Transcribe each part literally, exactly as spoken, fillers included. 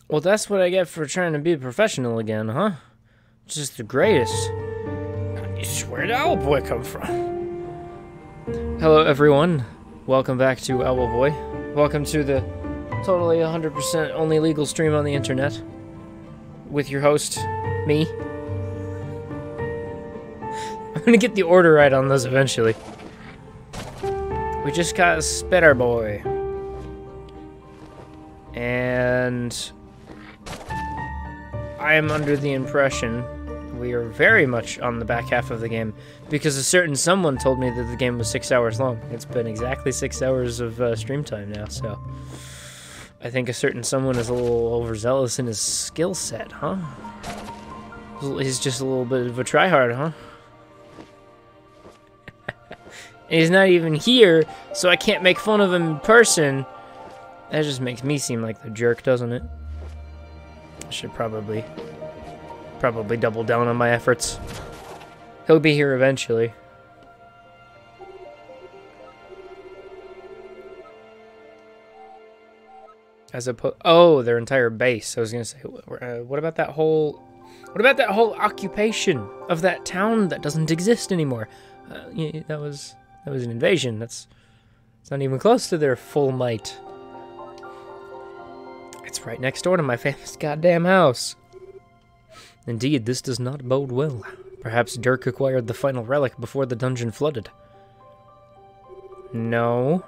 Well, that's what I get for trying to be a professional again, huh? Just the greatest. Where did Owlboy come from? Hello, everyone. Welcome back to Owlboy. Welcome to the totally one hundred percent only legal stream on the internet. With your host, me. I'm gonna get the order right on this eventually. We just got a Spitter Boy. And I am under the impression we are very much on the back half of the game because a certain someone told me that the game was six hours long. It's been exactly six hours of uh, stream time now, so I think a certain someone is a little overzealous in his skill set, huh? He's just a little bit of a tryhard, huh? And he's not even here, so I can't make fun of him in person. That just makes me seem like the jerk, doesn't it? I should probably, probably double down on my efforts. He'll be here eventually. As opposed, oh, their entire base. I was gonna say, uh, what about that whole, what about that whole occupation of that town that doesn't exist anymore? Uh, yeah, that was, that was an invasion. That's, it's not even close to their full might. It's right next door to my famous goddamn house. Indeed, this does not bode well. Perhaps Dirk acquired the final relic before the dungeon flooded. No.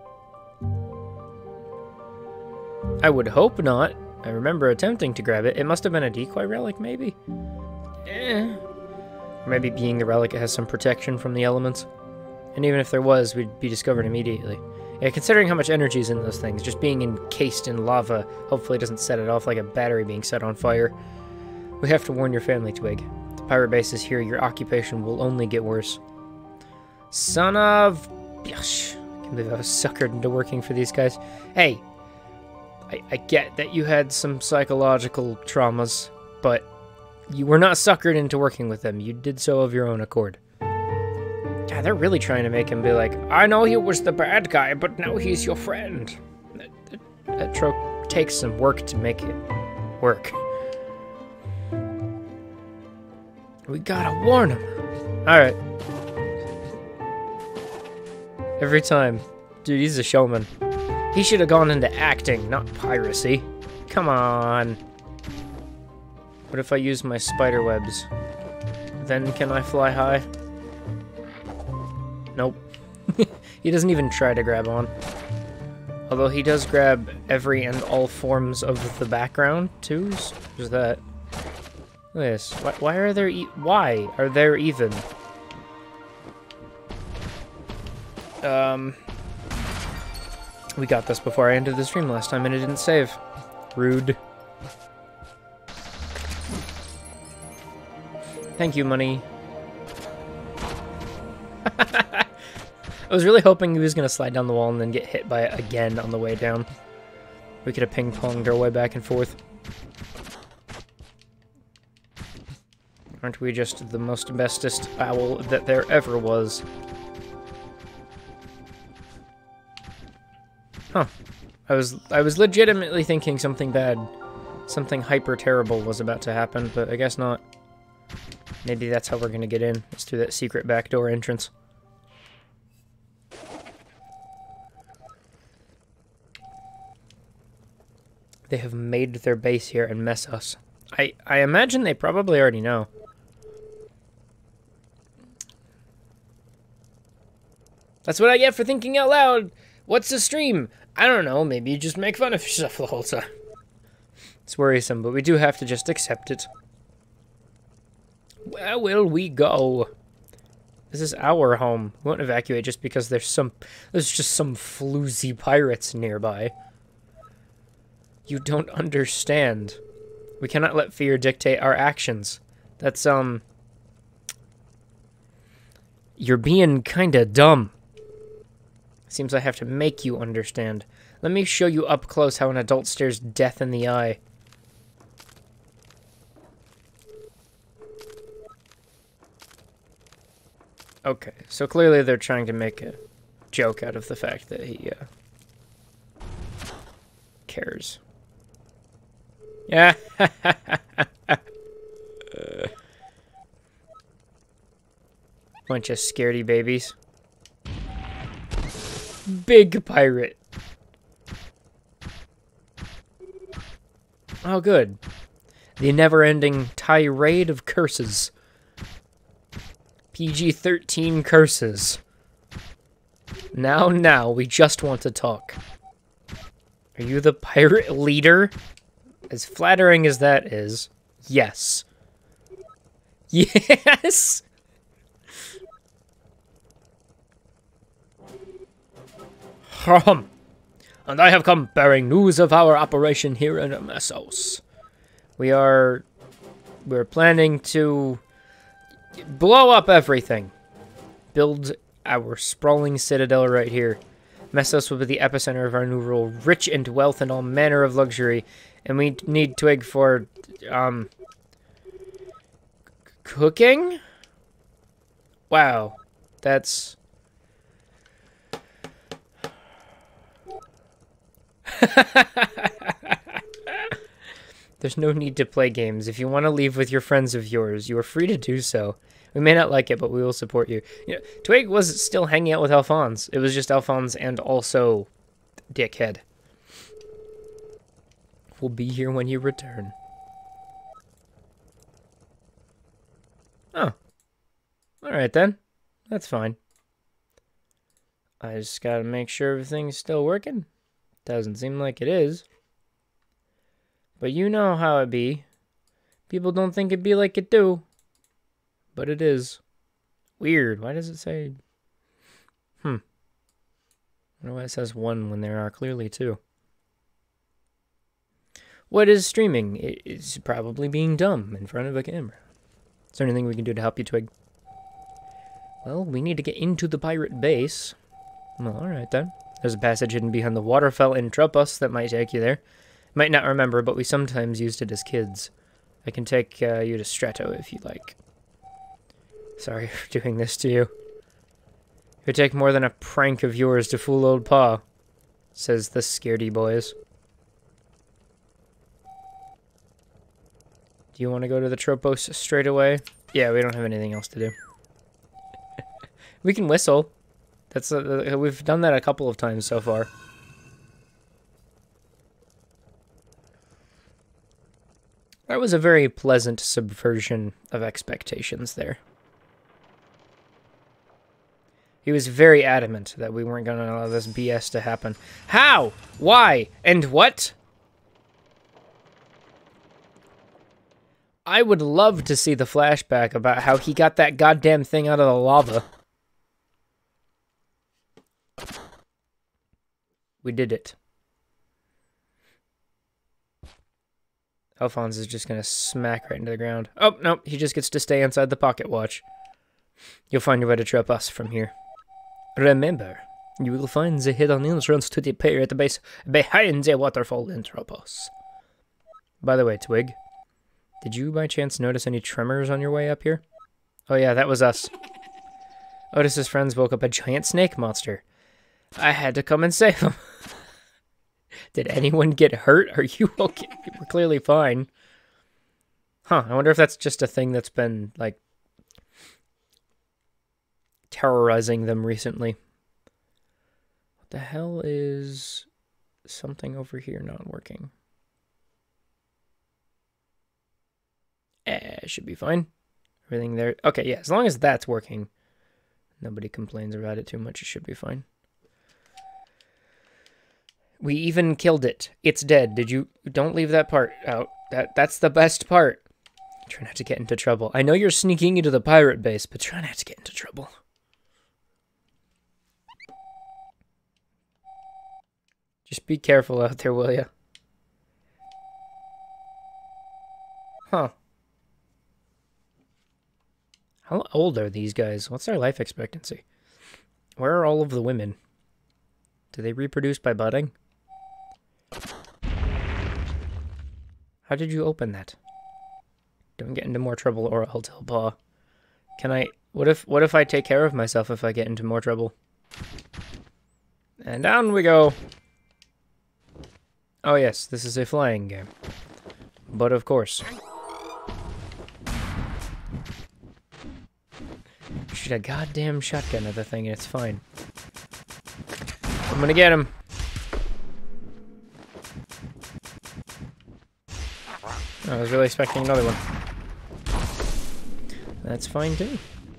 I would hope not. I remember attempting to grab it. It must have been a decoy relic, maybe? Eh. Or maybe being the relic, it has some protection from the elements. And even if there was, we'd be discovered immediately. Yeah, considering how much energy is in those things, just being encased in lava hopefully doesn't set it off like a battery being set on fire. We have to warn your family, Twig. If the pirate base is here, your occupation will only get worse. Son of... Gosh, I can't believe I was suckered into working for these guys. Hey, I, I get that you had some psychological traumas, but you were not suckered into working with them. You did so of your own accord. God, they're really trying to make him be like, I know he was the bad guy, but now he's your friend. That, that, that trope takes some work to make it work. We gotta warn him. Alright. Every time. Dude, he's a showman. He should have gone into acting, not piracy. Come on. What if I use my spider webs? Then can I fly high? Nope. He doesn't even try to grab on. Although he does grab every and all forms of the background, too. So there's that. Look at this. Why, why are there e- Why are there even? Um... We got this before I ended the stream last time and it didn't save. Rude. Thank you, money. I was really hoping he was going to slide down the wall and then get hit by it again on the way down. We could have ping-ponged our way back and forth. Aren't we just the most bestest owl that there ever was? Huh. I was I was legitimately thinking something bad, something hyper terrible was about to happen, but I guess not. Maybe that's how we're going to get in. It's through that secret backdoor entrance. They have made their base here and mess us. I, I imagine they probably already know. That's what I get for thinking out loud. What's a stream? I don't know. Maybe you just make fun of yourself the whole time. It's worrisome, but we do have to just accept it. Where will we go? This is our home. We won't evacuate just because there's some there's just some floozy pirates nearby. You don't understand. We cannot let fear dictate our actions. That's, um... You're being kinda dumb. Seems I have to make you understand. Let me show you up close how an adult stares death in the eye. Okay, so clearly they're trying to make a joke out of the fact that he, uh... cares. Yeah. Bunch of scaredy babies. Big pirate. Oh, good. The never-ending tirade of curses. P G thirteen curses. Now, now, we just want to talk. Are you the pirate leader? As flattering as that is, yes. Yes! Hum. And I have come bearing news of our operation here in Messos. We are... We're planning to blow up everything. Build our sprawling citadel right here. Messos will be the epicenter of our new rule, rich in wealth and all manner of luxury. And we need Twig for, um... cooking? Wow. That's... There's no need to play games. If you want to leave with your friends of yours, you are free to do so. We may not like it, but we will support you. You know, Twig was still hanging out with Alphonse. It was just Alphonse and also Dickhead. We'll be here when you return. Oh. Alright then. That's fine. I just gotta make sure everything's still working. Doesn't seem like it is. But you know how it be. People don't think it be like it do. But it is. Weird. Why does it say... Hmm. I wonder why it says one when there are clearly two. What is streaming? It's probably being dumb in front of a camera. Is there anything we can do to help you, Twig? Well, we need to get into the pirate base. Well, alright then. There's a passage hidden behind the waterfall in Tropos that might take you there. Might not remember, but we sometimes used it as kids. I can take uh, you to Strato if you like. Sorry for doing this to you. It would take more than a prank of yours to fool old Pa, says the scaredy boys. Do you want to go to the Tropos straight away? Yeah, we don't have anything else to do. We can whistle. That's uh, we've done that a couple of times so far. That was a very pleasant subversion of expectations there. He was very adamant that we weren't going to allow this B S to happen. How? Why? And what? I would love to see the flashback about how he got that goddamn thing out of the lava. We did it. Alphonse is just going to smack right into the ground. Oh, no, he just gets to stay inside the pocket watch. You'll find your way to Tropos from here. Remember, you will find the hidden entrance to the pirate base behind the waterfall in Tropos. By the way, Twig, did you by chance notice any tremors on your way up here? Oh yeah, that was us. Otis's friends woke up a giant snake monster. I had to come and save him. Did anyone get hurt? Are you okay? We're clearly fine. Huh, I wonder if that's just a thing that's been, like, terrorizing them recently. What the hell is something over here not working? Eh, should be fine. Everything there. Okay, yeah, as long as that's working, nobody complains about it too much, it should be fine. We even killed it. It's dead. Did you... Don't leave that part out. That That's the best part. Try not to get into trouble. I know you're sneaking into the pirate base, but try not to get into trouble. Just be careful out there, will ya? Huh. How old are these guys? What's their life expectancy? Where are all of the women? Do they reproduce by budding? How did you open that? Don't get into more trouble or I'll tell Pa. Can I... What if, what if I take care of myself if I get into more trouble? And down we go. Oh yes, this is a flying game. but of course. Shoot a goddamn shotgun at the thing and it's fine. I'm gonna get him. I was really expecting another one. That's fine too.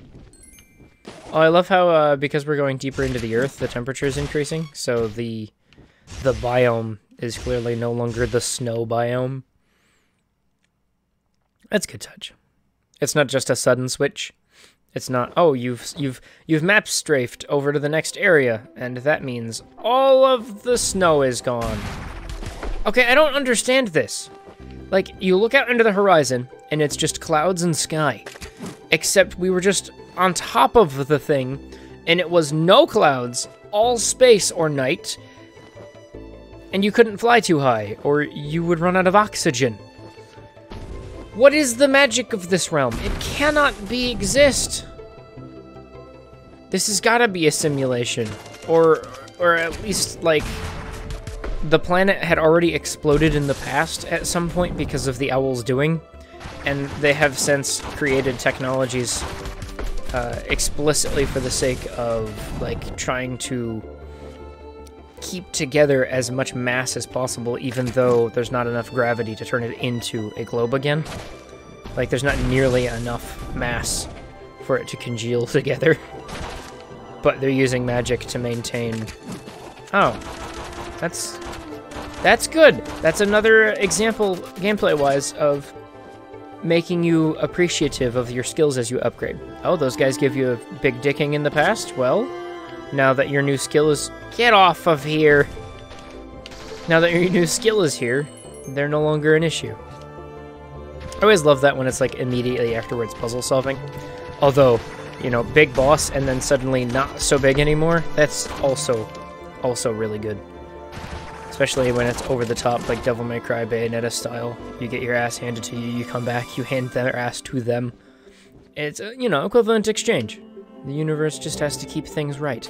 Oh, I love how, uh, because we're going deeper into the earth, the temperature is increasing, so the the biome is clearly no longer the snow biome. That's a good touch. It's not just a sudden switch. It's not, oh, you've you've you've map strafed over to the next area, and that means all of the snow is gone. Okay, I don't understand this. Like, you look out into the horizon, and it's just clouds and sky. Except we were just on top of the thing, and it was no clouds, all space or night, and you couldn't fly too high, or you would run out of oxygen. What is the magic of this realm? It cannot be exist. This has gotta be a simulation. Or, or at least, like, the planet had already exploded in the past at some point because of the owl's doing, and they have since created technologies uh, explicitly for the sake of, like, trying to keep together as much mass as possible, even though there's not enough gravity to turn it into a globe again. Like, there's not nearly enough mass for it to congeal together. But they're using magic to maintain... Oh. That's... That's good! That's another example, gameplay-wise, of making you appreciative of your skills as you upgrade. Oh, those guys give you a big dicking in the past? Well, now that your new skill is... Get off of here! Now that your new skill is here, they're no longer an issue. I always love that when it's like immediately afterwards puzzle solving. Although, you know, big boss and then suddenly not so big anymore, that's also, also really good. Especially when it's over the top, like Devil May Cry Bayonetta style. You get your ass handed to you, you come back, you hand their ass to them. It's, a, you know, equivalent exchange. The universe just has to keep things right.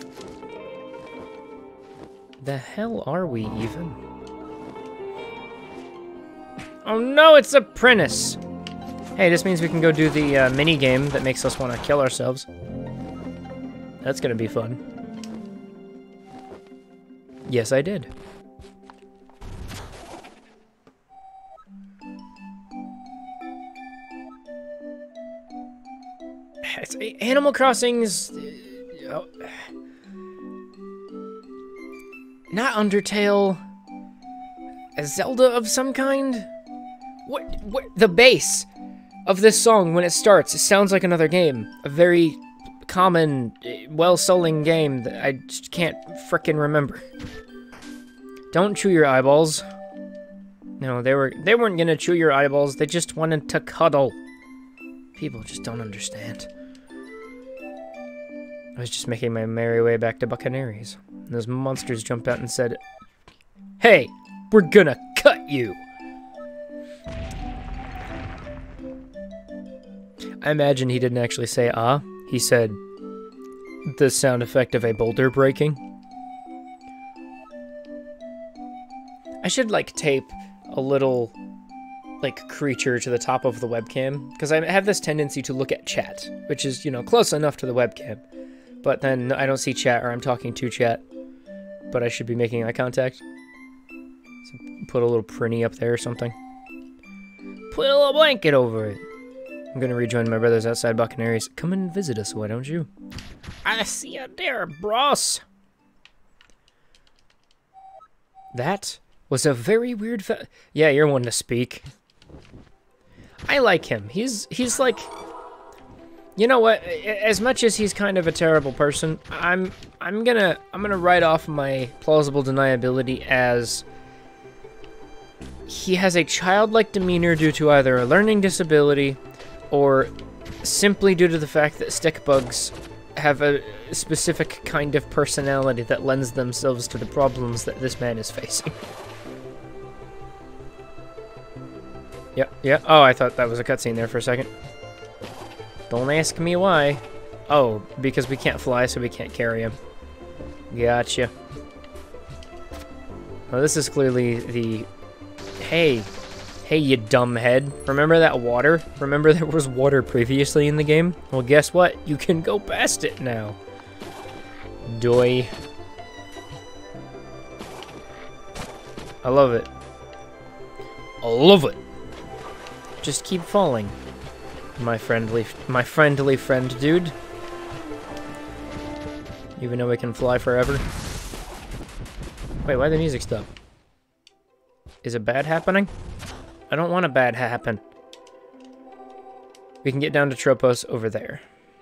The hell are we, even? Oh no, it's a Apprentice! Hey, this means we can go do the uh, mini-game that makes us want to kill ourselves. That's gonna be fun. Yes, I did. It's, Animal Crossing's... Uh, oh, not Undertale. A Zelda of some kind? What, what? The bass of this song, when it starts, it sounds like another game. A very common, well-selling game that I just can't frickin' remember. Don't chew your eyeballs. No, they were they weren't gonna chew your eyeballs. They just wanted to cuddle. People just don't understand. I was just making my merry way back to Buccaneers. And those monsters jumped out and said, "Hey, we're gonna cut you!" I imagine he didn't actually say ah. He said the sound effect of a boulder breaking. I should, like, tape a little, like, creature to the top of the webcam, because I have this tendency to look at chat, which is, you know, close enough to the webcam. But then I don't see chat, or I'm talking to chat, but I should be making eye contact. So put a little printy up there or something. Put a little blanket over it. I'm gonna rejoin my brothers outside Buccaneers. Come and visit us, why don't you? I see you there, bros. That was a very weird fa- Yeah, you're one to speak. I like him. He's, he's like... You know what? As much as he's kind of a terrible person, I'm, I'm gonna, I'm gonna write off my plausible deniability as... He has a childlike demeanor due to either a learning disability or simply due to the fact that stick bugs have a specific kind of personality that lends themselves to the problems that this man is facing. Yeah, yeah. Oh, I thought that was a cutscene there for a second. Don't ask me why. Oh, because we can't fly, so we can't carry him. Gotcha. Oh, this is clearly the... Hey, Hey, you dumbhead. Remember that water? Remember there was water previously in the game? Well, guess what? You can go past it now. Doy. I love it. I love it. Just keep falling. My friendly, my friendly friend, dude. Even though we can fly forever. Wait, why the music stop? Is it bad happening? I don't want a bad happen. We can get down to Tropos over there.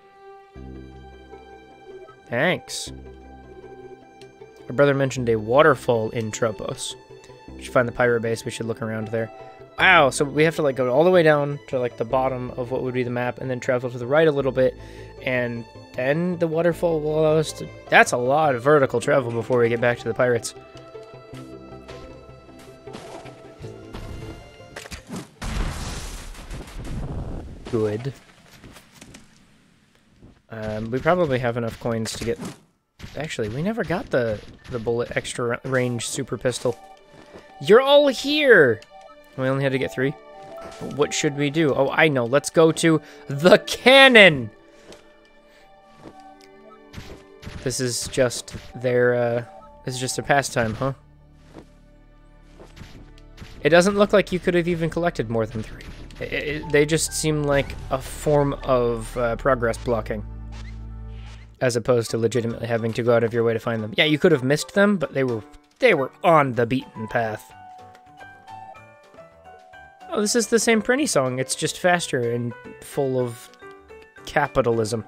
Thanks. Our brother mentioned a waterfall in Tropos. We should find the pirate base. We should look around there. Wow, so we have to like go all the way down to like the bottom of what would be the map and then travel to the right a little bit and then the waterfall will allow us to... That's a lot of vertical travel before we get back to the pirates. Good. Um, we probably have enough coins to get... Actually, we never got the, the bullet extra range super pistol. You're all here! We only had to get three. What should we do? Oh, I know. Let's go to the cannon! This is just their, uh... This is just a pastime, huh? It doesn't look like you could have even collected more than three. It, it, they just seem like a form of uh, progress blocking. As opposed to legitimately having to go out of your way to find them. Yeah, you could have missed them, but they were they were on the beaten path. Oh, this is the same Prinny song. It's just faster and full of capitalism.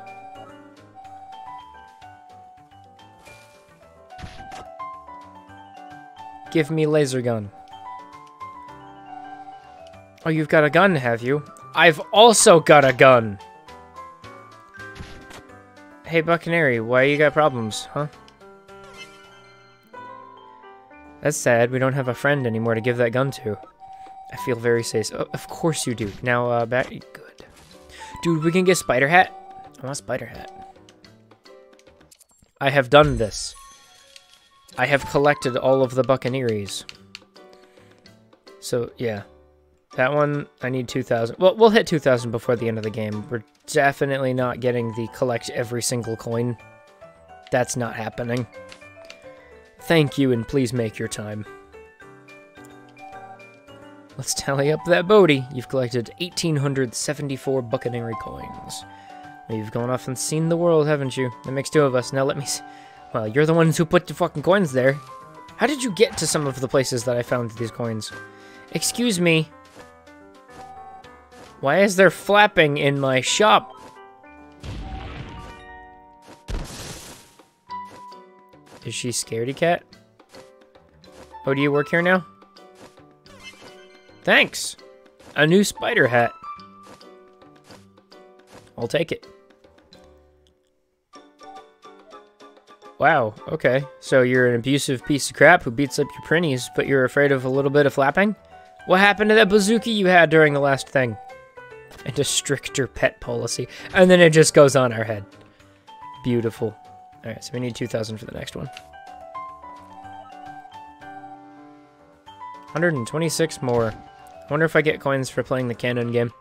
Give me laser gun. Oh, you've got a gun, have you? I've also got a gun! Hey, Buccanary, why you got problems, huh? That's sad, we don't have a friend anymore to give that gun to. I feel very safe. Oh, of course you do. Now, uh, back... Good. Dude, we can get Spider Hat? I want Spider Hat. I have done this. I have collected all of the Buccaneers. So, yeah. That one, I need two thousand. Well, we'll hit two thousand before the end of the game. We're definitely not getting the collect every single coin. That's not happening. Thank you, and please make your time. Let's tally up that booty. You've collected one thousand eight hundred seventy-four Buccaneer coins. You've gone off and seen the world, haven't you? That makes two of us. Now let me see. Well, you're the ones who put the fucking coins there. How did you get to some of the places that I found these coins? Excuse me. Why is there flapping in my shop? Is she scaredy cat? Oh, do you work here now? Thanks! A new spider hat. I'll take it. Wow, okay. So you're an abusive piece of crap who beats up your prinnies, but you're afraid of a little bit of flapping? What happened to that bazooka you had during the last thing? And a stricter pet policy. And then it just goes on our head. Beautiful. Alright, so we need two thousand for the next one. one hundred twenty-six more. I wonder if I get coins for playing the canon game.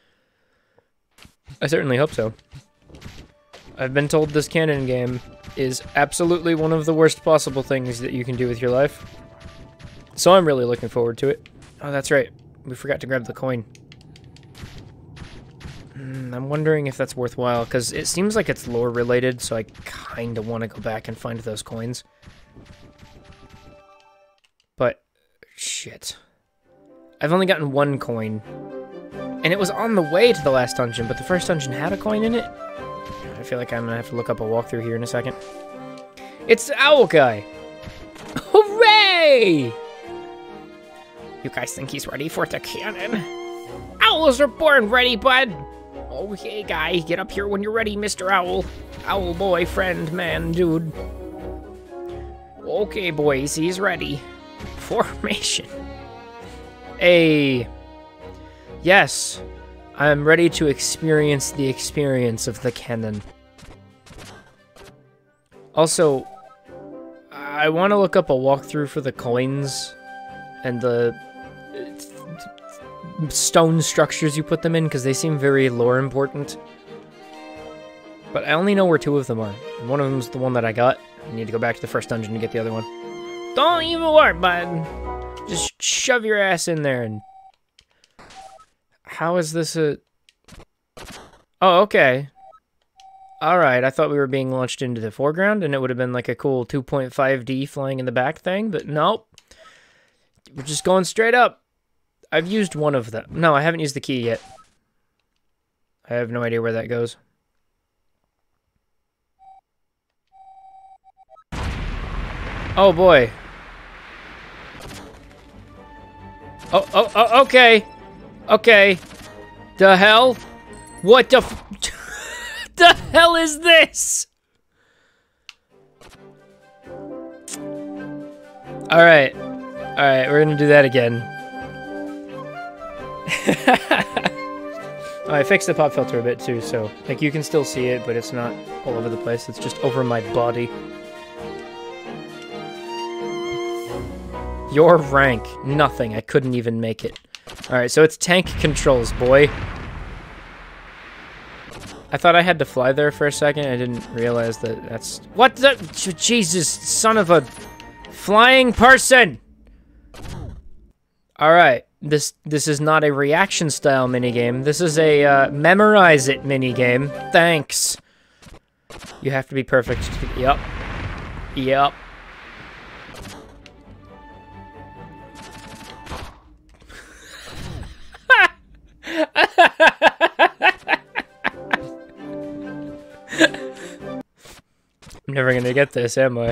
I certainly hope so. I've been told this canon game is absolutely one of the worst possible things that you can do with your life. So I'm really looking forward to it. Oh, that's right. We forgot to grab the coin. Mm, I'm wondering if that's worthwhile, because it seems like it's lore related, so I kind of want to go back and find those coins. But, shit. I've only gotten one coin. And it was on the way to the last dungeon, but the first dungeon had a coin in it? I feel like I'm going to have to look up a walkthrough here in a second. It's the owl guy! Hooray! You guys think he's ready for the cannon? Owls are born ready, bud! Okay, guy, get up here when you're ready, Mister Owl. Owl boy, friend, man, dude. Okay, boys, he's ready. Formation. Hey. Yes, I'm ready to experience the experience of the cannon. Also, I want to look up a walkthrough for the coins and the stone structures you put them in, because they seem very lore important. But I only know where two of them are. And one of them's the one that I got. I need to go back to the first dungeon to get the other one. Don't even worry, bud. Just shove your ass in there and... How is this a... Oh, okay. Alright, I thought we were being launched into the foreground, and it would have been like a cool two point five D flying in the back thing, but nope. We're just going straight up. I've used one of them. No, I haven't used the key yet. I have no idea where that goes. Oh boy. Oh, oh, oh, okay. Okay. The hell? What the f- the hell is this? Alright. Alright, we're gonna do that again. Oh, I fixed the pop filter a bit too, so like you can still see it, but it's not all over the place. It's just over my body. Your rank. Nothing. I couldn't even make it. Alright, so it's tank controls, boy. I thought I had to fly there for a second. I didn't realize that that's... What the... Jesus, son of a... Flying person! Alright. This this is not a reaction-style minigame. This is a uh, memorize-it minigame. Thanks. You have to be perfect. To, yep. Yep. I'm never gonna get this, am I?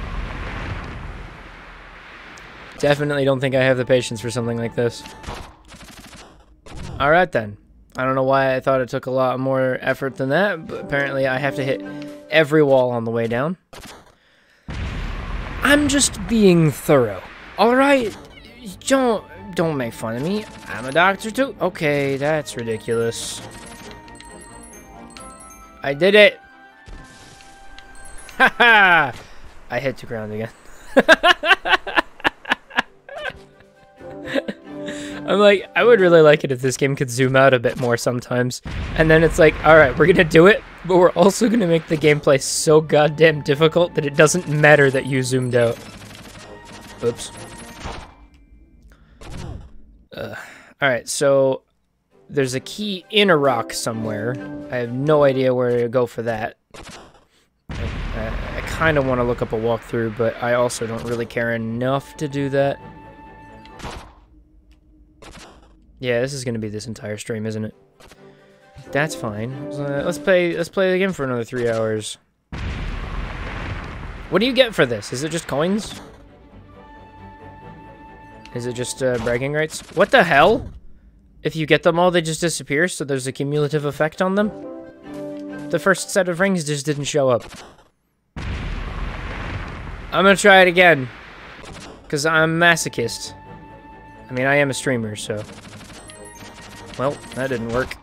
Definitely don't think I have the patience for something like this. Alright then. I don't know why I thought it took a lot more effort than that, but apparently I have to hit every wall on the way down. I'm just being thorough. Alright? Don't, don't make fun of me. I'm a doctor too. Okay, that's ridiculous. I did it! Haha! I hit the ground again. I'm like, I would really like it if this game could zoom out a bit more sometimes. And then it's like, alright, we're gonna do it, but we're also gonna make the gameplay so goddamn difficult that it doesn't matter that you zoomed out. Oops. Uh, alright, so there's a key in a rock somewhere. I have no idea where to go for that. I, I kind of want to look up a walkthrough, but I also don't really care enough to do that. Yeah, this is gonna be this entire stream, isn't it? That's fine. Uh, let's play. Let's play the game for another three hours. What do you get for this? Is it just coins? Is it just uh, bragging rights? What the hell? If you get them all, they just disappear, so there's a cumulative effect on them? The first set of rings just didn't show up. I'm gonna try it again. Because I'm a masochist. I mean, I am a streamer, so... Well, that didn't work.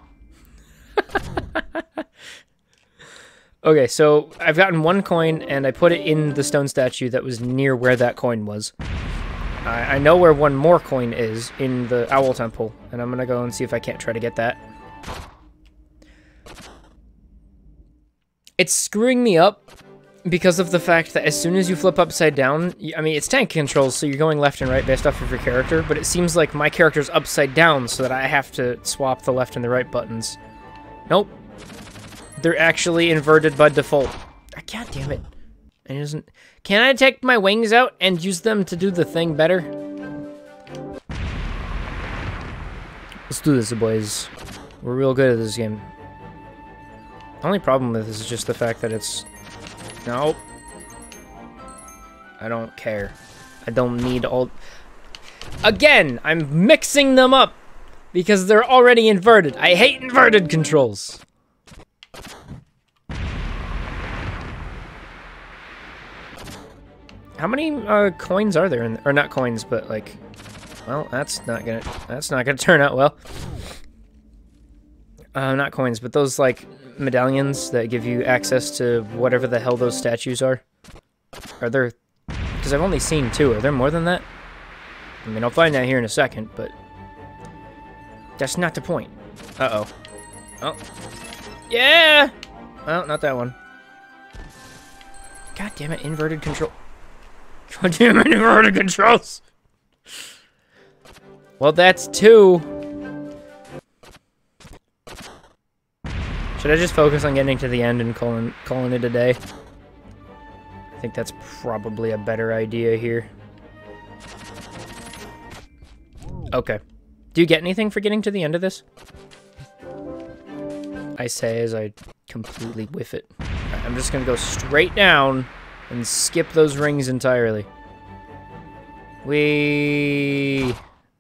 Okay, so I've gotten one coin, and I put it in the stone statue that was near where that coin was. I, I know where one more coin is, in the Owl Temple, and I'm gonna go and see if I can't try to get that. It's screwing me up because of the fact that as soon as you flip upside down, I mean, it's tank controls, so you're going left and right based off of your character, but it seems like my character's upside down so that I have to swap the left and the right buttons. Nope. They're actually inverted by default. God damn it. It isn't... Can I take my wings out and use them to do the thing better? Let's do this, boys. We're real good at this game. The only problem with this is just the fact that it's... Nope. I don't care. I don't need all... Again, I'm mixing them up because they're already inverted. I hate inverted controls. How many uh, coins are there? In, or not coins, but like... Well, that's not gonna... That's not gonna turn out well. Uh, not coins, but those, like, medallions that give you access to whatever the hell those statues are. Are there... Because I've only seen two. Are there more than that? I mean, I'll find out here in a second, but... That's not the point. Uh-oh. Oh. Yeah! Well, not that one. God damn it, inverted control. God damn it, inverted controls! Well, that's two. Should I just focus on getting to the end and calling, calling it a day? I think that's probably a better idea here. Okay. Do you get anything for getting to the end of this? I say as I completely whiff it. Right, I'm just gonna go straight down and skip those rings entirely. Whee!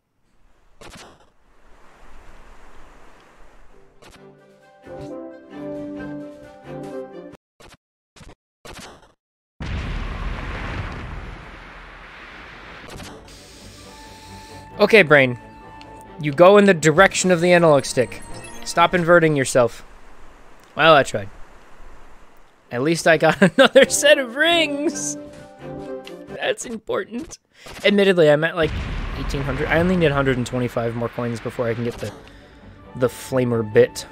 Okay, brain. You go in the direction of the analog stick. Stop inverting yourself. Well, I tried. At least I got another set of rings. That's important. Admittedly, I'm at like eighteen hundred. I only need one hundred twenty-five more coins before I can get the the flamer bit.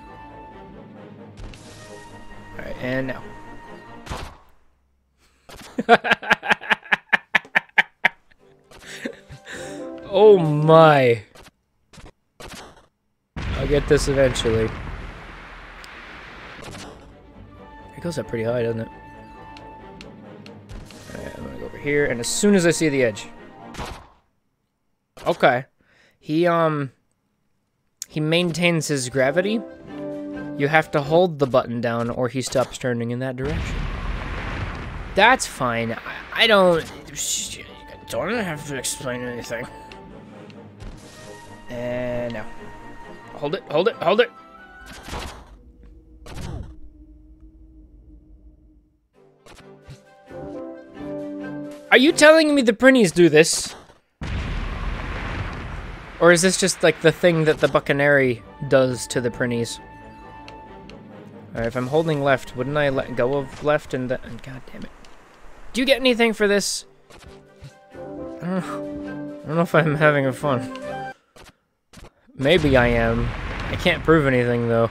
All right, and now. Oh my. I'll get this eventually. It goes up pretty high, doesn't it? Alright, I'm gonna go over here, and as soon as I see the edge. Okay. He, um... He maintains his gravity. You have to hold the button down, or he stops turning in that direction. That's fine. I, I don't... I don't have to explain anything. And now. Hold it, hold it, hold it. Are you telling me the Prinnies do this? Or is this just like the thing that the Buccanary does to the Prinnies? Alright, if I'm holding left, wouldn't I let go of left and then... God damn it. Do you get anything for this? I don't know. I don't know if I'm having fun. Maybe I am. I can't prove anything, though.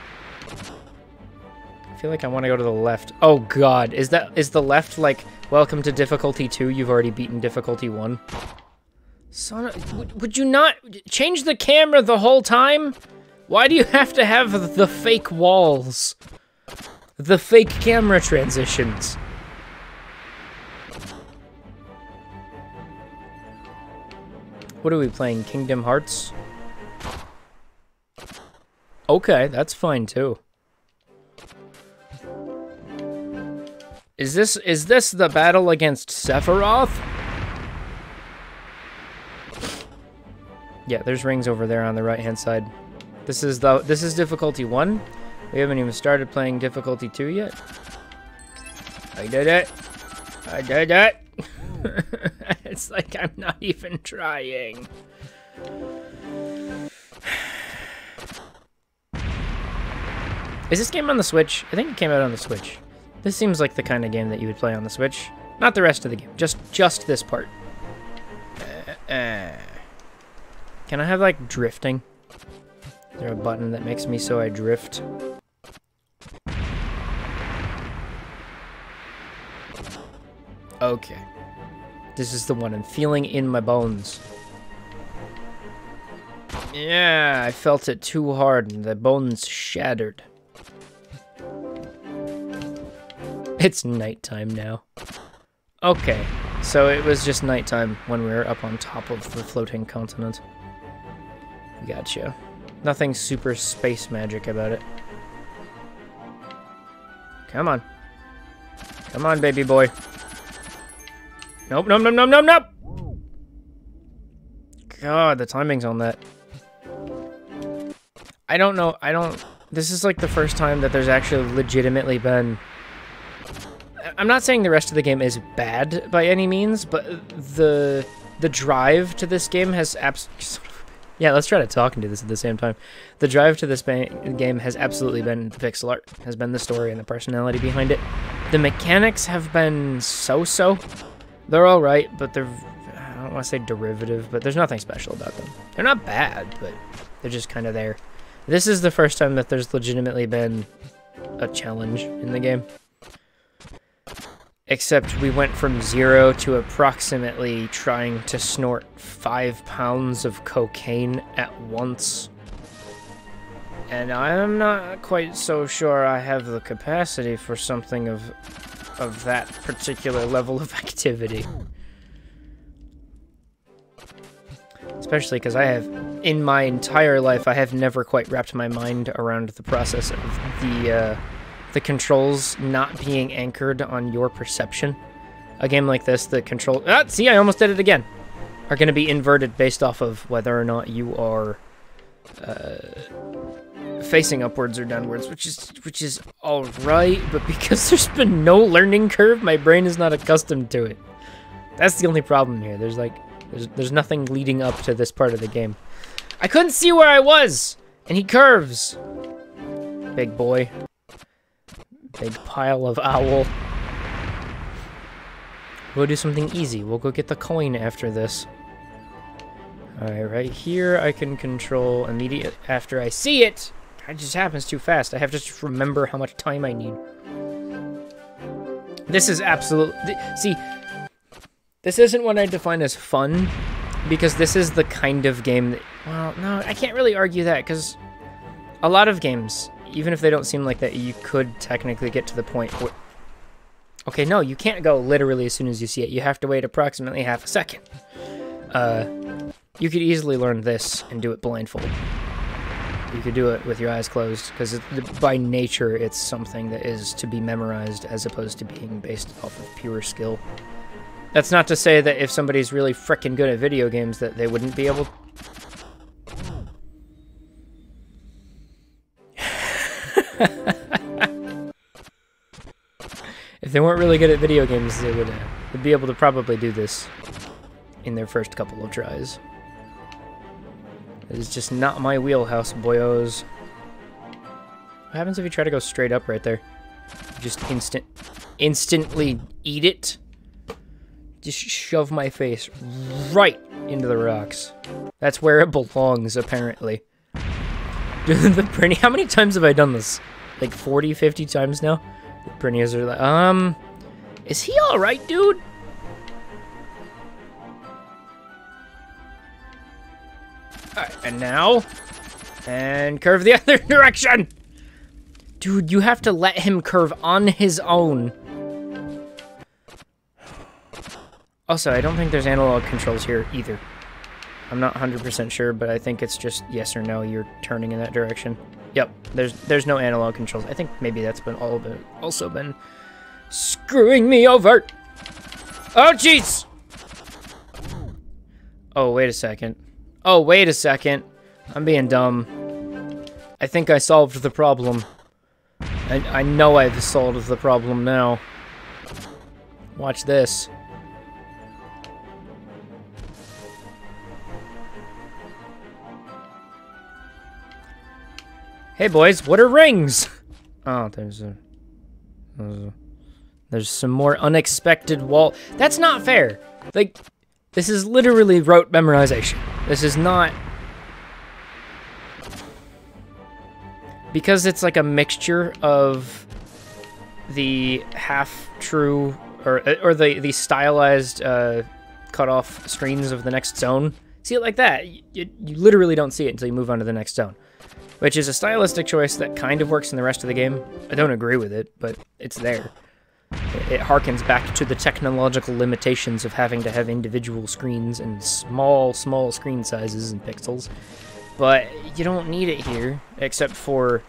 I feel like I want to go to the left. Oh, God. Is that is the left, like, welcome to difficulty two? You've already beaten difficulty one? Son of, would, would you not change the camera the whole time? Why do you have to have the fake walls? The fake camera transitions? What are we playing? Kingdom Hearts? Okay, that's fine too. Is this is this the battle against Sephiroth? Yeah, there's rings over there on the right-hand side. This is the this is difficulty one. We haven't even started playing difficulty two yet. I did it. I did it. It's like I'm not even trying. Is this game on the Switch? I think it came out on the Switch. This seems like the kind of game that you would play on the Switch. Not the rest of the game. Just just this part. Uh, uh. Can I have, like, drifting? Is there a button that makes me so I drift? Okay. This is the one I'm feeling in my bones. Yeah, I felt it too hard and the bones shattered. It's nighttime now. Okay, so it was just nighttime when we were up on top of the floating continent. Gotcha. Nothing super space magic about it. Come on. Come on, baby boy. Nope, nope, nope, nope, nope, nope! God, the timing's on that. I don't know, I don't... This is like the first time that there's actually legitimately been... I'm not saying the rest of the game is bad by any means, but the the drive to this game has abs... Yeah, let's try to talk and do this at the same time. The drive to this game has absolutely been the pixel art, has been the story and the personality behind it. The mechanics have been so-so. They're alright, but they're... I don't want to say derivative, but there's nothing special about them. They're not bad, but They're just kind of there. This is the first time that there's legitimately been a challenge in the game. Except we went from zero to approximately trying to snort five pounds of cocaine at once. And I'm not quite so sure I have the capacity for something of, of that particular level of activity. Especially because I have, in my entire life, I have never quite wrapped my mind around the process of the, uh, the controls not being anchored on your perception. A game like this, the control... Ah, see, I almost did it again! Are going to be inverted based off of whether or not you are uh, facing upwards or downwards, which is which is alright, but because there's been no learning curve, my brain is not accustomed to it. That's the only problem here. There's like... There's, there's nothing leading up to this part of the game. I couldn't see where I was! And he curves! Big boy. Big pile of owl. We'll do something easy. We'll go get the coin after this. Alright, right here I can control immediate after I see it. It just happens too fast. I have to just remember how much time I need. This is absolute... See... This isn't what I define as fun, because this is the kind of game that... Well, no, I can't really argue that, because a lot of games, even if they don't seem like that, you could technically get to the point where... Okay, no, you can't go literally as soon as you see it. You have to wait approximately half a second. Uh, you could easily learn this and do it blindfold. You could do it with your eyes closed, because by nature, it's something that is to be memorized as opposed to being based off of pure skill. That's not to say that if somebody's really frickin' good at video games that they wouldn't be able... If they weren't really good at video games, they would uh, would be able to probably do this in their first couple of tries. It is just not my wheelhouse, boyos. What happens if you try to go straight up right there? Just instant, instantly eat it? Just shove my face right into the rocks. That's where it belongs, apparently. the Brinias, how many times have I done this? Like forty, fifty times now? The Brinias are like, um, is he alright, dude? Alright, and now, and curve the other direction! Dude, you have to let him curve on his own. Also, I don't think there's analog controls here either. I'm not one hundred percent sure, but I think it's just yes or no, you're turning in that direction. Yep, there's there's no analog controls. I think maybe that's been all been also been screwing me over. Oh, jeez! Oh, wait a second. Oh, wait a second. I'm being dumb. I think I solved the problem. I, I know I've solved the problem now. Watch this. Hey boys, what are rings? Oh, there's a, there's a... There's some more unexpected wall... That's not fair! Like, this is literally rote memorization. This is not... Because it's like a mixture of the half-true... Or, or the, the stylized uh, cut-off screens of the next zone. See it like that? You, you literally don't see it until you move on to the next zone. Which is a stylistic choice that kind of works in the rest of the game. I don't agree with it, but it's there. It, it harkens back to the technological limitations of having to have individual screens and small, small screen sizes and pixels. But you don't need it here, except for...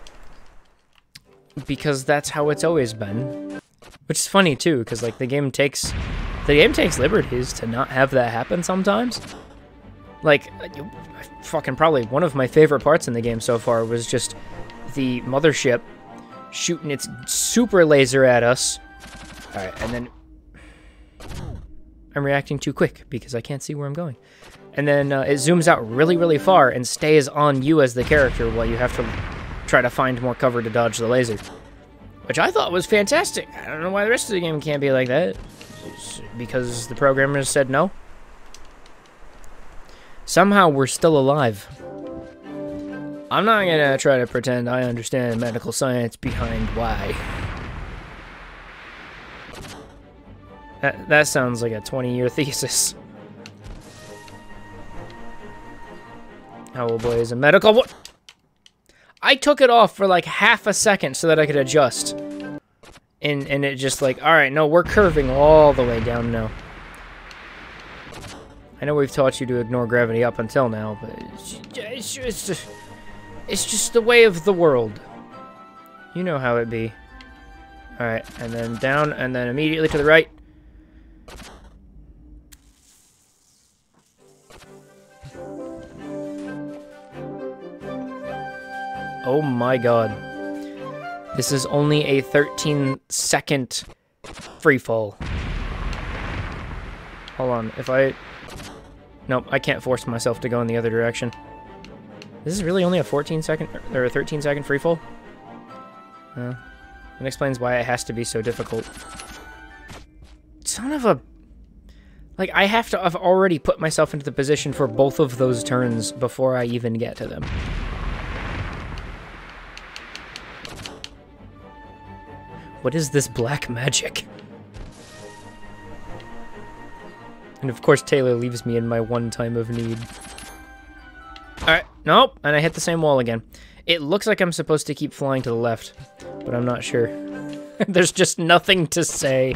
because that's how it's always been. Which is funny, too, because like the game takes... The game takes liberties to not have that happen sometimes. Like, fucking probably one of my favorite parts in the game so far was just the mothership shooting its super laser at us. Alright, and then... I'm reacting too quick because I can't see where I'm going. And then uh, it zooms out really, really far and stays on you as the character while you have to try to find more cover to dodge the laser. Which I thought was fantastic. I don't know why the rest of the game can't be like that. It's because the programmers said no. Somehow we're still alive. I'm not gonna try to pretend I understand medical science behind why. That, that sounds like a twenty-year thesis. Oh boy, is a medical... What? I took it off for like half a second so that I could adjust. And, and it just like, alright, no, we're curving all the way down now. I know we've taught you to ignore gravity up until now, but it's, it's, just, it's just the way of the world. You know how it be. Alright, and then down, and then immediately to the right. Oh my god. This is only a thirteen second free fall. Hold on, if I... Nope, I can't force myself to go in the other direction. This is really only a fourteen second, or a thirteen second free fall? Uh, that explains why it has to be so difficult. Son of a... Like, I have to have already put myself into the position for both of those turns before I even get to them. What is this black magic? And of course Taylor leaves me in my one time of need. Alright, nope, and I hit the same wall again. It looks like I'm supposed to keep flying to the left, but I'm not sure. There's just nothing to say.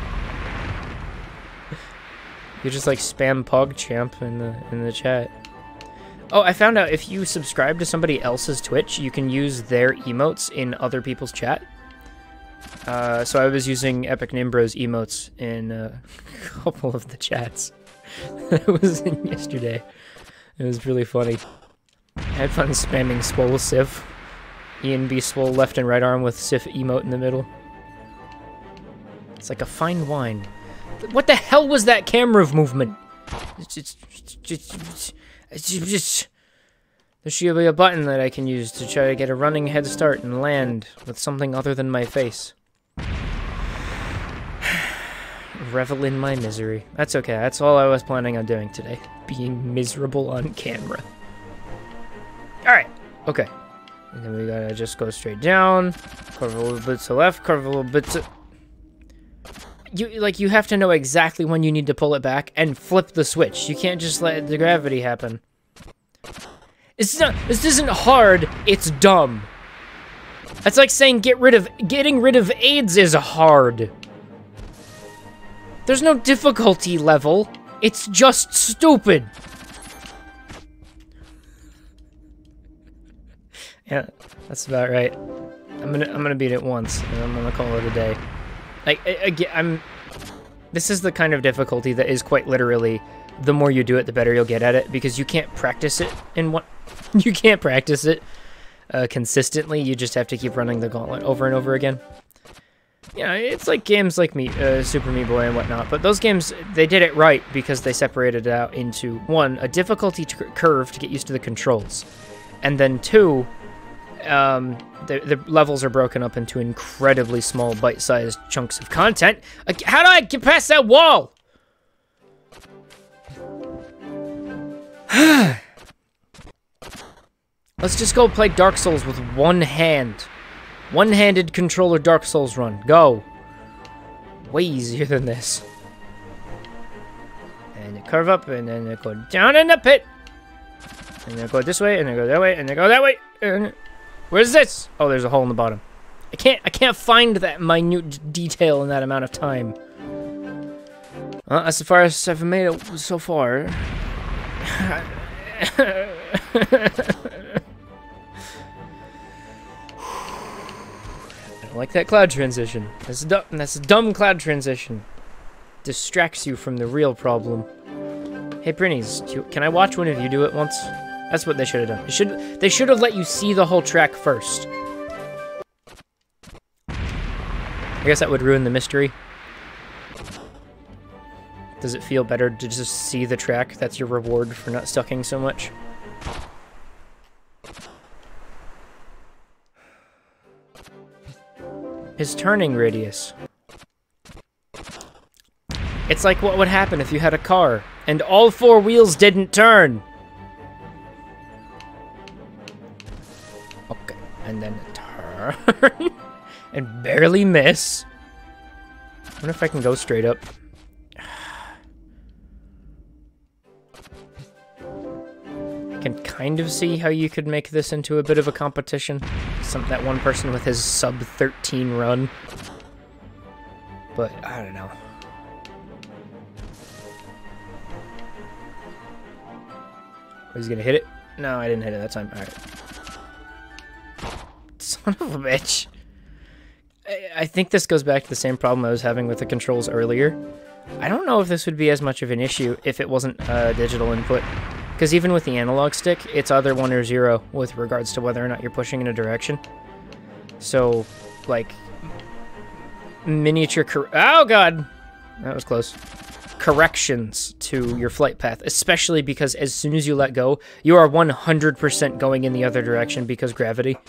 You just like spam PogChamp in the in the chat. Oh, I found out if you subscribe to somebody else's Twitch, you can use their emotes in other people's chat. Uh, so I was using Epic Nimbro's emotes in uh, a couple of the chats that I was in yesterday. It was really funny. I had fun spamming Swole Sif. Ian B. Swole left and right arm with Sif emote in the middle. It's like a fine wine. What the hell was that camera movement? It's just, just, it's just, there should be a button that I can use to try to get a running head start and land with something other than my face. Revel in my misery. That's okay, that's all I was planning on doing today. Being miserable on camera. Alright, okay. And then we gotta just go straight down, curve a little bit to the left, curve a little bit to... You, like, you have to know exactly when you need to pull it back and flip the switch. You can't just let the gravity happen. It's not, this isn't hard, it's dumb. That's like saying get rid of, getting rid of AIDS is hard. There's no difficulty level. It's just stupid. Yeah, that's about right. I'm gonna I'm gonna beat it once, and I'm gonna call it a day. Like, again, I'm. This is the kind of difficulty that is quite literally, the more you do it, the better you'll get at it, because you can't practice it in one. You can't practice it uh, consistently. You just have to keep running the gauntlet over and over again. Yeah, it's like games like me, uh, Super Meat Boy and whatnot, but those games, they did it right because they separated it out into, one, a difficulty curve to get used to the controls, and then two, um, the, the levels are broken up into incredibly small bite-sized chunks of content. Like, how do I get past that wall? Let's just go play Dark Souls with one hand. One-handed controller Dark Souls run. Go. Way easier than this. And it curve up, and then it go down in the pit. And then go this way, and then go that way, and then go that way. And where's this? Oh, there's a hole in the bottom. I can't. I can't find that minute detail in that amount of time. Well, that's as far as I've made it so far. I like that cloud transition. That's a, that's a dumb cloud transition. Distracts you from the real problem. Hey, Brinnies, do you, can I watch one of you do it once? That's what they should have done. They should they should have let you see the whole track first. I guess that would ruin the mystery. Does it feel better to just see the track? That's your reward for not sucking so much. His turning radius. It's like what would happen if you had a car and all four wheels didn't turn. and then turn, and barely miss. I wonder if I can go straight up. I can kind of see how you could make this into a bit of a competition. Some that one person with his sub thirteen run. But I don't know. He's gonna hit it? No, I didn't hit it that time. Alright. Son of a bitch. I, I think this goes back to the same problem I was having with the controls earlier. I don't know if this would be as much of an issue if it wasn't a digital input. Because even with the analog stick, it's either one or zero with regards to whether or not you're pushing in a direction. So, like, miniature cor- oh god! That was close. Corrections to your flight path, especially because as soon as you let go, you are one hundred percent going in the other direction because gravity.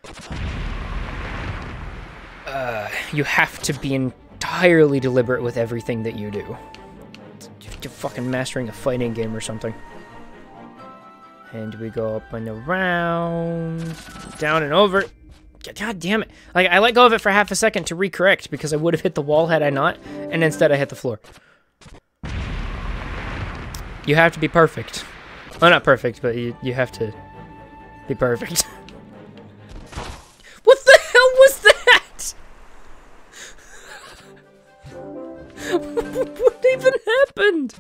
Uh, you have to be entirely deliberate with everything that you do. You're fucking mastering a fighting game or something. And we go up and around, down and over. God damn it. Like, I let go of it for half a second to recorrect because I would have hit the wall had I not, and instead I hit the floor. You have to be perfect. Well, not perfect, but you, you have to be perfect. What the hell was that? What even happened?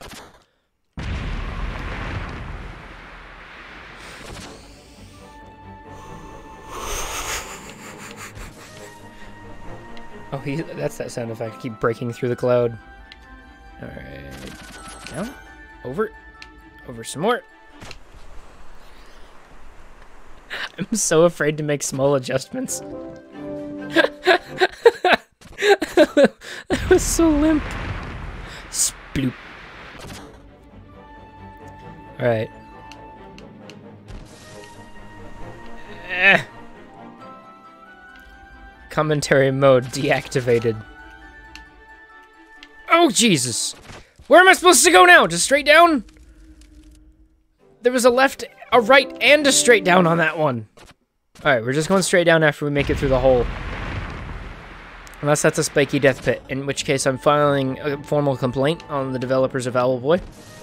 Oh, he, that's that sound effect. Keep breaking through the cloud. Alright. Down. Over. Over some more. I'm so afraid to make small adjustments. That was so limp. Sploop. Alright. Eh. Commentary mode deactivated. Oh, Jesus! Where am I supposed to go now? Just straight down? There was a left, a right, and a straight down on that one. Alright, we're just going straight down after we make it through the hole. Unless that's a spiky death pit, in which case I'm filing a formal complaint on the developers of Owlboy.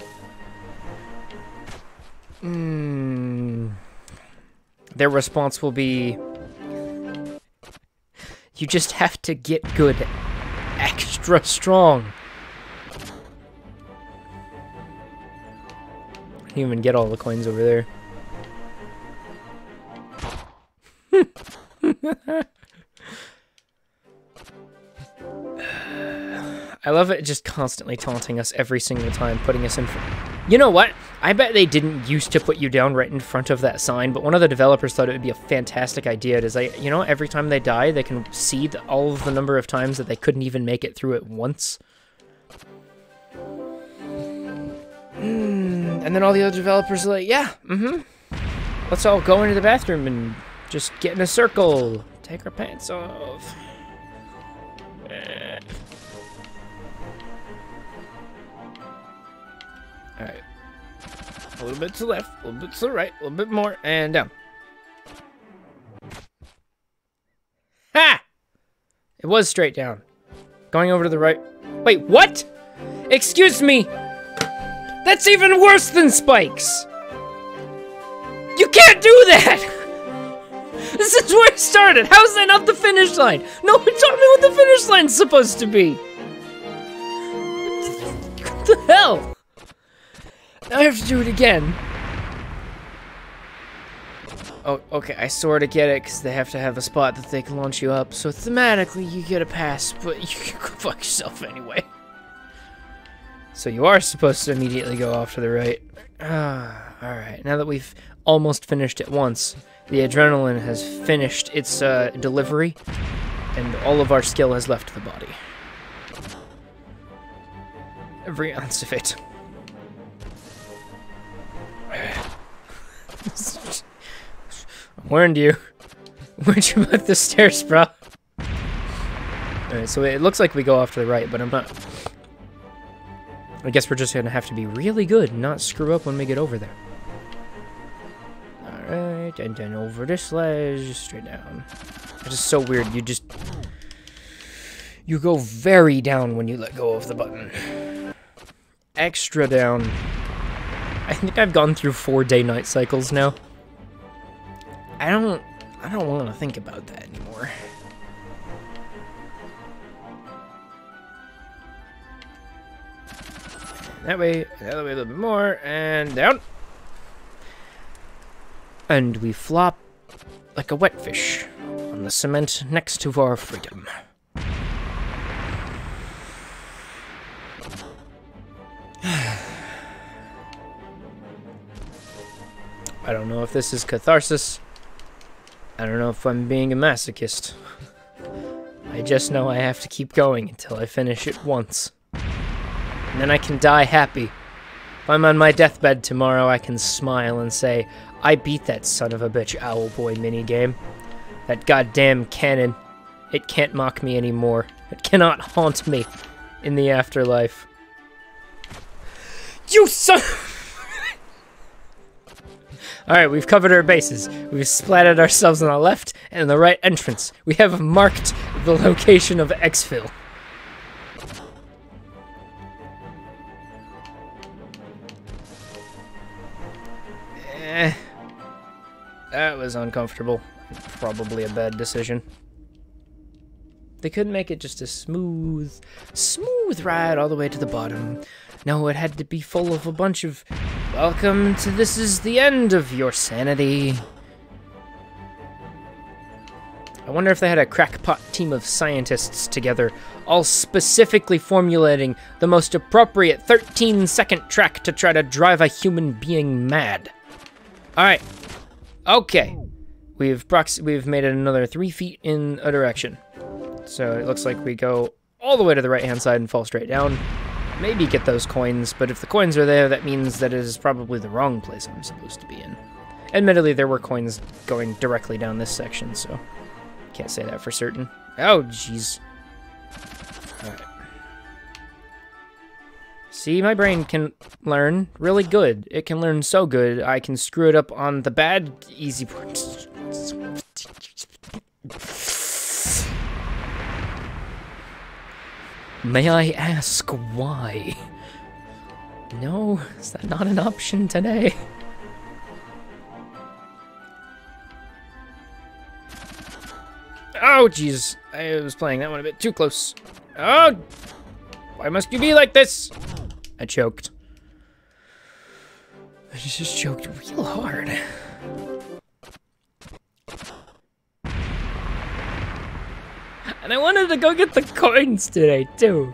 Hmm. Their response will be... You just have to get good. Extra strong. I didn't even get all the coins over there. I love it just constantly taunting us every single time, putting us in front. You know what? I bet they didn't used to put you down right in front of that sign, but one of the developers thought it would be a fantastic idea. It is like, you know, every time they die, they can see the, all of the number of times that they couldn't even make it through it once. Mm, and then all the other developers are like, yeah, mm-hmm. Let's all go into the bathroom and just get in a circle. Take our pants off. Eh. Alright. A little bit to the left, a little bit to the right, a little bit more, and down. Ha! It was straight down. Going over to the right. Wait, what? Excuse me! That's even worse than spikes! You can't do that! This is where it started! How is that not the finish line? No one told me what the finish line's supposed to be! What the hell? Now I have to do it again. Oh, okay, I sort of get it, because they have to have a spot that they can launch you up, so thematically you get a pass, but you can go fuck yourself anyway. So you are supposed to immediately go off to the right. Ah, alright, now that we've almost finished it once, the adrenaline has finished its uh, delivery, and all of our skill has left the body. Every ounce of it. I warned you. Warned you about the stairs, bro. Alright, so it looks like we go off to the right, but I'm not... I guess we're just gonna have to be really good and not screw up when we get over there. Alright. right, and then over this ledge, straight down. It's just so weird. You just... You go very down when you let go of the button. Extra down. I think I've gone through four day-night cycles now. I don't... I don't want to think about that anymore. That way, the other way a little bit more, and down. And we flop like a wet fish on the cement next to our freedom. I don't know if this is catharsis. I don't know if I'm being a masochist. I just know I have to keep going until I finish it once. And then I can die happy. If I'm on my deathbed tomorrow, I can smile and say, I beat that son of a bitch Owlboy minigame. That goddamn cannon. It can't mock me anymore. It cannot haunt me in the afterlife. You son... Alright, we've covered our bases. We've splatted ourselves on the left and the right entrance. We have marked the location of exfil. Eh. That was uncomfortable. Probably a bad decision. They couldn't make it just a smooth, smooth ride all the way to the bottom. No, it had to be full of a bunch of, welcome to this is the end of your sanity. I wonder if they had a crackpot team of scientists together, all specifically formulating the most appropriate thirteen second track to try to drive a human being mad. Alright. Okay. We've prox we've made it another three feet in a direction. So it looks like we go all the way to the right-hand side and fall straight down. Maybe get those coins, but if the coins are there, that means that it is probably the wrong place I'm supposed to be in. Admittedly, there were coins going directly down this section, so can't say that for certain. Oh, jeez. Alright. See, my brain can learn really good. It can learn so good, I can screw it up on the bad, easy parts. May I ask why? No, is that not an option today? Oh, jeez. I was playing that one a bit too close. Oh! Why must you be like this? I choked. I just choked real hard. And I wanted to go get the coins today, too.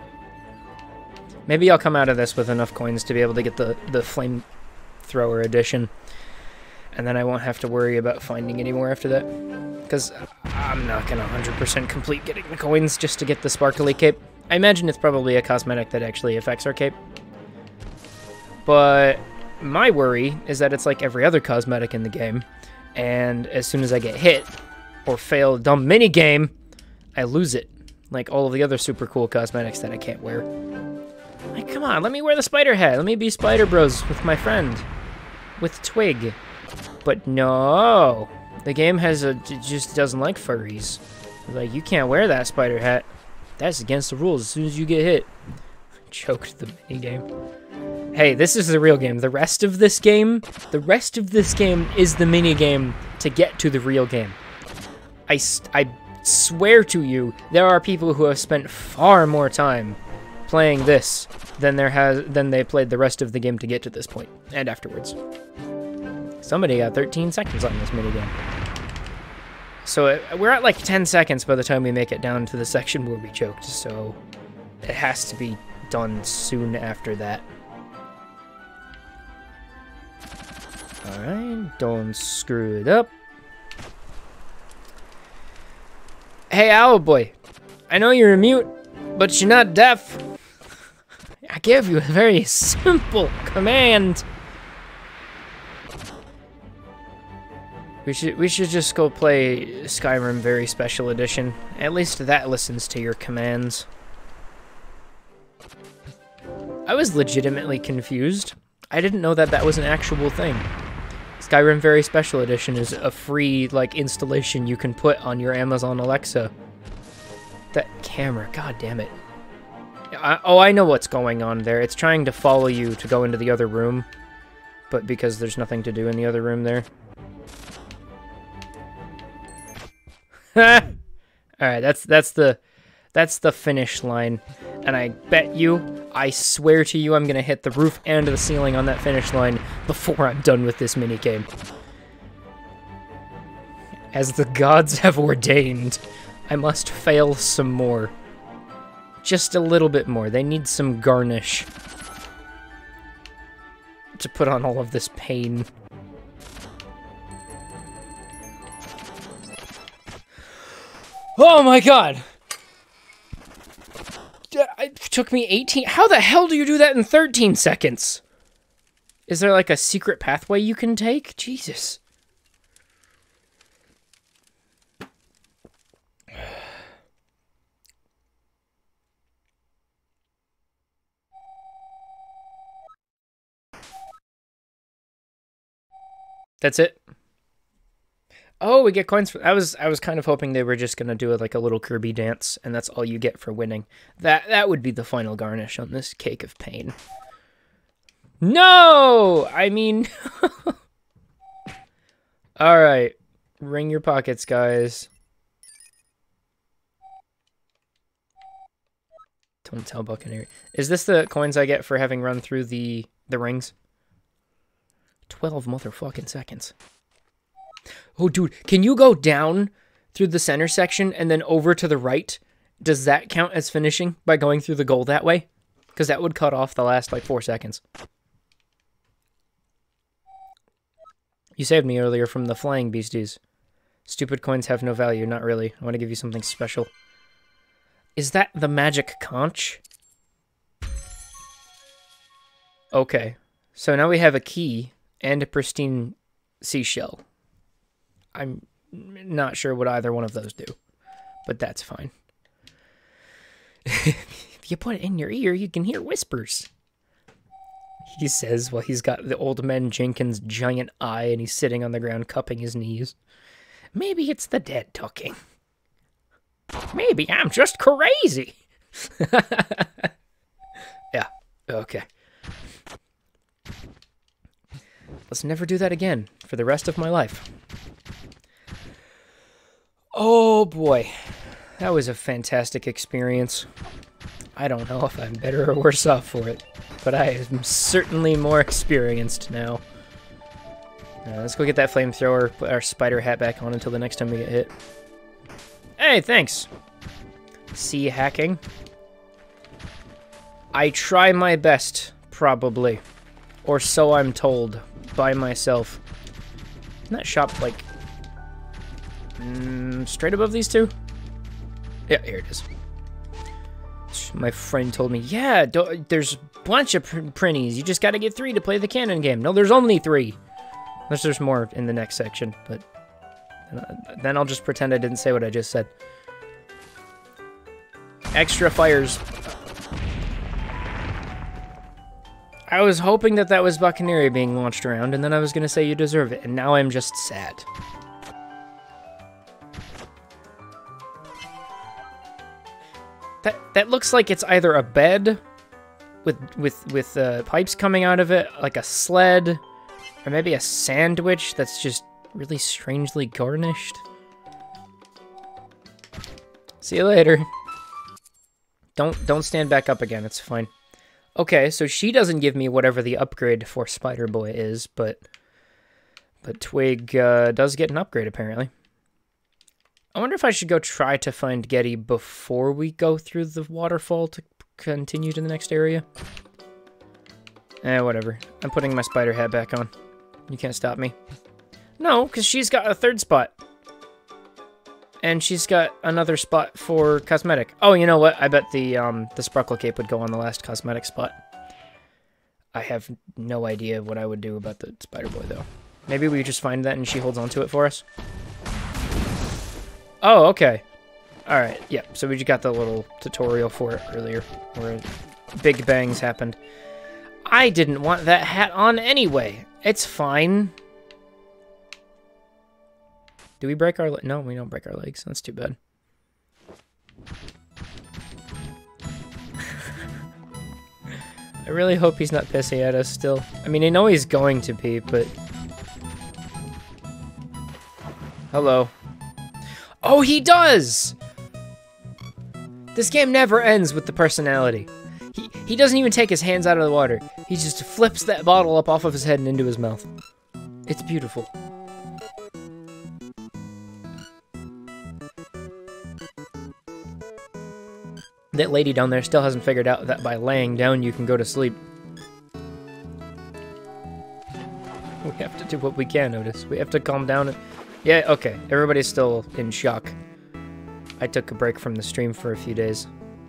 Maybe I'll come out of this with enough coins to be able to get the, the flamethrower edition. And then I won't have to worry about finding any more after that. Because I'm not going to one hundred percent complete getting the coins just to get the sparkly cape. I imagine it's probably a cosmetic that actually affects our cape. But my worry is that it's like every other cosmetic in the game. And as soon as I get hit or fail a dumb minigame, I lose it, like all of the other super cool cosmetics that I can't wear. Like, come on, let me wear the spider hat. Let me be Spider Bros with my friend, with Twig. But no, the game has a it just doesn't like furries. Like, you can't wear that spider hat. That's against the rules. As soon as you get hit, choked the mini game. Hey, this is the real game. The rest of this game, the rest of this game is the mini game to get to the real game. I I. swear to you, there are people who have spent far more time playing this than there has than they played the rest of the game to get to this point, and afterwards. Somebody got thirteen seconds on this minigame. So it, we're at like ten seconds by the time we make it down to the section where we choked, so it has to be done soon after that. Alright, don't screw it up. Hey, Owlboy, I know you're mute, but you're not deaf. I gave you a very simple command. We should we should just go play Skyrim Very Special Edition. At least that listens to your commands. I was legitimately confused. I didn't know that that was an actual thing. Skyrim Very Special Edition is a free, like, installation you can put on your Amazon Alexa. That camera, god damn it. I, oh, I know what's going on there. It's trying to follow you to go into the other room, but because there's nothing to do in the other room there. Alright, that's that's the that's the finish line. And I bet you, I swear to you, I'm gonna hit the roof and the ceiling on that finish line before I'm done with this minigame. As the gods have ordained, I must fail some more. Just a little bit more. They need some garnish to put on all of this pain. Oh my god! It took me eighteen... How the hell do you do that in thirteen seconds? Is there like a secret pathway you can take? Jesus. That's it? Oh, we get coins for... I was I was kind of hoping they were just going to do it like a little Kirby dance, and that's all you get for winning. That that would be the final garnish on this cake of pain. No! I mean... Alright. Ring your pockets, guys. Don't tell Buccaneer. Is this the coins I get for having run through the, the rings? twelve motherfucking seconds. Oh, dude, can you go down through the center section and then over to the right? Does that count as finishing by going through the goal that way? Because that would cut off the last, like, four seconds. You saved me earlier from the flying beasties. Stupid coins have no value. Not really. I want to give you something special. Is that the magic conch? Okay. So now we have a key and a pristine seashell. I'm not sure what either one of those do, but that's fine. If you put it in your ear, you can hear whispers. He says while he's got the old man Jenkins' giant eye and he's sitting on the ground cupping his knees. Maybe it's the dead talking. Maybe I'm just crazy. Yeah, okay. Let's never do that again for the rest of my life. Oh boy, that was a fantastic experience. I don't know if I'm better or worse off for it, but I am certainly more experienced now. Uh, let's go get that flamethrower, put our spider hat back on until the next time we get hit. Hey, thanks. Sea hacking. I try my best, probably. Or so I'm told, by myself. Isn't that shop, like, mm, straight above these two? Yeah, here it is. My friend told me, yeah, don't, there's a bunch of pr printies. You just gotta get three to play the canon game. No, there's only three. Unless there's more in the next section, but then I'll just pretend I didn't say what I just said. Extra fires. I was hoping that that was Buccaneer being launched around, and then I was going to say you deserve it, and now I'm just sad. That that looks like it's either a bed with with with uh, pipes coming out of it, like a sled, or maybe a sandwich that's just really strangely garnished. See you later. Don't don't stand back up again. It's fine. Okay, so she doesn't give me whatever the upgrade for Spider-Boy is, but but Twig uh, does get an upgrade, apparently. I wonder if I should go try to find Getty before we go through the waterfall to continue to the next area. Eh, whatever. I'm putting my spider hat back on. You can't stop me. No, because she's got a third spot. And she's got another spot for cosmetic. Oh, you know what? I bet the um the sparkle cape would go on the last cosmetic spot. I have no idea what I would do about the Spider-Boy, though. Maybe we just find that and she holds onto it for us? Oh, okay. Alright, yeah. So we just got the little tutorial for it earlier, where big bangs happened. I didn't want that hat on anyway. It's fine. Do we break our... No, we don't break our legs. That's too bad. I really hope he's not pissing at us still. I mean, I know he's going to be, but... Hello. Oh, he does! This game never ends with the personality. He, he doesn't even take his hands out of the water. He just flips that bottle up off of his head and into his mouth. It's beautiful. That lady down there still hasn't figured out that by laying down you can go to sleep. We have to do what we can, Otis. We have to calm down. And... Yeah, okay. Everybody's still in shock. I took a break from the stream for a few days.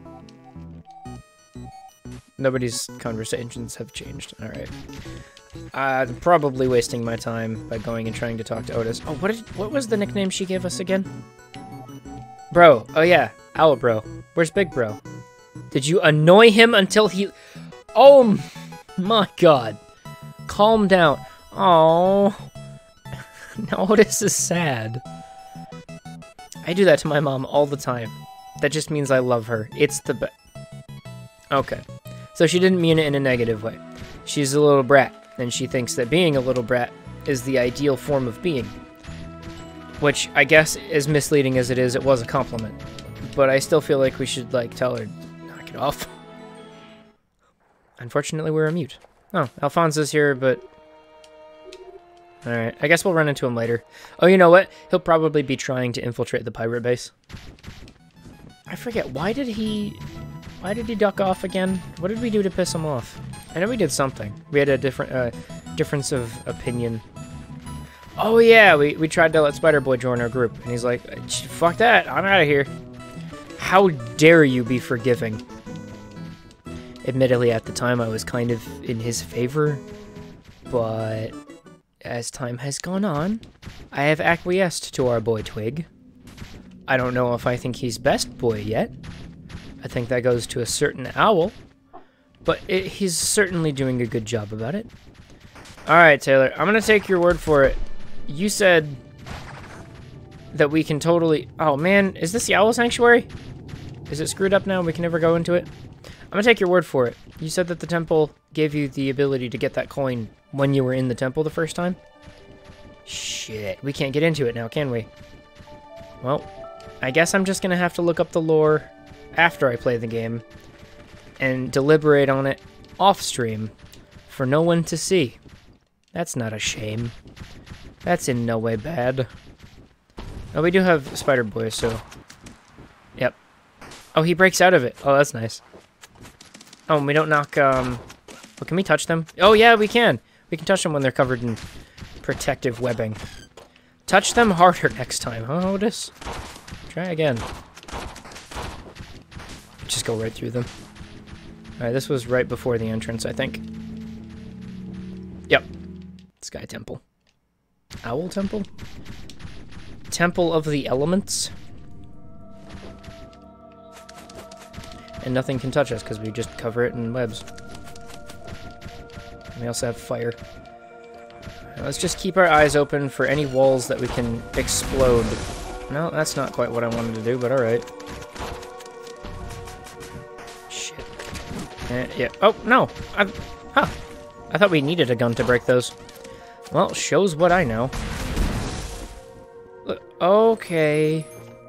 Nobody's conversations have changed. Alright. I'm probably wasting my time by going and trying to talk to Otis. Oh, what did, what was the nickname she gave us again? Bro. Oh yeah. Owl Bro. Where's Big Bro? Did you annoy him until he... Oh my god. Calm down. Oh. Now Otis is sad. I do that to my mom all the time. That just means I love her. It's the best. Okay. So she didn't mean it in a negative way. She's a little brat, and she thinks that being a little brat is the ideal form of being. Which, I guess, as misleading as it is, it was a compliment. But I still feel like we should, like, tell her, knock it off. Unfortunately, we're a mute. Oh, Alphonse's here, but... Alright, I guess we'll run into him later. Oh, you know what? He'll probably be trying to infiltrate the pirate base. I forget, why did he... Why did he duck off again? What did we do to piss him off? I know we did something. We had a different uh, difference of opinion. Oh yeah, we, we tried to let Spider-Boy join our group, and he's like, fuck that, I'm out of here. How dare you be forgiving? Admittedly, at the time, I was kind of in his favor, but as time has gone on, I have acquiesced to our boy Twig. I don't know if I think he's best boy yet. I think that goes to a certain owl, but it, he's certainly doing a good job about it. Alright, Taylor, I'm gonna take your word for it. You said that we can totally... Oh, man, is this the Owl Sanctuary? Is it screwed up now? We can never go into it? I'm gonna take your word for it. You said that the temple gave you the ability to get that coin when you were in the temple the first time? Shit, we can't get into it now, can we? Well, I guess I'm just gonna have to look up the lore after I play the game and deliberate on it off-stream for no one to see. That's not a shame. That's in no way bad. Oh, we do have Spider-Boy, so... Yep. Oh, he breaks out of it. Oh, that's nice. Oh, and we don't knock, um... Well, can we touch them? Oh, yeah, we can. We can touch them when they're covered in protective webbing. Touch them harder next time, huh, Otis? Try again. Just go right through them. Alright, this was right before the entrance, I think. Yep. Sky Temple. Owl Temple? Temple of the Elements? And nothing can touch us because we just cover it in webs. And we also have fire. Now let's just keep our eyes open for any walls that we can explode. No, that's not quite what I wanted to do, but alright. Shit. Uh, yeah. Oh, no! I, huh. I thought we needed a gun to break those. Well, shows what I know. Look, okay.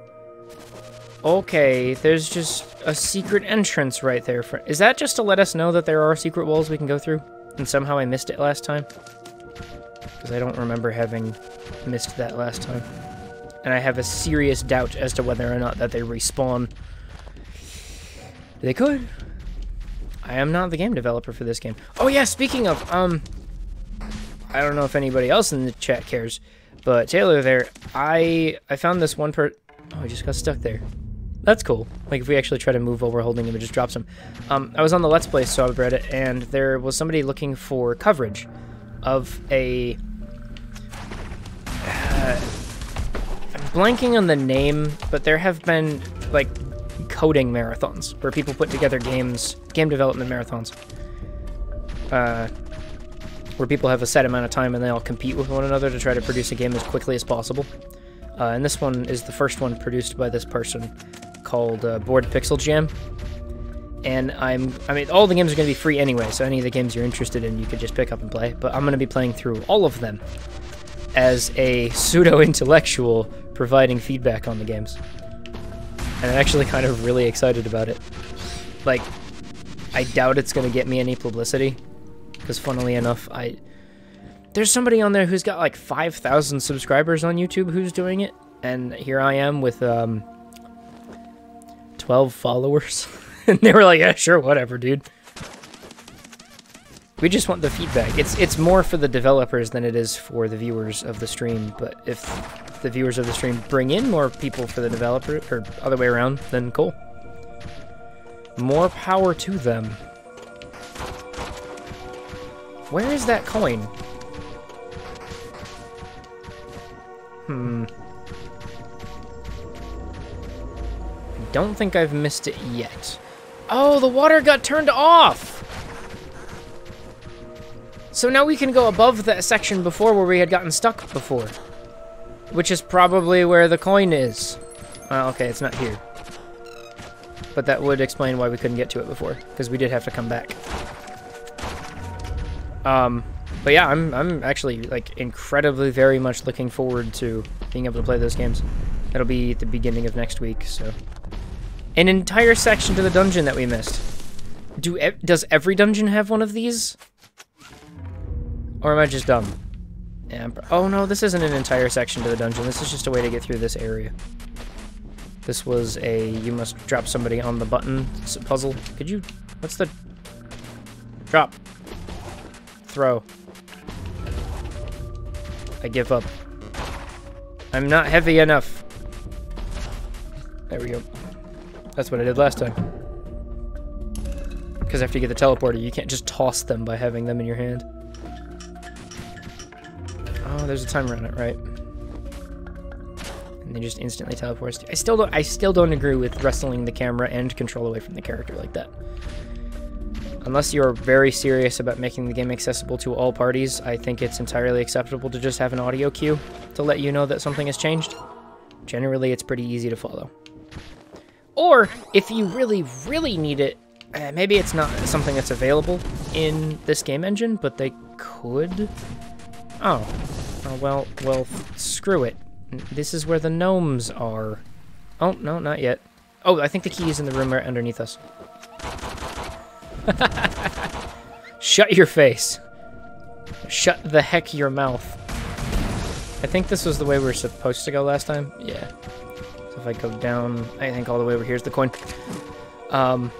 Okay, there's just a secret entrance right there. For, is that just to let us know that there are secret walls we can go through? And somehow I missed it last time? Because I don't remember having missed that last time. And I have a serious doubt as to whether or not that they respawn. They could. I am not the game developer for this game. Oh yeah, speaking of, um... I don't know if anybody else in the chat cares, but Taylor there, I I found this one per... Oh, I just got stuck there. That's cool. Like, if we actually try to move while we're holding him, it just drops him. Um, I was on the Let's Play subreddit, and there was somebody looking for coverage of a... Uh, I'm blanking on the name, but there have been, like, coding marathons, where people put together games, game development marathons. Uh... where people have a set amount of time and they all compete with one another to try to produce a game as quickly as possible. Uh, and this one is the first one produced by this person called uh, Bored Pixel Jam. And I'm, I mean, all the games are going to be free anyway, so any of the games you're interested in, you could just pick up and play. But I'm going to be playing through all of them as a pseudo-intellectual providing feedback on the games. And I'm actually kind of really excited about it. Like, I doubt it's going to get me any publicity, because funnily enough, I... There's somebody on there who's got like five thousand subscribers on YouTube who's doing it, and here I am with um, twelve followers. And they were like, yeah, sure, whatever, dude. We just want the feedback. It's it's more for the developers than it is for the viewers of the stream, but if the viewers of the stream bring in more people for the developer, or other way around, then cool. More power to them. Where is that coin? Hmm. I don't think I've missed it yet. Oh, the water got turned off! So now we can go above that section before where we had gotten stuck before. Which is probably where the coin is. Uh, okay, it's not here. But that would explain why we couldn't get to it before, because we did have to come back. Um, but yeah, I'm, I'm actually, like, incredibly very much looking forward to being able to play those games. That'll be at the beginning of next week, so... An entire section to the dungeon that we missed. Do e does every dungeon have one of these? Or am I just dumb? Yeah, I'm oh no, this isn't an entire section to the dungeon. This is just a way to get through this area. This was a you must drop somebody on the button puzzle. Could you... What's the... Drop. Throw. I give up. I'm not heavy enough. There we go. That's what I did last time. Because after you get the teleporter, you can't just toss them by having them in your hand. Oh, there's a timer on it, right? And they just instantly teleports. I still don't. I still don't agree with wrestling the camera and control away from the character like that. Unless you're very serious about making the game accessible to all parties, I think it's entirely acceptable to just have an audio cue to let you know that something has changed. Generally, it's pretty easy to follow. Or, if you really, really need it, uh, maybe it's not something that's available in this game engine, but they could... Oh. Oh, well, well, screw it. This is where the gnomes are. Oh, no, not yet. Oh, I think the key is in the room right underneath us. Shut your face. Shut the heck your mouth. I think this was the way we were supposed to go last time. Yeah. So if I go down, I think all the way over here is the coin. Um,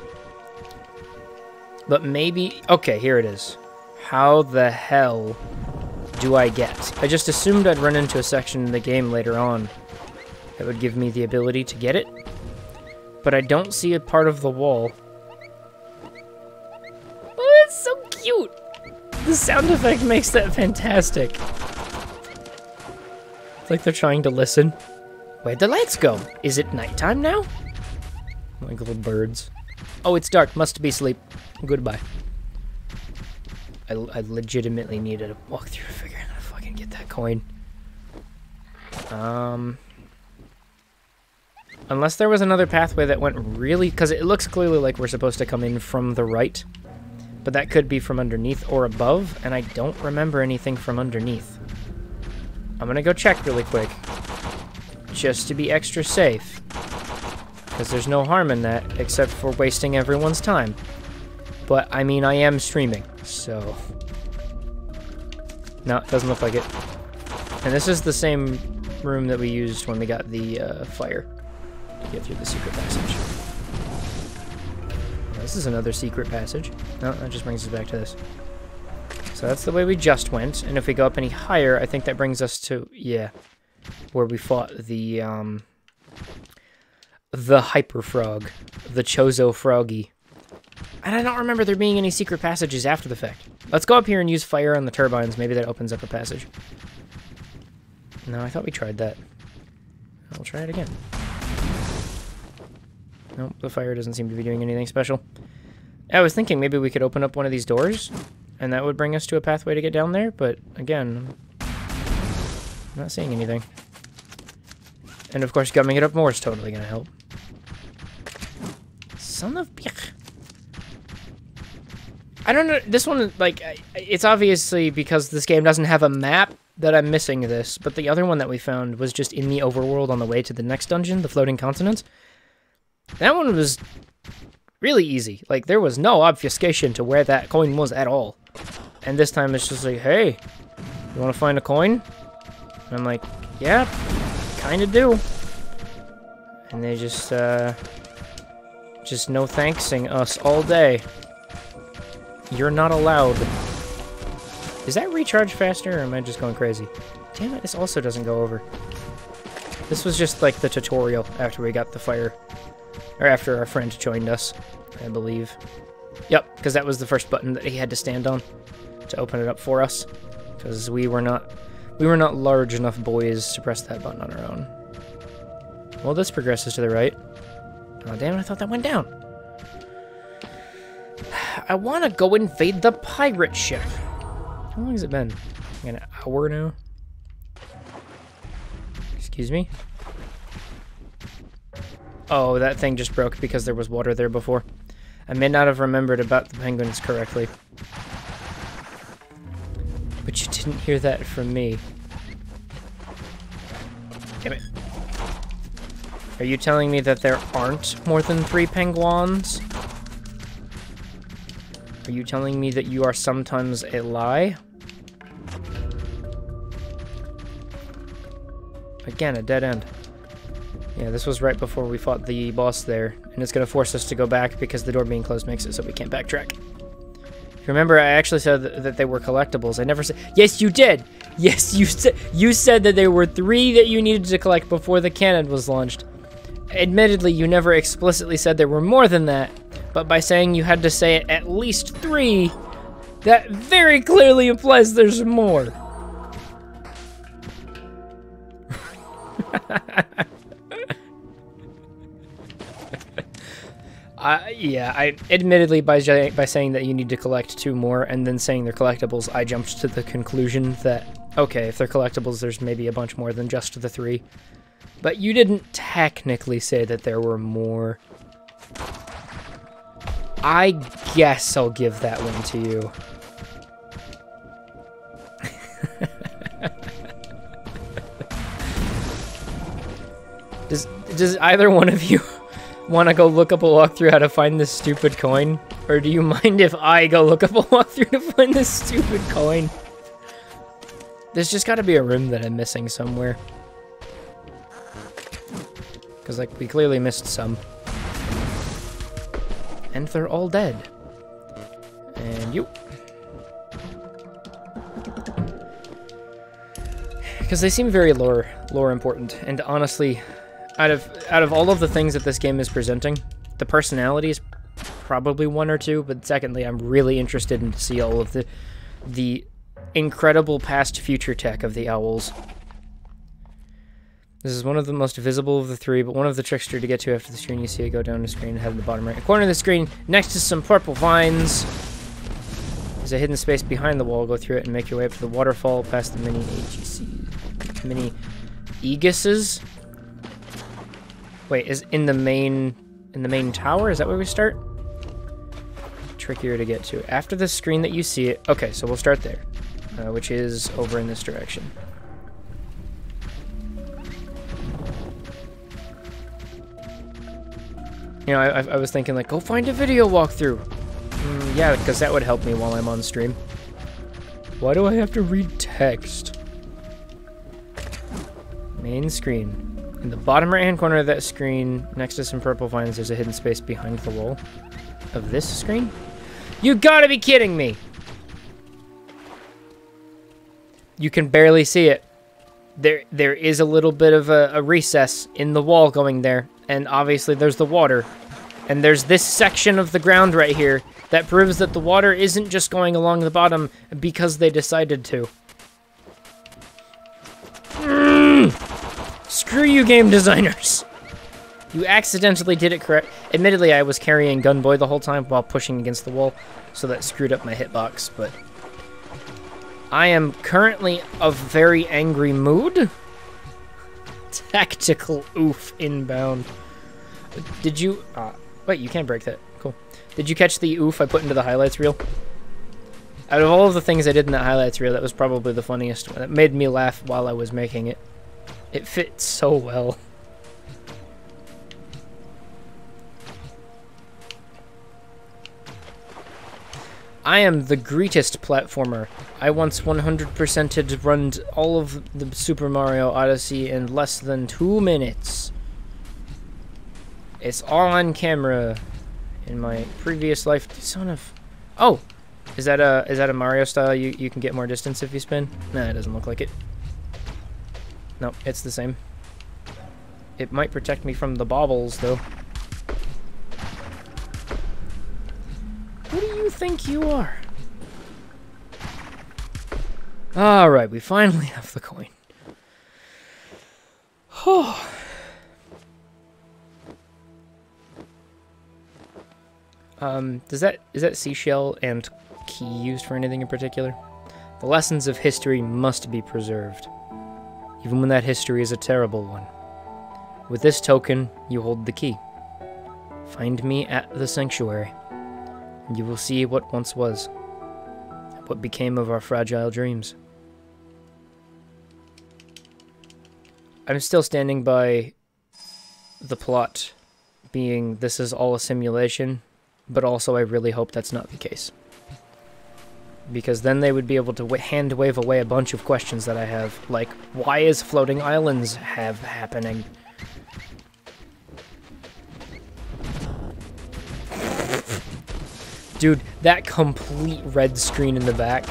but maybe... Okay, here it is. How the hell do I get? I just assumed I'd run into a section in the game later on that would give me the ability to get it. But I don't see a part of the wall. Oh, it's so cute! The sound effect makes that fantastic. It's like they're trying to listen. Where'd the lights go? Is it nighttime now? Like little birds. Oh, it's dark. Must be sleep. Goodbye. I, I legitimately needed a walkthrough to figure out how to fucking get that coin. Um... Unless there was another pathway that went really... Because it looks clearly like we're supposed to come in from the right. But that could be from underneath or above, and I don't remember anything from underneath. I'm gonna go check really quick. Just to be extra safe. Because there's no harm in that, except for wasting everyone's time. But, I mean, I am streaming, so... No, it doesn't look like it. And this is the same room that we used when we got the uh, fire. To get through the secret passage. This is another secret passage. No, that just brings us back to this. So that's the way we just went, and if we go up any higher, I think that brings us to, yeah, where we fought the, um, the Hyper Frog, the Chozo Froggy. And I don't remember there being any secret passages after the fact. Let's go up here and use fire on the turbines, maybe that opens up a passage. No, I thought we tried that. I'll try it again. Nope, the fire doesn't seem to be doing anything special. I was thinking maybe we could open up one of these doors, and that would bring us to a pathway to get down there, but again, I'm not seeing anything. And of course, gumming it up more is totally gonna help. Son of bitch. I don't know, this one, like, it's obviously because this game doesn't have a map that I'm missing this, but the other one that we found was just in the overworld on the way to the next dungeon, the floating continent. That one was really easy. Like, there was no obfuscation to where that coin was at all. And this time it's just like, hey, you want to find a coin? And I'm like, yeah, kind of do. And they just, uh, just no thanksing us all day. You're not allowed. Is that recharge faster, or am I just going crazy? Damn it, this also doesn't go over. This was just like the tutorial after we got the fire. Or after our friend joined us, I believe. Yep, because that was the first button that he had to stand on to open it up for us. Because we were not we were not large enough boys to press that button on our own. Well, this progresses to the right. Oh, damn it, I thought that went down. I want to go invade the pirate ship. How long has it been? Like an hour now? Excuse me? Oh, that thing just broke because there was water there before. I may not have remembered about the penguins correctly. But you didn't hear that from me. Damn it. Are you telling me that there aren't more than three penguins? Are you telling me that you are sometimes a lie? Again, a dead end. Yeah, this was right before we fought the boss there, and it's going to force us to go back because the door being closed makes it so we can't backtrack. Remember, I actually said th that they were collectibles. I never said... Yes, you did! Yes, you said you said that there were three that you needed to collect before the cannon was launched. Admittedly, you never explicitly said there were more than that, but by saying you had to say it at least three, that very clearly implies there's more. Uh, yeah, I admittedly by by saying that you need to collect two more and then saying they're collectibles, I jumped to the conclusion that, okay, if they're collectibles, there's maybe a bunch more than just the three. But you didn't technically say that there were more. I guess I'll give that one to you. does, does either one of you want to go look up a walkthrough how to find this stupid coin? Or do you mind if I go look up a walkthrough to find this stupid coin? There's just got to be a room that I'm missing somewhere. Because, like, we clearly missed some. And they're all dead. And you. Because they seem very lore, lore important. And honestly, out of out of all of the things that this game is presenting, the personality is probably one or two. But secondly, I'm really interested in to see all of the the incredible past future tech of the owls. This is one of the most visible of the three, but one of the tricks to get to after the screen. You see it go down the screen and head in the bottom right corner of the screen, next to some purple vines. There's a hidden space behind the wall. Go through it and make your way up to the waterfall, past the mini A G C, mini Aegises. Wait, is in the main in the main tower? Is that where we start? Trickier to get to. After the screen that you see it. Okay, so we'll start there, uh, which is over in this direction. You know, I, I was thinking, like, go find a video walkthrough. Mm, yeah, because that would help me while I'm on stream. Why do I have to read text? Main screen. In the bottom right-hand corner of that screen, next to some purple vines, there's a hidden space behind the wall of this screen. You gotta be kidding me! You can barely see it. There, there is a little bit of a, a recess in the wall going there. And obviously there's the water. And there's this section of the ground right here that proves that the water isn't just going along the bottom because they decided to. Mm! Screw you, game designers! You accidentally did it correct. Admittedly, I was carrying Gunboy the whole time while pushing against the wall, so that screwed up my hitbox, but I am currently of very angry mood. Tactical oof inbound. Did you... Uh, wait, you can't break that. Cool. Did you catch the oof I put into the highlights reel? Out of all of the things I did in that highlights reel, that was probably the funniest one. It made me laugh while I was making it. It fits so well. I am the greatest platformer. I once one hundred percented run all of the Super Mario Odyssey in less than two minutes. It's all on camera. In my previous life, son of... Oh! Is that a is that a Mario style? You, you can get more distance if you spin? Nah, it doesn't look like it. Nope, it's the same. It might protect me from the baubles, though. Who do you think you are? Alright, we finally have the coin. Oh. Um, does that is that seashell and key used for anything in particular? The lessons of history must be preserved, even when that history is a terrible one. With this token, you hold the key. Find me at the sanctuary, and you will see what once was, what became of our fragile dreams. I'm still standing by the plot being this is all a simulation, but also I really hope that's not the case. Because then they would be able to w hand wave away a bunch of questions that I have, like, why is floating islands have happening? Dude, that complete red screen in the back.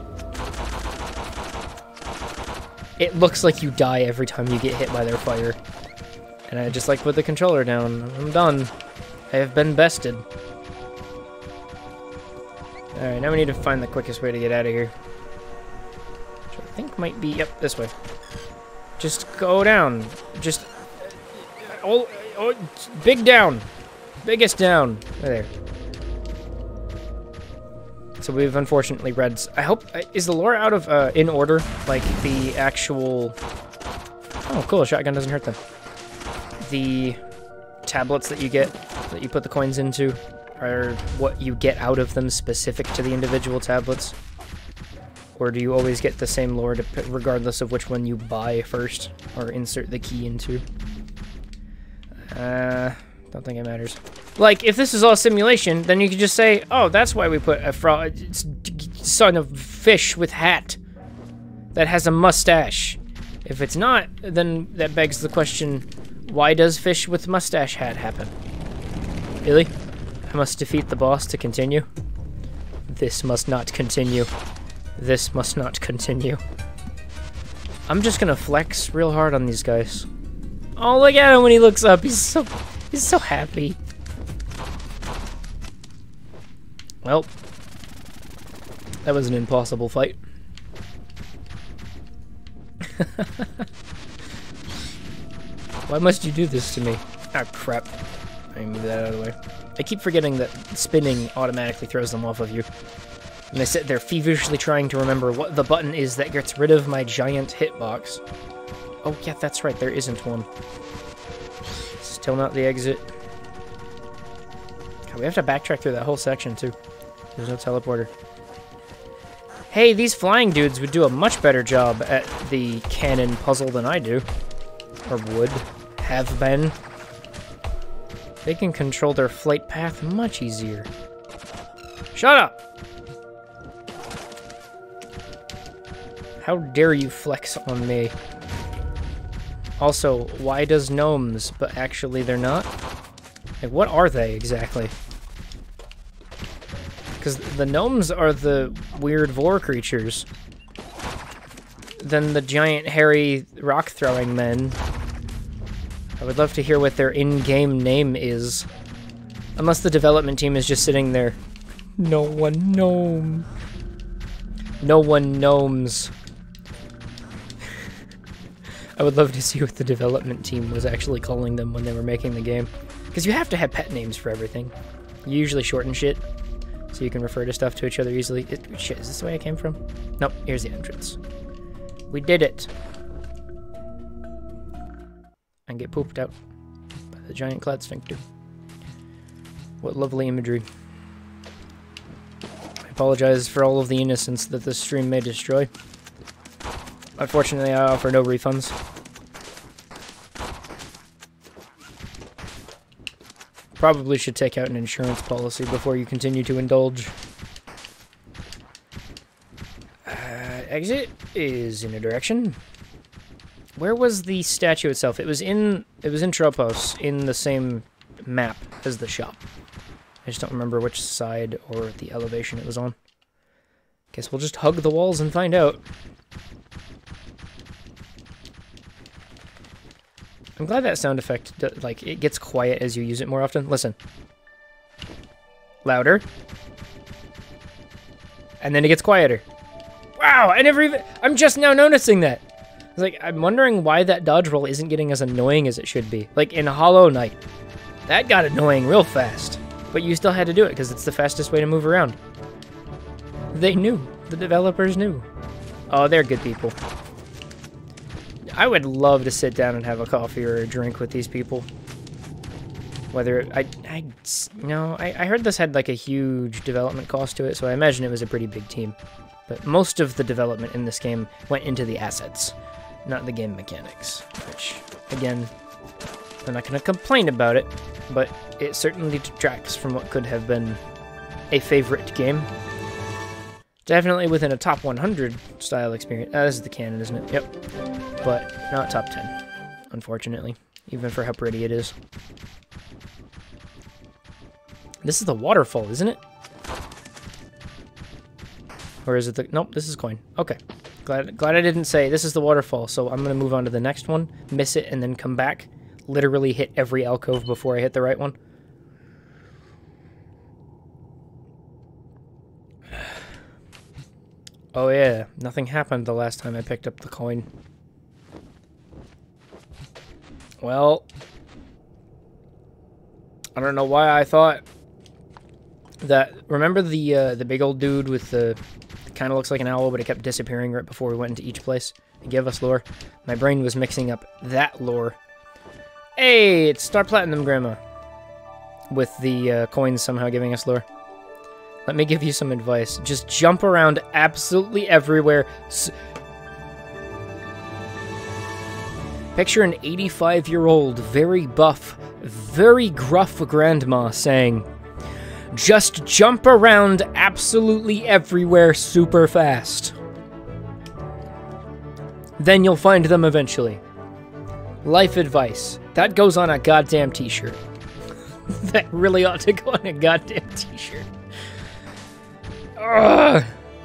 It looks like you die every time you get hit by their fire. And I just like put the controller down. I'm done. I have been bested. Alright, now we need to find the quickest way to get out of here. Which I think might be, yep, this way. Just go down. Just, oh, oh, big down. Biggest down. Right there. So we've unfortunately read, I hope, is the lore out of, uh, in order? Like, the actual, oh, cool, a shotgun doesn't hurt them. The tablets that you get, that you put the coins into, are what you get out of them specific to the individual tablets? Or do you always get the same lore to, regardless of which one you buy first or insert the key into? Uh, don't think it matters. Like, if this is all simulation, then you could just say, oh, that's why we put a frog, son of fish with hat that has a mustache. If it's not, then that begs the question, why does fish with mustache hat happen? Really? I must defeat the boss to continue? This must not continue. This must not continue. I'm just gonna flex real hard on these guys. Oh, look at him when he looks up. He's so, he's so happy. Well, that was an impossible fight. Why must you do this to me? Ah, crap. I can move that out of the way. I keep forgetting that spinning automatically throws them off of you. And I sit there feverishly trying to remember what the button is that gets rid of my giant hitbox. Oh, yeah, that's right, there isn't one. Still not the exit. God, we have to backtrack through that whole section, too. There's no teleporter. Hey, these flying dudes would do a much better job at the cannon puzzle than I do. Or would have been. They can control their flight path much easier. Shut up! How dare you flex on me? Also, why does gnomes, but actually they're not? Like, what are they exactly? Because the gnomes are the weird vor creatures. Then the giant hairy rock-throwing men. I would love to hear what their in-game name is. Unless the development team is just sitting there. No one gnome. No one gnomes. I would love to see what the development team was actually calling them when they were making the game. Because you have to have pet names for everything. You usually shorten shit, so you can refer to stuff to each other easily. It, shit, is this the way I came from? Nope, here's the entrance. We did it. and get pooped out by the giant cloud sphincter. What lovely imagery. I apologize for all of the innocence that this stream may destroy. Unfortunately, I offer no refunds. Probably should take out an insurance policy before you continue to indulge. Uh, exit is in a direction. Where was the statue itself? It was in it was in Tropos, in the same map as the shop. I just don't remember which side or the elevation it was on. Guess we'll just hug the walls and find out. I'm glad that sound effect, like, it gets quiet as you use it more often. Listen. Louder. And then it gets quieter. Wow, I never even... I'm just now noticing that. It's like, I'm wondering why that dodge roll isn't getting as annoying as it should be. Like, in Hollow Knight. That got annoying real fast. But you still had to do it, because it's the fastest way to move around. They knew. The developers knew. Oh, they're good people. I would love to sit down and have a coffee or a drink with these people. Whether... I... I... No, I, I heard this had, like, a huge development cost to it, so I imagine it was a pretty big team. But most of the development in this game went into the assets, not the game mechanics. Which, again, I'm not going to complain about it, but it certainly detracts from what could have been a favorite game. Definitely within a top one hundred style experience. Uh, this is the canon, isn't it? Yep. But not top ten, unfortunately, even for how pretty it is. This is the waterfall, isn't it? Or is it the... Nope, this is coin. Okay. Glad, glad I didn't say this is the waterfall, so I'm going to move on to the next one, miss it, and then come back. Literally hit every alcove before I hit the right one. Oh yeah, nothing happened the last time I picked up the coin. Well, I don't know why I thought that... Remember the uh, the big old dude with the... kind of looks like an owl, but it kept disappearing right before we went into each place? It gave us lore. My brain was mixing up that lore. Hey, it's Star Platinum Grandma. With the uh, coins somehow giving us lore. Let me give you some advice. Just jump around absolutely everywhere. S Picture an eighty-five-year-old, very buff, very gruff grandma saying, just jump around absolutely everywhere super fast. Then you'll find them eventually. Life advice. That goes on a goddamn t-shirt. That really ought to go on a goddamn t-shirt. Ugh.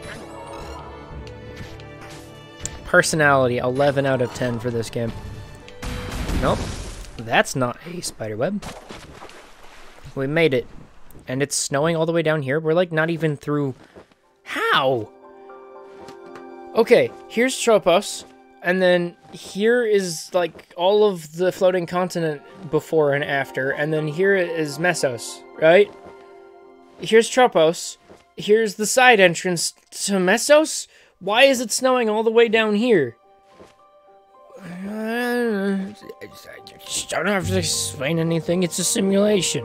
Personality, eleven out of ten for this game. Nope, that's not a spiderweb. We made it. And it's snowing all the way down here. We're like not even through... How? Okay, here's Tropos. And then here is like all of the floating continent before and after. And then here is Mesos, right? Here's Tropos. Here's the side entrance to Mesos? Why is it snowing all the way down here? I just don't have to explain anything. It's a simulation.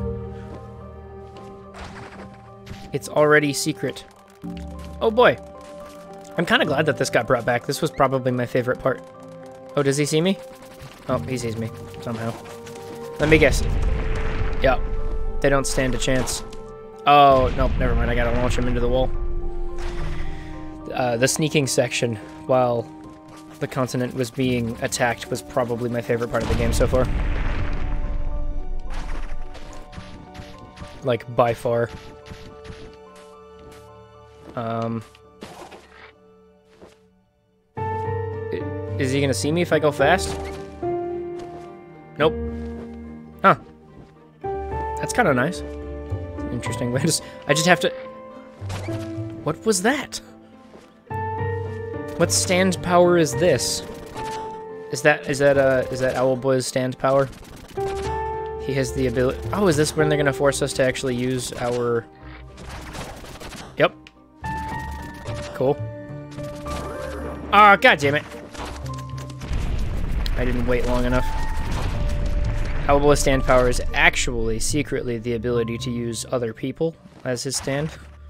It's already secret. Oh boy. I'm kind of glad that this got brought back. This was probably my favorite part. Oh, does he see me? Oh, he sees me somehow. Let me guess. Yep. They don't stand a chance. Oh, nope, never mind. I gotta launch him into the wall. Uh, the sneaking section while the continent was being attacked was probably my favorite part of the game so far. Like, by far. Um... Is he gonna see me if I go fast? Nope. Huh. That's kind of nice. Interesting. I just, I just have to... What was that? What stand power is this? Is that, is that, uh, is that Owlboy's stand power? He has the ability... Oh, is this when they're gonna force us to actually use our... Yep. Cool. Ah, oh, god damn it. I didn't wait long enough. Elbow stand power is actually secretly the ability to use other people as his stand.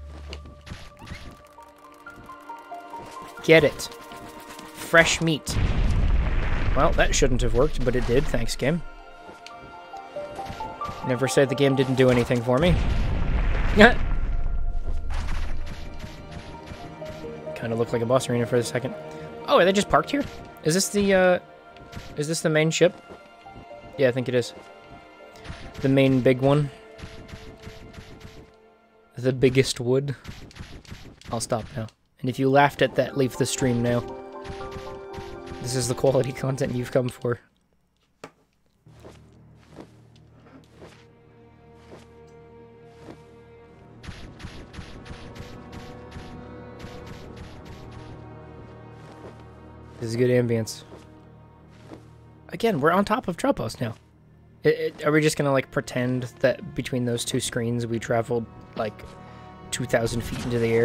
Get it. Fresh meat. Well, that shouldn't have worked, but it did. Thanks, game. Never said the game didn't do anything for me. Kind of looked like a boss arena for a second. Oh, are they just parked here? Is this the, uh... Is this the main ship? Yeah, I think it is. The main big one. The biggest wood. I'll stop now. And if you laughed at that, leave the stream now. This is the quality content you've come for. This is good ambience. Again, we're on top of Tropos now. It, it, are we just gonna, like, pretend that between those two screens we traveled, like, two thousand feet into the air?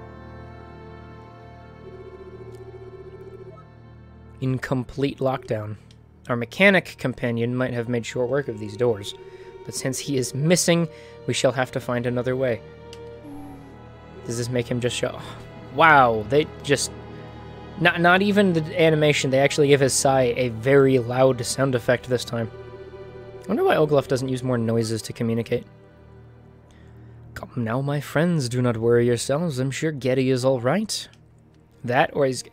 In complete lockdown. Our mechanic companion might have made short work of these doors, but since he is missing, we shall have to find another way. Does this make him just show? Wow, they just... Not, not even the animation, they actually give his sigh a very loud sound effect this time. I wonder why Olaf doesn't use more noises to communicate. Come now, my friends, do not worry yourselves. I'm sure Getty is all right. That, or he's...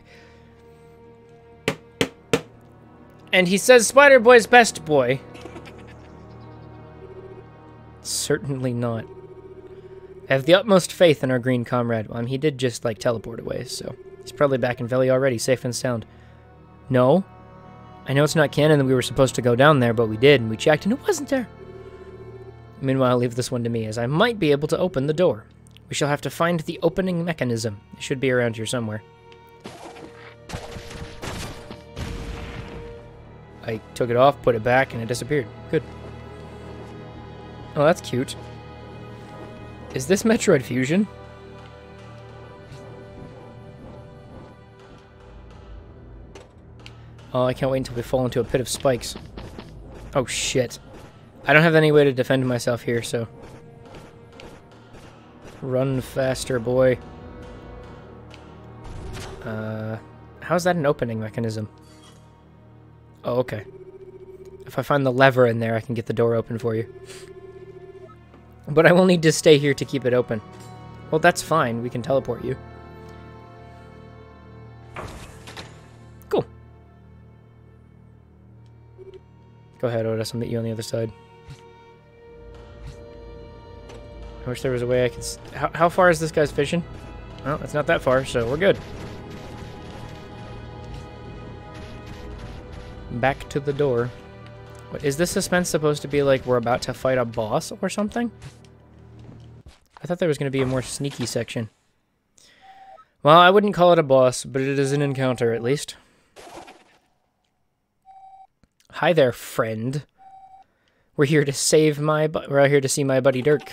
And he says Spider Boy's best boy. Certainly not. I have the utmost faith in our green comrade. Well, I mean, he did just, like, teleport away, so... He's probably back in Veli already, safe and sound. No. I know it's not canon that we were supposed to go down there, but we did, and we checked, and it wasn't there. Meanwhile, I'll leave this one to me, as I might be able to open the door. We shall have to find the opening mechanism. It should be around here somewhere. I took it off, put it back, and it disappeared. Good. Oh, that's cute. Is this Metroid Fusion? Oh, I can't wait until we fall into a pit of spikes. Oh, shit. I don't have any way to defend myself here, so... Run faster, boy. Uh, how's that an opening mechanism? Oh, okay. If I find the lever in there, I can get the door open for you. But I will need to stay here to keep it open. Well, that's fine. We can teleport you. Cool. Go ahead, Otis. I'll meet you on the other side. I wish there was a way I could... S how, how far is this guy's fishing? Well, it's not that far, so we're good. Back to the door. What, is this suspense supposed to be like we're about to fight a boss or something? I thought there was going to be a more sneaky section. Well, I wouldn't call it a boss, but it is an encounter at least. Hi there, friend. We're here to save my... Bu we're out here to see my buddy Dirk.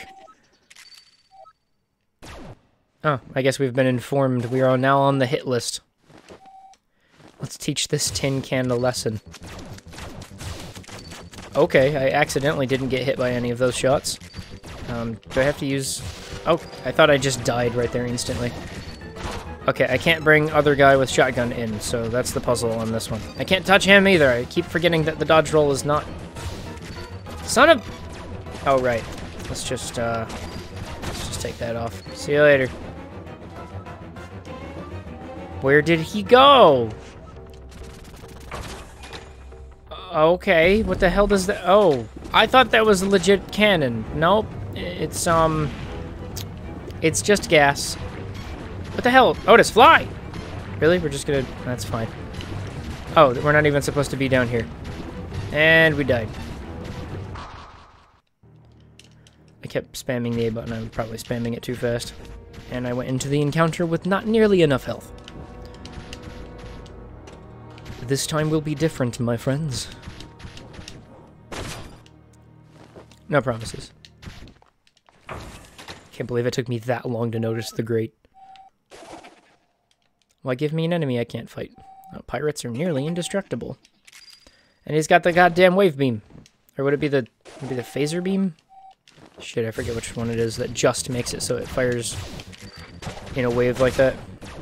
Oh, I guess we've been informed. We are now on the hit list. Let's teach this tin can a lesson. Okay, I accidentally didn't get hit by any of those shots. Um, do I have to use... Oh, I thought I just died right there instantly. Okay, I can't bring other guy with shotgun in, so that's the puzzle on this one. I can't touch him either. I keep forgetting that the dodge roll is not... Son of... Oh, right. Let's just, uh... Let's just take that off. See you later. Where did he go? Okay, what the hell does that... Oh, I thought that was legit cannon. Nope, it's, um... It's just gas. What the hell? Otis, fly! Really? We're just gonna... That's fine. Oh, we're not even supposed to be down here. And we died. I kept spamming the A button. I'm probably spamming it too fast. And I went into the encounter with not nearly enough health. This time will be different, my friends. No promises. Can't believe it took me that long to notice the grate. Why give me an enemy I can't fight? Oh, pirates are nearly indestructible. And he's got the goddamn wave beam. Or would it be the, would it be the phaser beam? Shit, I forget which one it is that just makes it so it fires in a wave like that.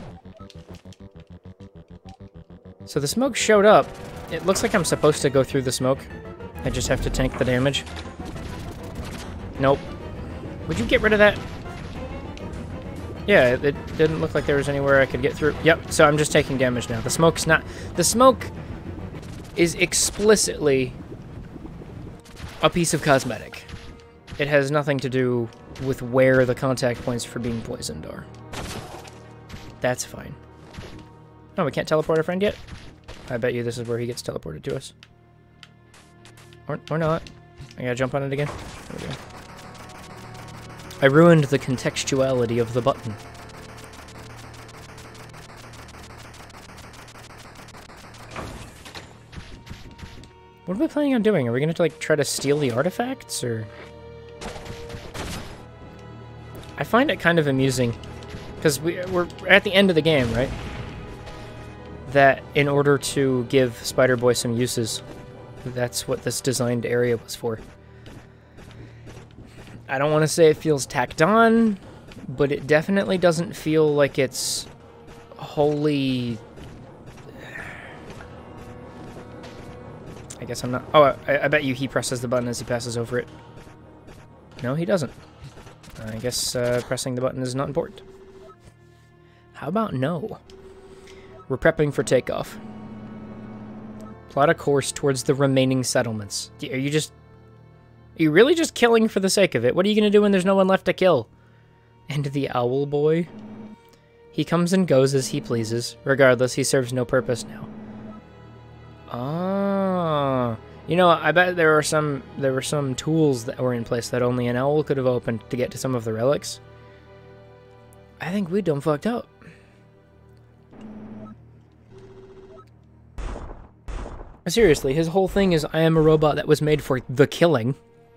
So the smoke showed up. It looks like I'm supposed to go through the smoke. I just have to tank the damage. Nope. Would you get rid of that? Yeah, it, it didn't look like there was anywhere I could get through. Yep, so I'm just taking damage now. The smoke's not... The smoke is explicitly a piece of cosmetic. It has nothing to do with where the contact points for being poisoned are. That's fine. Oh, we can't teleport our friend yet? I bet you this is where he gets teleported to us. Or, or not. I gotta jump on it again. There we go. I ruined the contextuality of the button. What are we planning on doing? Are we gonna like try to steal the artifacts, or? I find it kind of amusing, because we, we're at the end of the game, right? That in order to give Spider-Boy some uses, that's what this designed area was for. I don't want to say it feels tacked on, but it definitely doesn't feel like it's wholly... I guess I'm not... Oh, I, I bet you he presses the button as he passes over it. No, he doesn't. I guess uh, pressing the button is not important. How about no? We're prepping for takeoff. Plot a course towards the remaining settlements. Are you just... Are you really just killing for the sake of it? What are you going to do when there's no one left to kill? And the owl boy? He comes and goes as he pleases. Regardless, he serves no purpose now. Ah... You know, I bet there were some there were some tools that were in place that only an owl could have opened to get to some of the relics. I think we done fucked up. Seriously, his whole thing is, I am a robot that was made for the killing.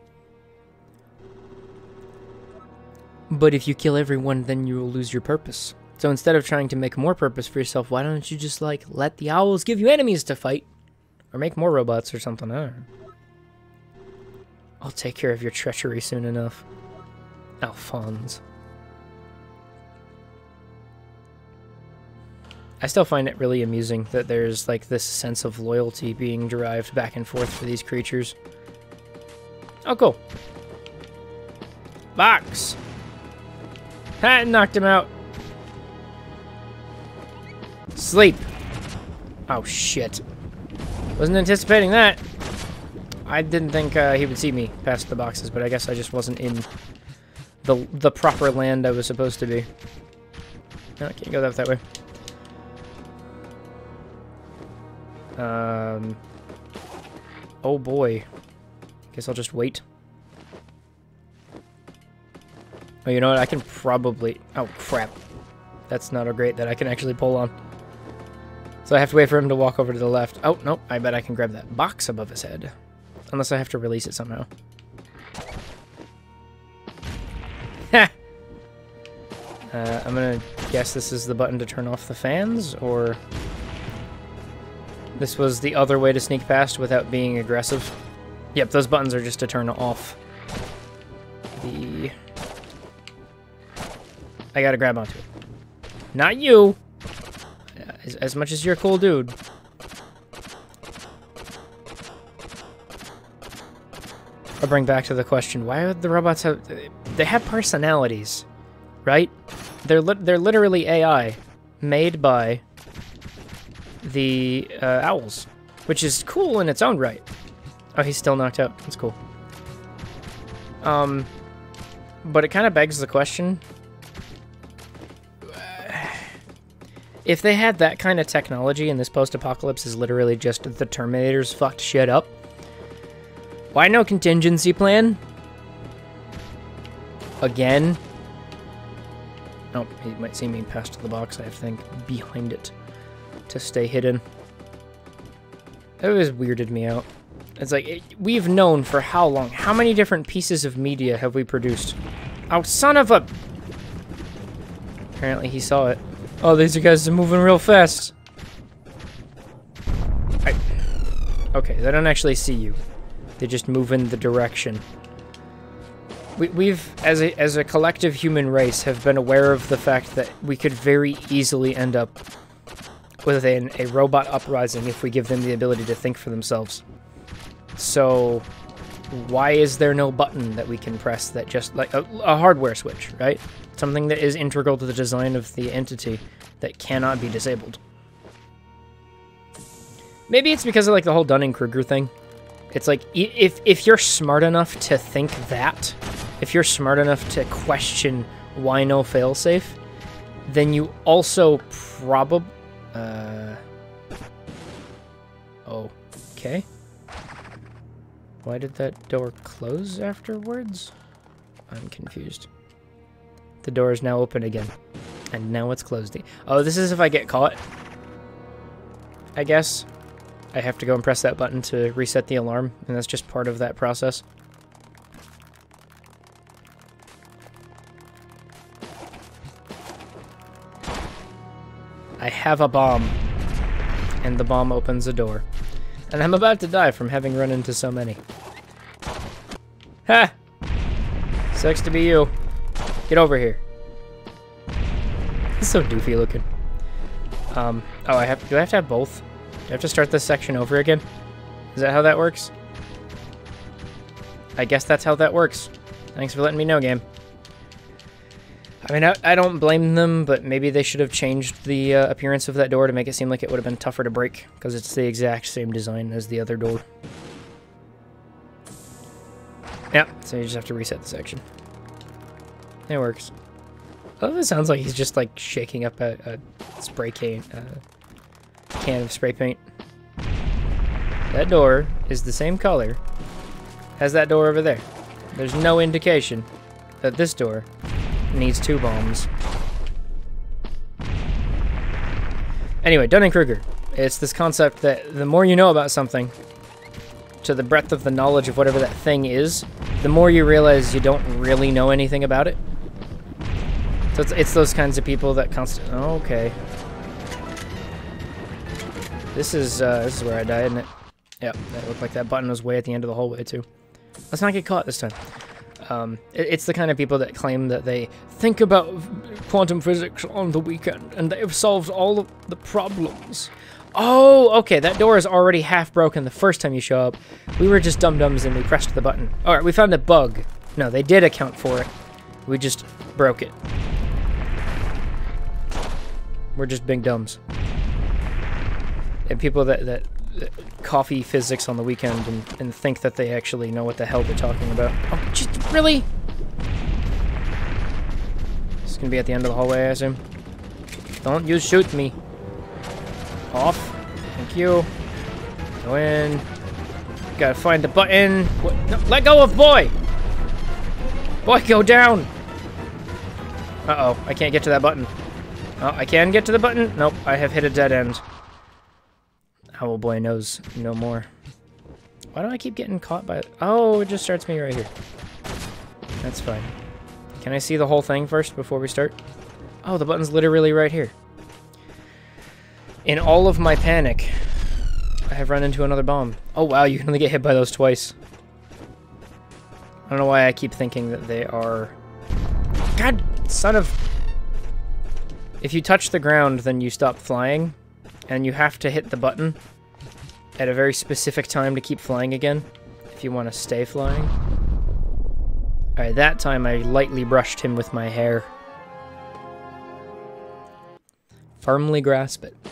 But if you kill everyone, then you will lose your purpose. So instead of trying to make more purpose for yourself, why don't you just, like, let the owls give you enemies to fight? Or make more robots or something, I don't know. I'll take care of your treachery soon enough. Alphonse. I still find it really amusing that there's, like, this sense of loyalty being derived back and forth for these creatures. Oh, cool. Box! Ha! Knocked him out. Sleep. Oh, shit. Wasn't anticipating that. I didn't think uh, he would see me past the boxes, but I guess I just wasn't in the the proper land I was supposed to be. No, I can't go that, that way. Um. Oh boy. Guess I'll just wait. Oh, you know what? I can probably... Oh, crap. That's not a great that I can actually pull on. So I have to wait for him to walk over to the left. Oh, nope. I bet I can grab that box above his head. Unless I have to release it somehow. Ha! Uh, I'm gonna guess this is the button to turn off the fans, or... This was the other way to sneak past without being aggressive. Yep, those buttons are just to turn off the... I gotta grab onto it. Not you! As, as much as you're a cool dude. I'll bring back to the question, why would the robots have... They have personalities, right? They're, li they're literally A I made by the uh, owls, which is cool in its own right. Oh, he's still knocked out. That's cool. Um, but it kind of begs the question... If they had that kind of technology and this post-apocalypse is literally just the Terminators fucked shit up, why no contingency plan? Again? Oh, he might see me past the box, I think, behind it to stay hidden. That always weirded me out. It's like, it, we've known for how long? How many different pieces of media have we produced? Oh, son of a... Apparently he saw it. Oh, these guys are moving real fast. I... Okay, they don't actually see you. They just move in the direction. We, we've, as a, as a collective human race, have been aware of the fact that we could very easily end up with an, a robot uprising if we give them the ability to think for themselves. So, why is there no button that we can press that just, like, a, a hardware switch, right? Something that is integral to the design of the entity that cannot be disabled. Maybe it's because of, like, the whole Dunning-Kruger thing. It's like, if, if you're smart enough to think that, if you're smart enough to question why no failsafe, then you also probably... Uh... Oh, okay. Why did that door close afterwards? I'm confused. The door is now open again. And now it's closed. Oh, this is if I get caught. I guess. I have to go and press that button to reset the alarm, and that's just part of that process. I have a bomb. And the bomb opens a door. And I'm about to die from having run into so many. Ha! Sucks to be you. Get over here. It's so doofy looking. Um, oh, I have, do I have to have both? Do I have to start this section over again? Is that how that works? I guess that's how that works. Thanks for letting me know, game. I mean, I, I don't blame them, but maybe they should have changed the uh, appearance of that door to make it seem like it would have been tougher to break, because it's the exact same design as the other door. Yeah, so you just have to reset the section. It works. Oh, it sounds like he's just, like, shaking up a, a spray can, uh, can of spray paint. That door is the same color as that door over there. There's no indication that this door needs two bombs. Anyway, Dunning-Kruger. It's this concept that the more you know about something, to the breadth of the knowledge of whatever that thing is, the more you realize you don't really know anything about it. So it's, it's those kinds of people that constantly... Oh, okay. This is, uh, this is where I died, isn't it? Yep, that looked like that button was way at the end of the hallway, too. Let's not get caught this time. Um, it, it's the kind of people that claim that they think about quantum physics on the weekend, and they've solved all of the problems. Oh, okay, that door is already half broken the first time you show up. We were just dum-dums and we pressed the button. Alright, we found a bug. No, they did account for it. We just broke it. We're just big dumbs. And people that, that, that coffee physics on the weekend and, and think that they actually know what the hell they're talking about. Oh, just, really? This is gonna be at the end of the hallway, I assume. Don't you shoot me. Off. Thank you. Go in. Gotta find the button. What? No, let go of boy! Boy, go down! Uh-oh, I can't get to that button. Oh, I can get to the button? Nope, I have hit a dead end. Owl boy knows no more. Why do I keep getting caught by... Oh, it just starts me right here. That's fine. Can I see the whole thing first before we start? Oh, the button's literally right here. In all of my panic, I have run into another bomb. Oh wow, you can only get hit by those twice. I don't know why I keep thinking that they are... God, son of... If you touch the ground, then you stop flying, and you have to hit the button at a very specific time to keep flying again, if you want to stay flying. Alright, that time I lightly brushed him with my hair. Firmly grasp it.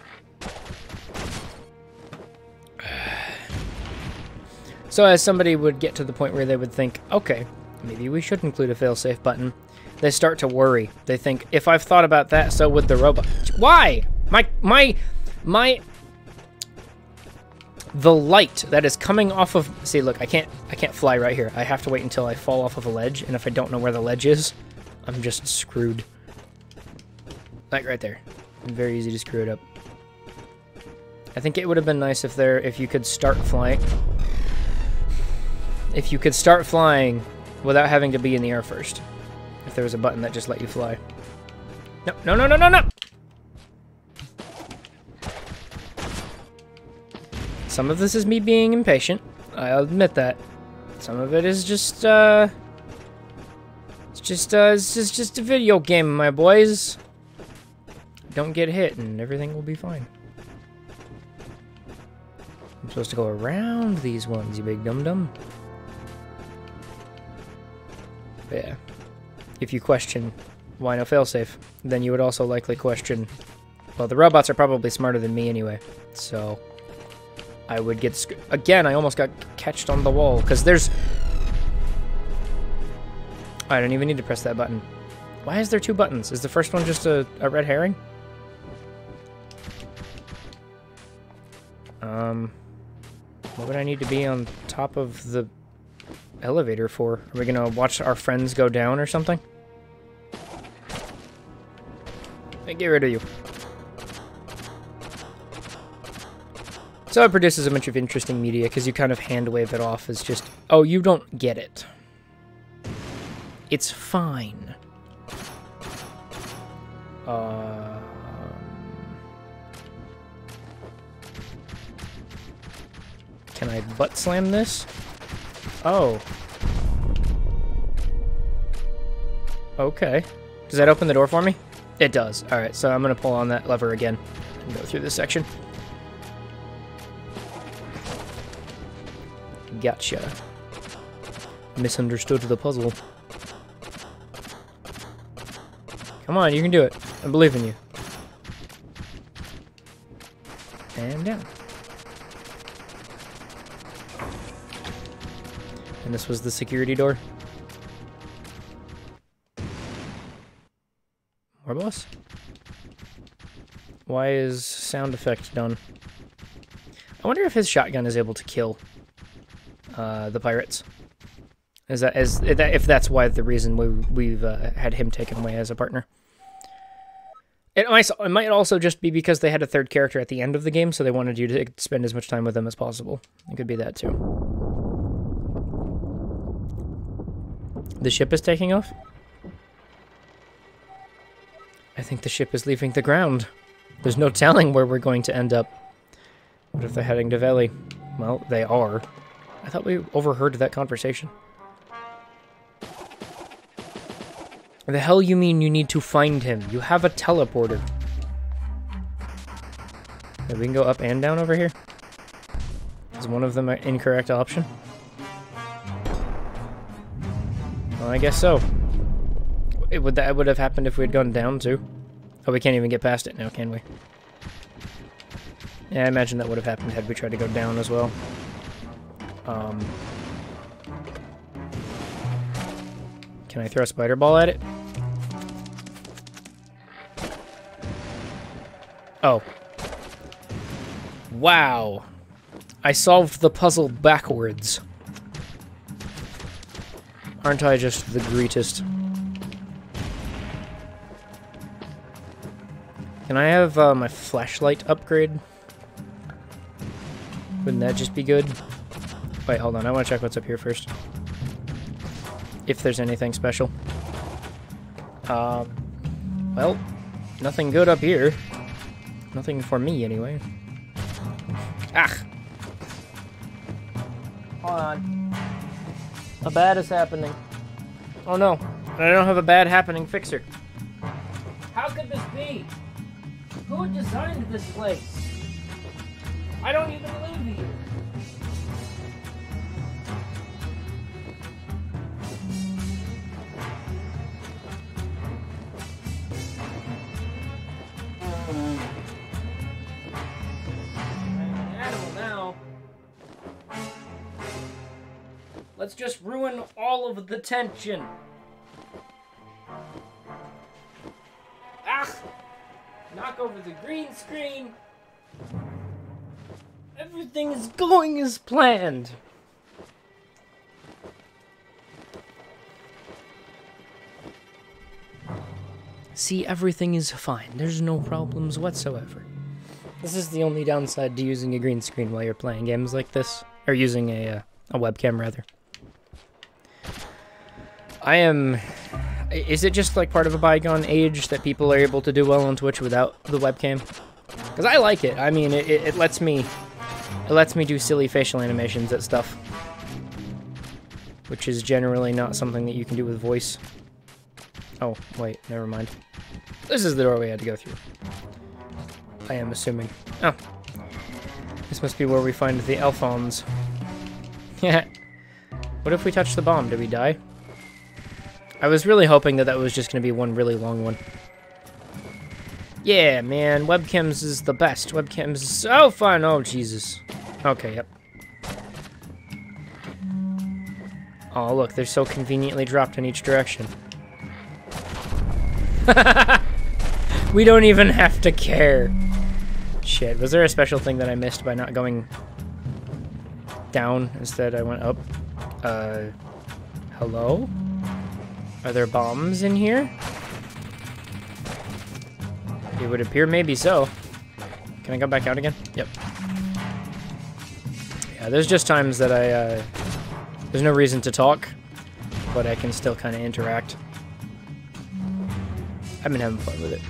So as somebody would get to the point where they would think, okay, maybe we should include a failsafe button, they start to worry. They think, if I've thought about that, so would the robot. Why? My, my, my, the light that is coming off of, see, look, I can't, I can't fly right here. I have to wait until I fall off of a ledge, and if I don't know where the ledge is, I'm just screwed. Like right there. Very easy to screw it up. I think it would have been nice if there, if you could start flying. If you could start flying without having to be in the air first. If there was a button that just let you fly. No, no, no, no, no, no! Some of this is me being impatient. I'll admit that. Some of it is just, uh... It's just, uh, it's just, just a video game, my boys. Don't get hit and everything will be fine. I'm supposed to go around these ones, you big dum-dum. Yeah. If you question why no failsafe, then you would also likely question, well, the robots are probably smarter than me anyway, so I would get sc- again, I almost got catched on the wall, because there's... I don't even need to press that button. Why is there two buttons? Is the first one just a, a red herring? Um, what would I need to be on top of the elevator for? Are we gonna watch our friends go down or something? Hey, get rid of you. So it produces a bunch of interesting media because you kind of hand wave it off as just, oh, you don't get it. It's fine. Um, can I butt slam this? Oh. Okay. Does that open the door for me? It does. Alright, so I'm going to pull on that lever again and go through this section. Gotcha. Misunderstood the puzzle. Come on, you can do it. I believe in you. And down. And this was the security door. More boss? Why is sound effect done? I wonder if his shotgun is able to kill uh, the pirates. Is that is if that's why the reason we we've uh, had him taken away as a partner? It might it might also just be because they had a third character at the end of the game, so they wanted you to spend as much time with them as possible. It could be that too. The ship is taking off? I think the ship is leaving the ground. There's no telling where we're going to end up. What if they're heading to Veli? Well, they are. I thought we overheard that conversation. The hell you mean you need to find him? You have a teleporter. Okay, we can go up and down over here? Is one of them an incorrect option? Well, I guess so. It would that would have happened if we had gone down too? Oh, we can't even get past it now, can we? Yeah, I imagine that would have happened had we tried to go down as well. Um, can I throw a spider ball at it? Oh. Wow. I solved the puzzle backwards. Aren't I just the greatest? Can I have uh, my flashlight upgrade? Wouldn't that just be good? Wait, hold on. I want to check what's up here first. If there's anything special. Um, well, nothing good up here. Nothing for me, anyway. Ah! Hold on. A bad is happening. Oh no. I don't have a bad happening fixer. How could this be? Who designed this place? I don't even live here. Let's just ruin all of the tension. Ah! Knock over the green screen. Everything is going as planned. See, everything is fine. There's no problems whatsoever. This is the only downside to using a green screen while you're playing games like this. Or using a, uh, a webcam, rather. I am... Is it just like part of a bygone age that people are able to do well on Twitch without the webcam? Because I like it. I mean, it, it lets me... It lets me do silly facial animations at stuff. which is generally not something that you can do with voice. Oh, wait, never mind. This is the door we had to go through. I am assuming. Oh. This must be where we find the Alphons. Yeah. What if we touch the bomb? Did we die? I was really hoping that that was just going to be one really long one. Yeah, man. Webcams is the best. Webcams is so fun. Oh, Jesus. Okay, yep. Oh, look. They're so conveniently dropped in each direction. We don't even have to care. Shit. Was there a special thing that I missed by not going down? Instead, I went up. Uh, hello? Are there bombs in here? It would appear maybe so. Can I go back out again? Yep. Yeah, there's just times that I, uh, there's no reason to talk, but I can still kind of interact. I've been having fun with it.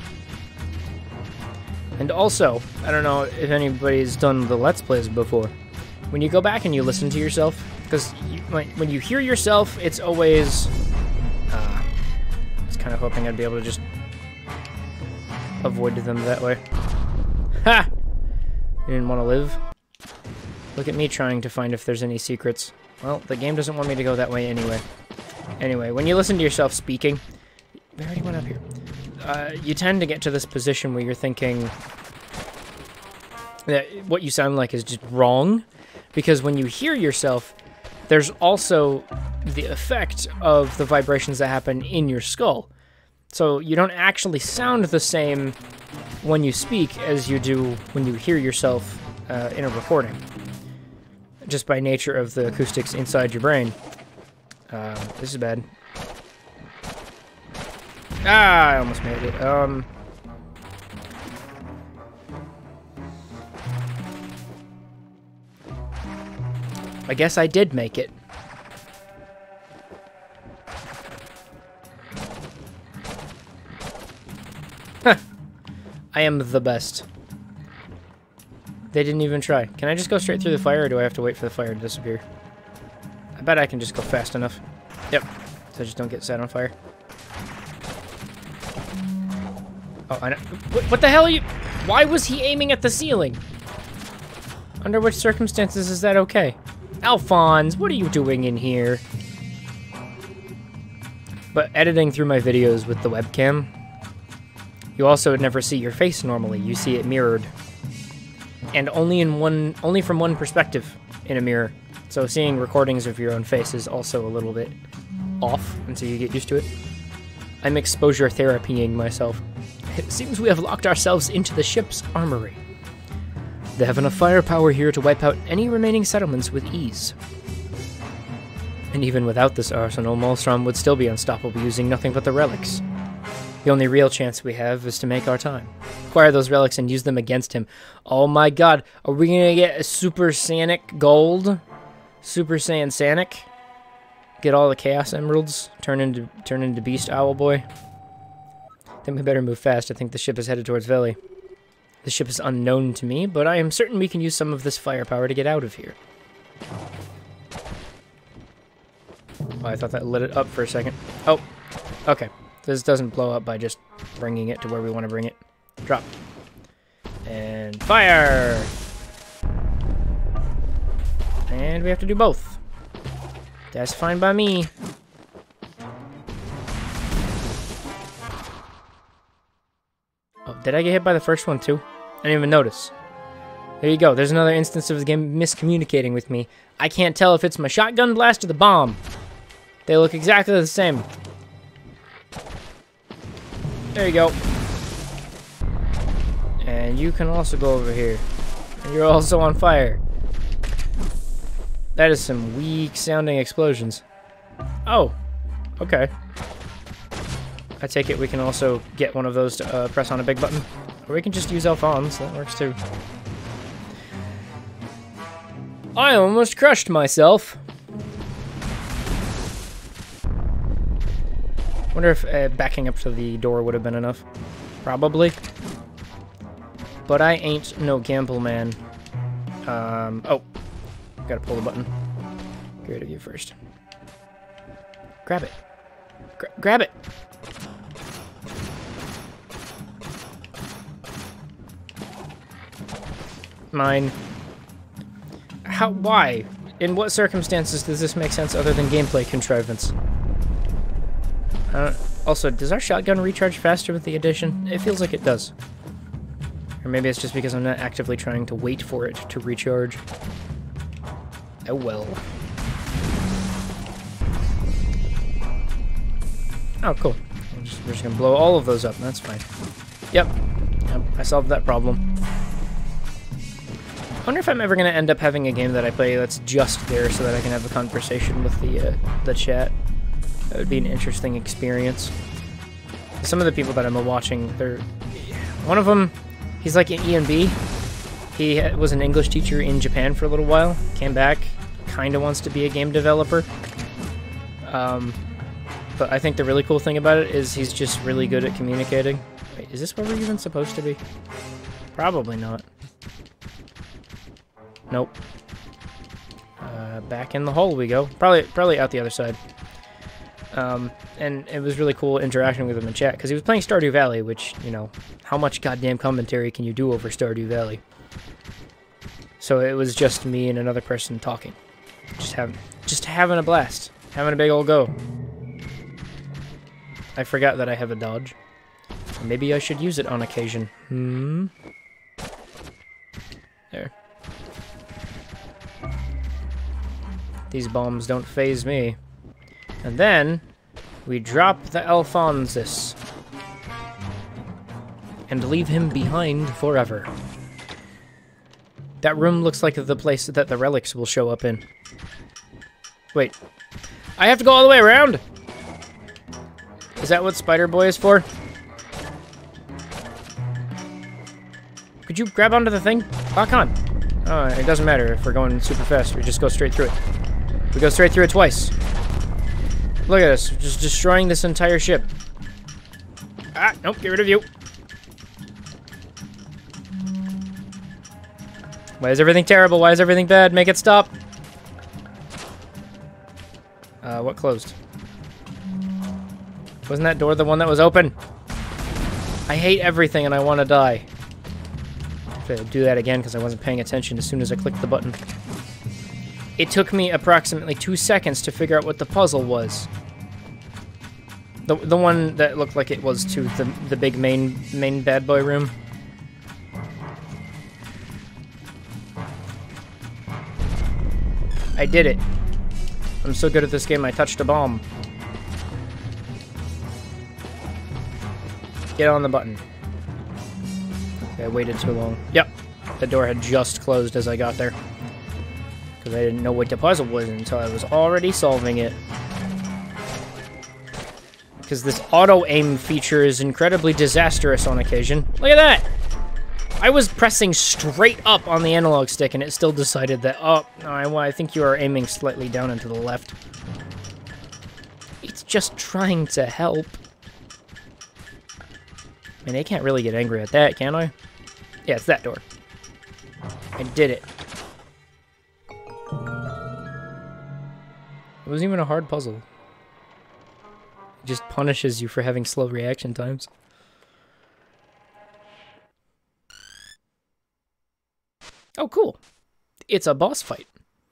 And also, I don't know if anybody's done the Let's Plays before. When you go back and you listen to yourself, because when you hear yourself, it's always... Uh, I was kind of hoping I'd be able to just avoid them that way. Ha! You didn't want to live? Look at me trying to find if there's any secrets. Well, the game doesn't want me to go that way anyway. Anyway, when you listen to yourself speaking... We already went up here. Uh, you tend to get to this position where you're thinking that what you sound like is just wrong. Because when you hear yourself, there's also the effect of the vibrations that happen in your skull. So you don't actually sound the same when you speak as you do when you hear yourself uh, in a recording. Just by nature of the acoustics inside your brain. Uh, this is bad. Ah, I almost made it. Um... I guess I did make it. Huh. I am the best. They didn't even try. Can I just go straight through the fire, or do I have to wait for the fire to disappear? I bet I can just go fast enough. Yep. So I just don't get set on fire. Oh, I know. What, what the hell are you... Why was he aiming at the ceiling? Under which circumstances is that okay? Alphonse, what are you doing in here? But editing through my videos with the webcam, you also never see your face normally. You see it mirrored. And only in one, only from one perspective in a mirror. So seeing recordings of your own face is also a little bit off until you get used to it. I'm exposure therapying myself. It seems we have locked ourselves into the ship's armory. They have enough firepower here to wipe out any remaining settlements with ease. And even without this arsenal, Maelstrom would still be unstoppable using nothing but the relics. The only real chance we have is to make our time. Acquire those relics and use them against him. Oh my god, are we gonna get a Super Saiyan Gold? Super Saiyan Sanic? Get all the Chaos Emeralds? Turn into turn into Beast Owl Boy? I think we better move fast. I think the ship is headed towards Veli. The ship is unknown to me, but I am certain we can use some of this firepower to get out of here. Oh, I thought that lit it up for a second. Oh, okay. This doesn't blow up by just bringing it to where we want to bring it. Drop. And fire! And we have to do both. That's fine by me. Oh, did I get hit by the first one too? I didn't even notice. There you go. There's another instance of the game miscommunicating with me. I can't tell if it's my shotgun blast or the bomb. They look exactly the same. There you go. And you can also go over here. And you're also on fire. That is some weak sounding explosions. Oh, okay. I take it we can also get one of those to uh, press on a big button. Or we can just use Alphonse, that works too. I almost crushed myself. Wonder if uh, backing up to the door would have been enough. Probably. But I ain't no gamble man. Um, oh. Gotta pull the button. Get rid of you first. Grab it. Gra grab it. Mine. How? Why? In what circumstances does this make sense other than gameplay contrivance? Uh, also, does our shotgun recharge faster with the addition? It feels like it does. Or maybe it's just because I'm not actively trying to wait for it to recharge. Oh well. Oh, cool. I'm just, we're just gonna blow all of those up, and that's fine. Yep. Yep, I solved that problem. I wonder if I'm ever gonna end up having a game that I play that's just there so that I can have a conversation with the uh, the chat. That would be an interesting experience. Some of the people that I'm watching, they're... One of them, he's like an E and B. He was an English teacher in Japan for a little while. Came back, kind of wants to be a game developer. Um, but I think the really cool thing about it is he's just really good at communicating. Wait, is this where we're even supposed to be? Probably not. Nope. Uh, back in the hole we go. Probably, probably out the other side. Um, and it was really cool interacting with him in chat, because he was playing Stardew Valley, which, you know, how much goddamn commentary can you do over Stardew Valley? So it was just me and another person talking. Just having, just having a blast. Having a big old go. I forgot that I have a dodge. Maybe I should use it on occasion. Hmm? There. These bombs don't faze me. And then, we drop the Alphonsus. And leave him behind forever. That room looks like the place that the relics will show up in. Wait. I have to go all the way around? Is that what Spider Boy is for? Could you grab onto the thing? Lock on. Oh, it doesn't matter if we're going super fast. We just go straight through it. We go straight through it twice. Look at us, just destroying this entire ship. Ah, nope, get rid of you. Why is everything terrible? Why is everything bad? Make it stop. Uh, what closed? Wasn't that door the one that was open? I hate everything and I want to die. I have to do that again because I wasn't paying attention as soon as I clicked the button. It took me approximately two seconds to figure out what the puzzle was. The, the one that looked like it was to the, the big main, main bad boy room. I did it. I'm so good at this game I touched a bomb. Get on the button. Okay, I waited too long. Yep, the door had just closed as I got there. Because I didn't know what the puzzle was until I was already solving it. Because this auto-aim feature is incredibly disastrous on occasion. Look at that! I was pressing straight up on the analog stick and it still decided that, oh, no, I, well, I think you are aiming slightly down and to the left. It's just trying to help. I mean, I can't really get angry at that, can I? Yeah, it's that door. I did it. It wasn't even a hard puzzle. It just punishes you for having slow reaction times. Oh, cool. It's a boss fight.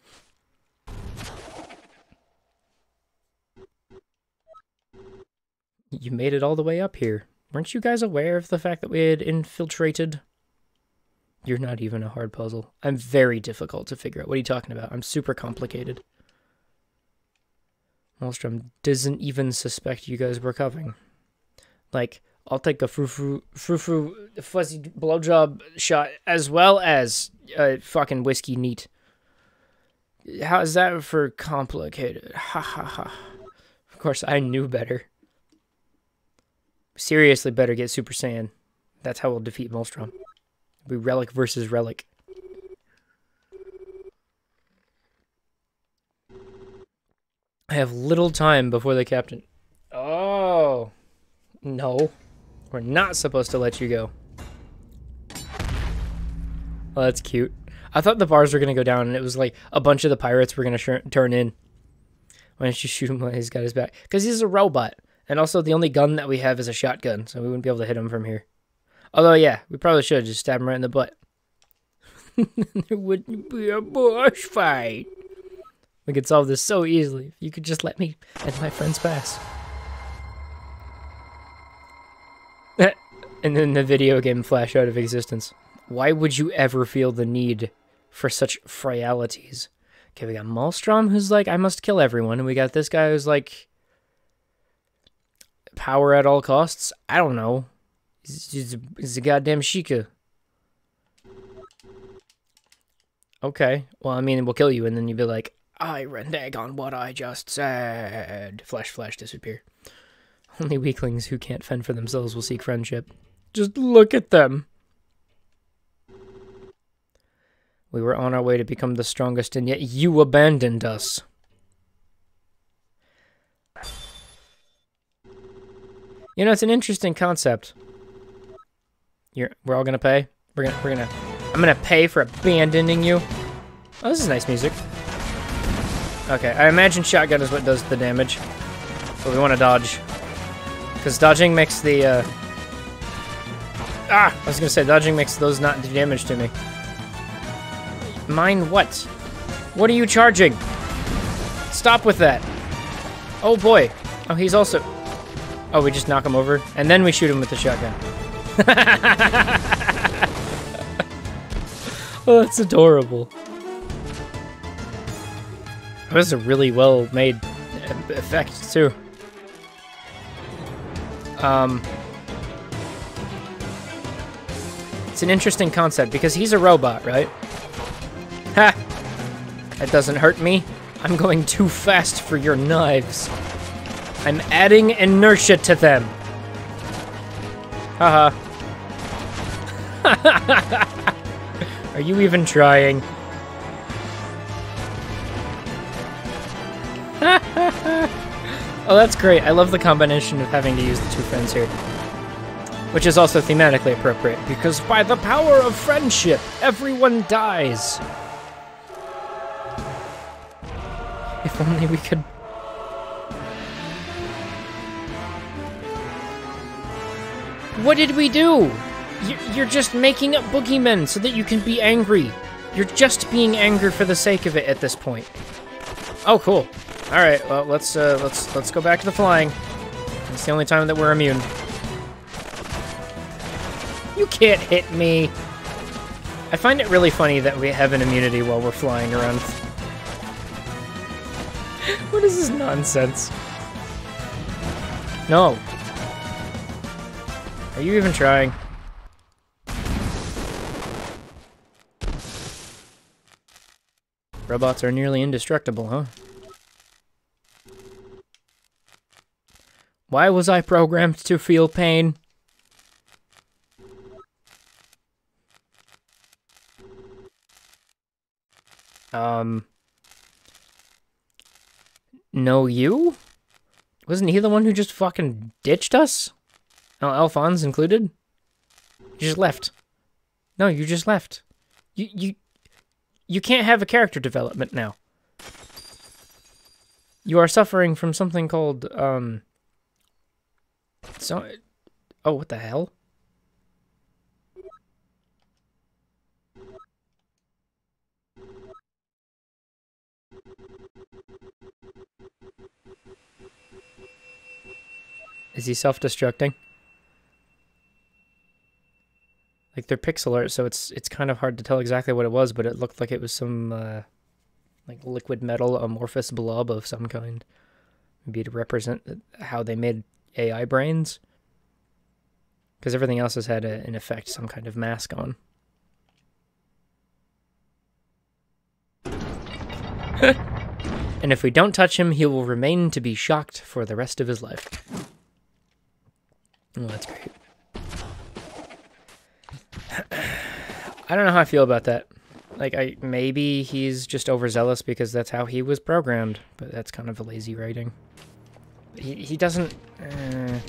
You made it all the way up here. Weren't you guys aware of the fact that we had infiltrated? You're not even a hard puzzle. I'm very difficult to figure out. What are you talking about? I'm super complicated. Maelstrom doesn't even suspect you guys were coming. Like, I'll take a frou-frou, frou-frou fuzzy blowjob shot as well as a fucking whiskey neat. How is that for complicated? Ha ha ha. Of course, I knew better. Seriously better get Super Saiyan. That's how we'll defeat Maelstrom. It'll be Relic versus Relic. I have little time before the captain... Oh! No. We're not supposed to let you go. Oh, that's cute. I thought the bars were going to go down and it was like a bunch of the pirates were going to turn in. Why don't you shoot him while he's got his back? Because he's a robot. And also, the only gun that we have is a shotgun, so we wouldn't be able to hit him from here. Although, yeah, we probably should just stab him right in the butt. There wouldn't be a boss fight. We could solve this so easily if you could just let me and my friends pass. And then the video game flash out of existence. Why would you ever feel the need for such frailties? Okay, we got Maelstrom, who's like, I must kill everyone. And we got this guy who's like, power at all costs? I don't know. He's, he's, a, he's a goddamn Sheikah. Okay, well, I mean, we'll kill you, and then you'll be like, I renege on what I just said. Flash, flash, disappear. Only weaklings who can't fend for themselves will seek friendship. Just look at them. We were on our way to become the strongest, and yet you abandoned us. You know, it's an interesting concept. You're, we're all gonna pay? We're gonna, we're gonna, I'm gonna pay for abandoning you. Oh, this is nice music. Okay, I imagine shotgun is what does the damage. But we want to dodge. Because dodging makes the, uh... Ah! I was gonna say, dodging makes those not do damage to me. Mine what? What are you charging? Stop with that. Oh boy. Oh, he's also... Oh, we just knock him over, and then we shoot him with the shotgun. Oh, that's adorable. That was a really well-made effect, too. Um... It's an interesting concept, because he's a robot, right? Ha! That doesn't hurt me. I'm going too fast for your knives. I'm adding inertia to them. Haha. Are you even trying? Oh, that's great. I love the combination of having to use the two friends here. Which is also thematically appropriate, because by the power of friendship, everyone dies. If only we could... What did we do? You're just making up boogeymen so that you can be angry. You're just being angry for the sake of it at this point. Oh, cool. All right, well, let's uh, let's let's go back to the flying. It's the only time that we're immune. You can't hit me. I find it really funny that we have an immunity while we're flying around. What is this nonsense? No. Are you even trying? Robots are nearly indestructible, huh? Why was I programmed to feel pain? Um... No, you? Wasn't he the one who just fucking ditched us? Oh, Alphonse included? You just left. No, you just left. You, you, you can't have a character development now. You are suffering from something called, um... So... Oh, what the hell? Is he self-destructing? Like, they're pixel art, so it's it's kind of hard to tell exactly what it was, but it looked like it was some, uh, like, liquid metal amorphous blob of some kind. Maybe to represent how they made A I brains. Because everything else has had, a, in effect, some kind of mask on. And if we don't touch him, he will remain to be shocked for the rest of his life. Oh, that's great. I don't know how I feel about that. Like, I maybe he's just overzealous because that's how he was programmed, but that's kind of a lazy writing. He he doesn't. Uh...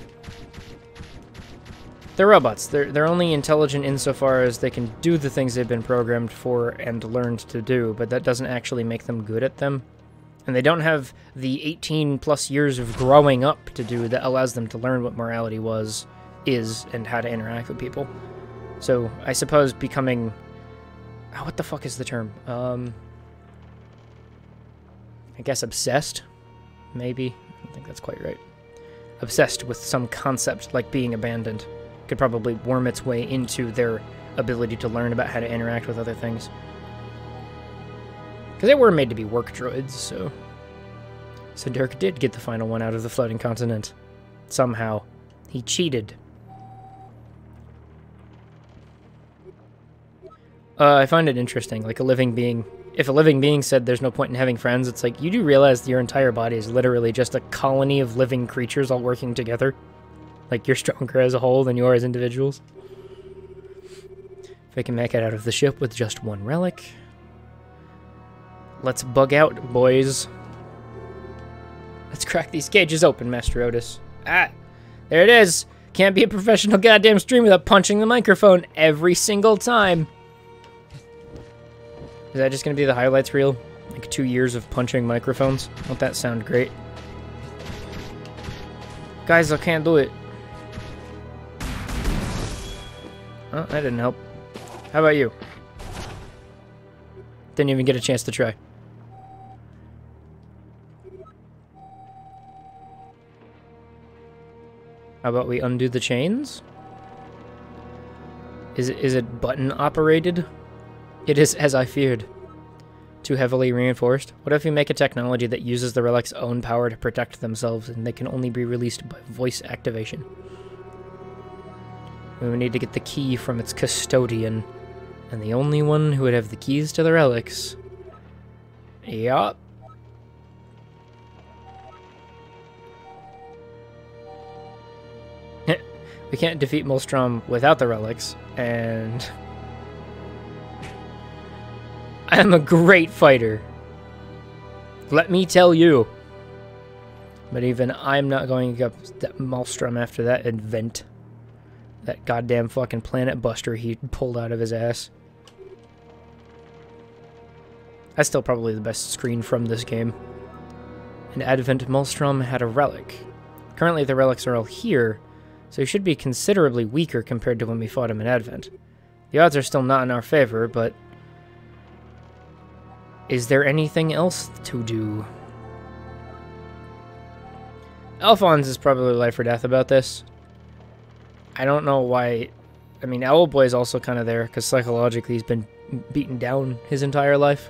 They're robots. They're they're only intelligent insofar as they can do the things they've been programmed for and learned to do, but that doesn't actually make them good at them. And they don't have the eighteen plus years of growing up to do that allows them to learn what morality was, is, and how to interact with people. So I suppose becoming... Oh, what the fuck is the term? Um, I guess obsessed? Maybe? I don't think that's quite right. Obsessed with some concept like being abandoned could probably worm its way into their ability to learn about how to interact with other things. Because they were made to be work droids, so... So Dirk did get the final one out of the floating continent. Somehow. He cheated. Uh, I find it interesting, like a living being... If a living being said there's no point in having friends, it's like, you do realize that your entire body is literally just a colony of living creatures all working together? Like, you're stronger as a whole than you are as individuals? If I can make it out of the ship with just one relic... Let's bug out, boys. Let's crack these cages open, Master Otis. Ah! There it is! Can't be a professional goddamn streamer without punching the microphone every single time. Is that just gonna be the highlights reel? Like two years of punching microphones? Won't that sound great? Guys, I can't do it. Oh, that didn't help. How about you? Didn't even get a chance to try. How about we undo the chains? Is it, is it button operated? It is, as I feared. Too heavily reinforced. What if we make a technology that uses the relic's own power to protect themselves and they can only be released by voice activation? We would need to get the key from its custodian. And the only one who would have the keys to the relics. Yup. We can't defeat Molstrom without the relics, and... I'm a great fighter. Let me tell you. But even I'm not going to get that Molstrom after that event. That goddamn fucking planet buster he pulled out of his ass. That's still probably the best screen from this game. In Advent, Molstrom had a relic. Currently the relics are all here, so he should be considerably weaker compared to when we fought him in Advent. The odds are still not in our favor, but... Is there anything else to do? Alphonse is probably life or death about this. I don't know why... I mean, Owlboy's also kind of there, because psychologically he's been beaten down his entire life.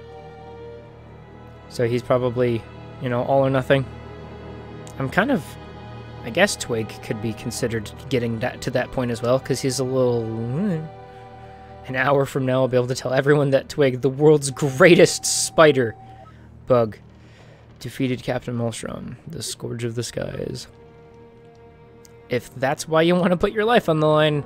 So he's probably, you know, all or nothing. I'm kind of... I guess Twig could be considered getting that to that point as well, because he's a little... An hour from now, I'll be able to tell everyone that Twig, the world's greatest spider bug, defeated Captain Molstrom, the Scourge of the Skies. If that's why you want to put your life on the line,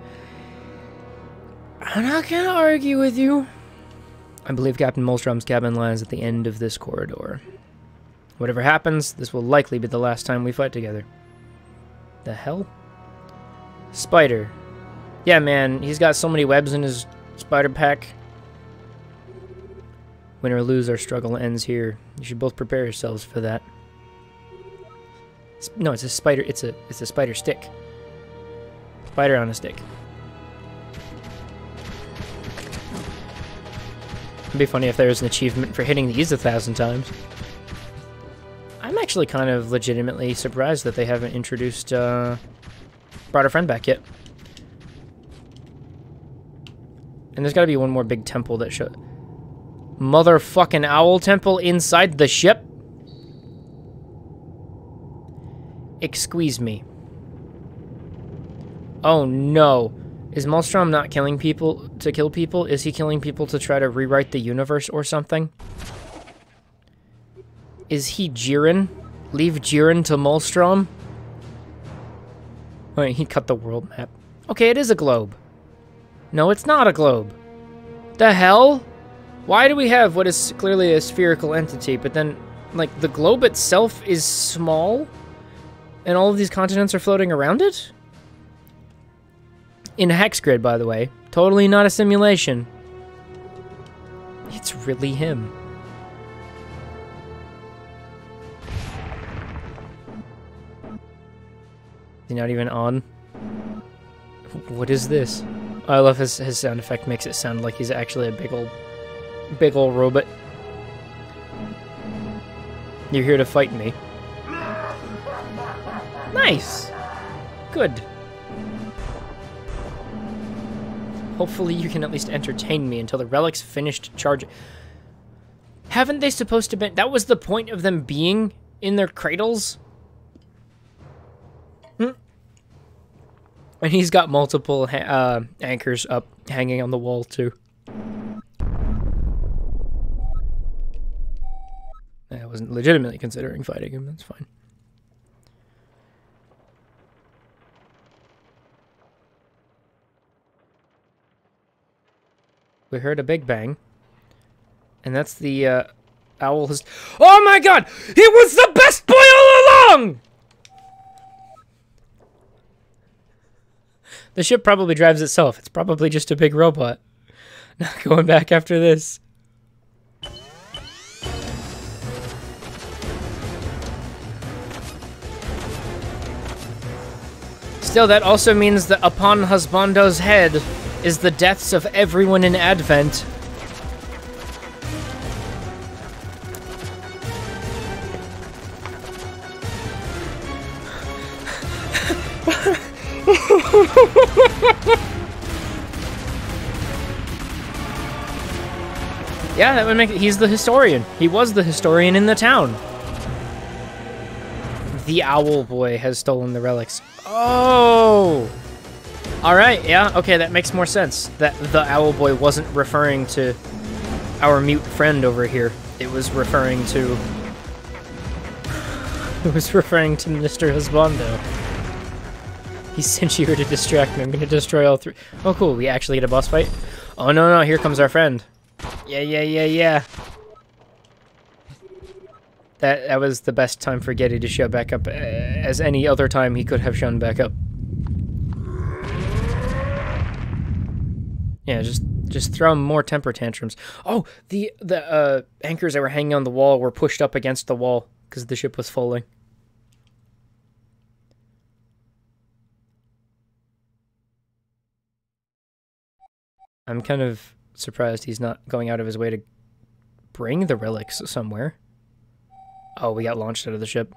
I'm not going to argue with you. I believe Captain Molstrom's cabin lies at the end of this corridor. Whatever happens, this will likely be the last time we fight together. The hell? Spider. Yeah, man, he's got so many webs in his spider pack. Win or lose, our struggle ends here. You should both prepare yourselves for that. No, it's a spider. It's a it's a spider stick. Spider on a stick. It'd be funny if there was an achievement for hitting these a thousand times. I'm actually kind of legitimately surprised that they haven't introduced uh, brought a friend back yet. And there's got to be one more big temple that should... Motherfucking owl temple inside the ship? Excuse me. Oh no. Is Molstrom not killing people to kill people? Is he killing people to try to rewrite the universe or something? Is he Jiren? Leave Jiren to Molstrom? Wait, he cut the world map. Okay, it is a globe. No, it's not a globe. The hell? Why do we have what is clearly a spherical entity, but then, like, the globe itself is small? And all of these continents are floating around it? In a hex grid, by the way. Totally not a simulation. It's really him. he not even on? What is this? I love his, his sound effect, makes it sound like he's actually a big old, big old robot. You're here to fight me. Nice! Good. Hopefully you can at least entertain me until the relics finished charging. Haven't they supposed to be... That was the point of them being in their cradles? Hmm? And he's got multiple ha uh, anchors up, hanging on the wall, too. I wasn't legitimately considering fighting him, that's fine. We heard a big bang. And that's the, uh, owl has... Oh my god! He was the best boy all along! The ship probably drives itself. It's probably just a big robot. Not going back after this. Still, that also means that upon Husbando's head is the deaths of everyone in Advent. Yeah, that would make it. He's the historian. He was the historian in the town. The Owl Boy has stolen the relics. Oh! Alright, yeah, okay, that makes more sense. That the Owl Boy wasn't referring to our mute friend over here. It was referring to... It was referring to Mister Husbando. He sent you here to distract me. I'm gonna destroy all three. Oh, cool, we actually get a boss fight? Oh, no, no, here comes our friend. Yeah, yeah, yeah, yeah. That, that was the best time for Getty to show back up uh, as any other time he could have shown back up. Yeah, just just throw more temper tantrums. Oh, the the uh, anchors that were hanging on the wall were pushed up against the wall because the ship was falling. I'm kind of surprised he's not going out of his way to bring the relics somewhere. Oh, we got launched out of the ship.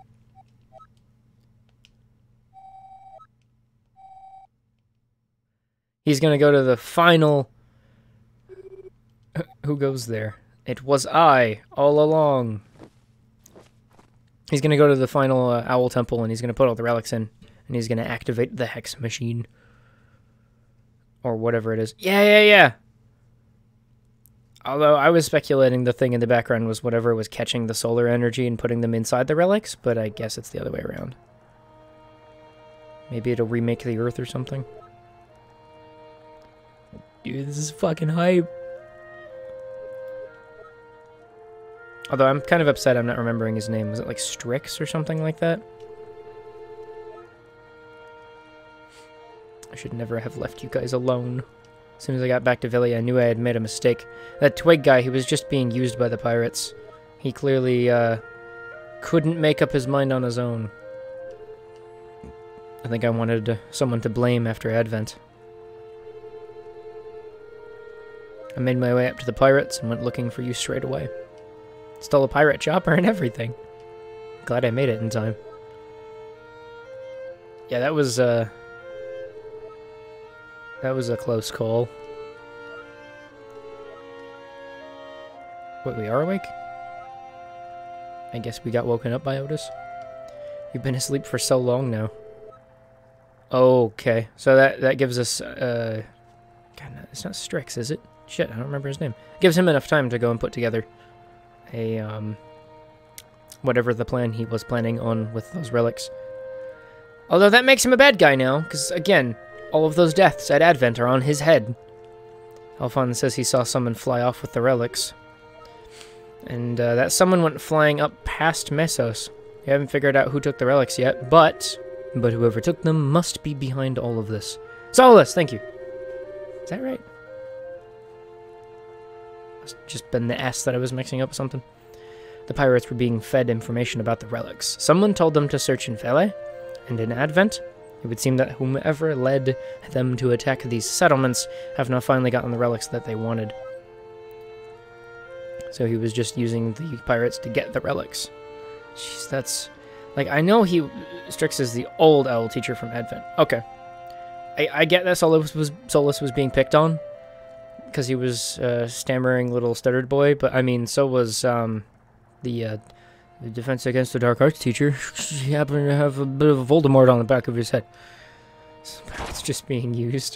He's gonna go to the final... Who goes there? It was I, all along. He's gonna go to the final uh, Owl Temple, and he's gonna put all the relics in. And he's gonna activate the Hex Machine. Or whatever it is. Yeah, yeah, yeah! Although I was speculating the thing in the background was whatever was catching the solar energy and putting them inside the relics, but I guess it's the other way around. Maybe it'll remake the Earth or something. Dude, this is fucking hype. Although I'm kind of upset I'm not remembering his name. Was it like Strix or something like that? I should never have left you guys alone. As soon as I got back to Villia, I knew I had made a mistake. That Twig guy, he was just being used by the pirates. He clearly, uh, couldn't make up his mind on his own. I think I wanted uh, someone to blame after Advent. I made my way up to the pirates and went looking for you straight away. Stole a pirate chopper and everything. Glad I made it in time. Yeah, that was, uh... That was a close call. Wait, we are awake? I guess we got woken up by Otis. You've been asleep for so long now. Okay, so that, that gives us, uh... God, no, it's not Strix, is it? Shit, I don't remember his name. Gives him enough time to go and put together a, um... whatever the plan he was planning on with those relics. Although that makes him a bad guy now, because, again... all of those deaths at Advent are on his head. Alphonse says he saw someone fly off with the relics. And uh, that someone went flying up past Mesos. We haven't figured out who took the relics yet, but... But whoever took them must be behind all of this. Solus, thank you. Is that right? It's just been the S that I was mixing up with something. The pirates were being fed information about the relics. Someone told them to search in Vele, and in Advent, It would seem that whomever led them to attack these settlements have now finally gotten the relics that they wanted. So he was just using the pirates to get the relics. Jeez, that's... Like, I know he... Strix is the old owl teacher from Advent. Okay. I, I get that Solus was, Solus was being picked on, because he was a stammering little stuttered boy, but I mean, so was um, the, uh, the Defense Against the Dark Arts teacher. He happened to have a bit of a Voldemort on the back of his head. It's just being used.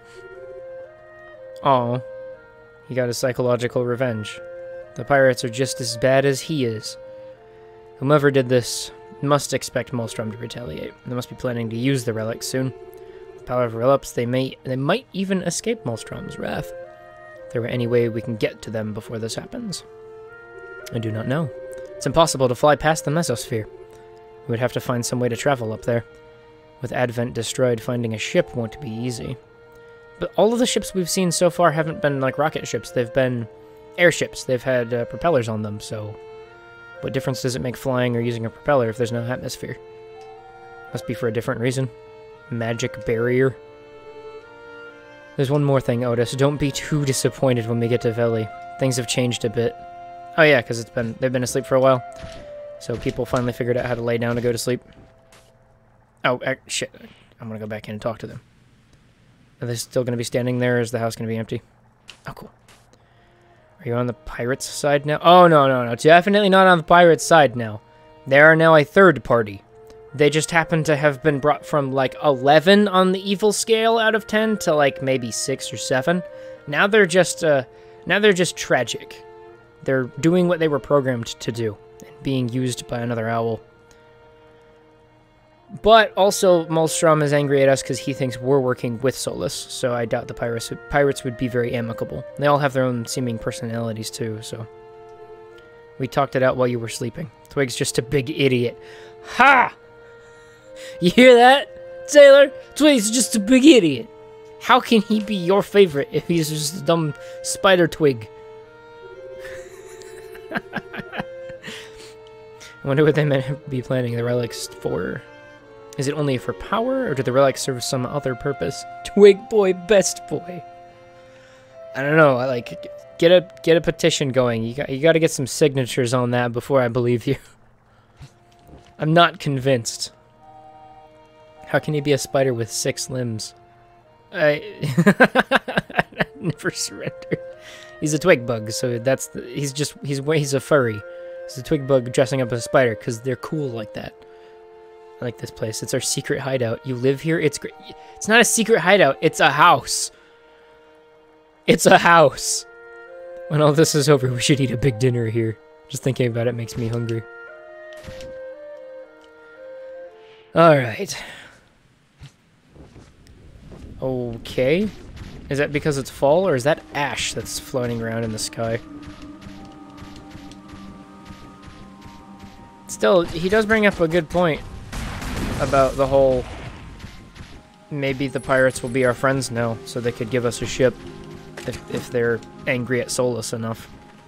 Oh, he got a psychological revenge. The pirates are just as bad as he is. Whomever did this must expect Maelstrom to retaliate. They must be planning to use the relics soon. With the power of relics, they may they might even escape Maelstrom's wrath. If there were any way we can get to them before this happens. I do not know. It's impossible to fly past the mesosphere. We would have to find some way to travel up there. With Advent destroyed, finding a ship won't be easy. But all of the ships we've seen so far haven't been like rocket ships. They've been airships. They've had uh, propellers on them, so... What difference does it make flying or using a propeller if there's no atmosphere? Must be for a different reason. Magic barrier. There's one more thing, Otis. Don't be too disappointed when we get to Veli. Things have changed a bit. Oh yeah, because it's been they've been asleep for a while. So people finally figured out how to lay down to go to sleep. Oh, uh, shit. I'm going to go back in and talk to them. Are they still going to be standing there, or is the house going to be empty? Oh, cool. Are you on the pirates' side now? Oh, no, no, no. Definitely not on the pirates' side now. They are now a third party. They just happen to have been brought from, like, eleven on the evil scale out of ten to, like, maybe six or seven. Now they're just, uh, now they're just tragic. They're doing what they were programmed to do, and being used by another owl. But also, Maelstrom is angry at us because he thinks we're working with Solus, so I doubt the pirates would, pirates would be very amicable. They all have their own seeming personalities too, so... We talked it out while you were sleeping. Twig's just a big idiot. Ha! You hear that, Sailor? Twig's just a big idiot. How can he be your favorite if he's just a dumb spider twig? I wonder what they might be planning the relics for. Is it only for power, or do the relics serve some other purpose? Twig boy, best boy. I don't know. I like get a get a petition going. You got you got to get some signatures on that before I believe you. I'm not convinced. How can he be a spider with six limbs? I never surrendered. He's a twig bug, so that's the, he's just he's he's a furry. He's a twig bug dressing up as a spider because they're cool like that. I like this place. It's our secret hideout. You live here? It's great. It's not a secret hideout. It's a house. It's a house. When all this is over, we should eat a big dinner here. Just thinking about it makes me hungry. Alright. Okay. Is that because it's fall, or is that ash that's floating around in the sky? Still, he does bring up a good point about the whole... Maybe the pirates will be our friends now, so they could give us a ship if, if they're angry at Solus enough.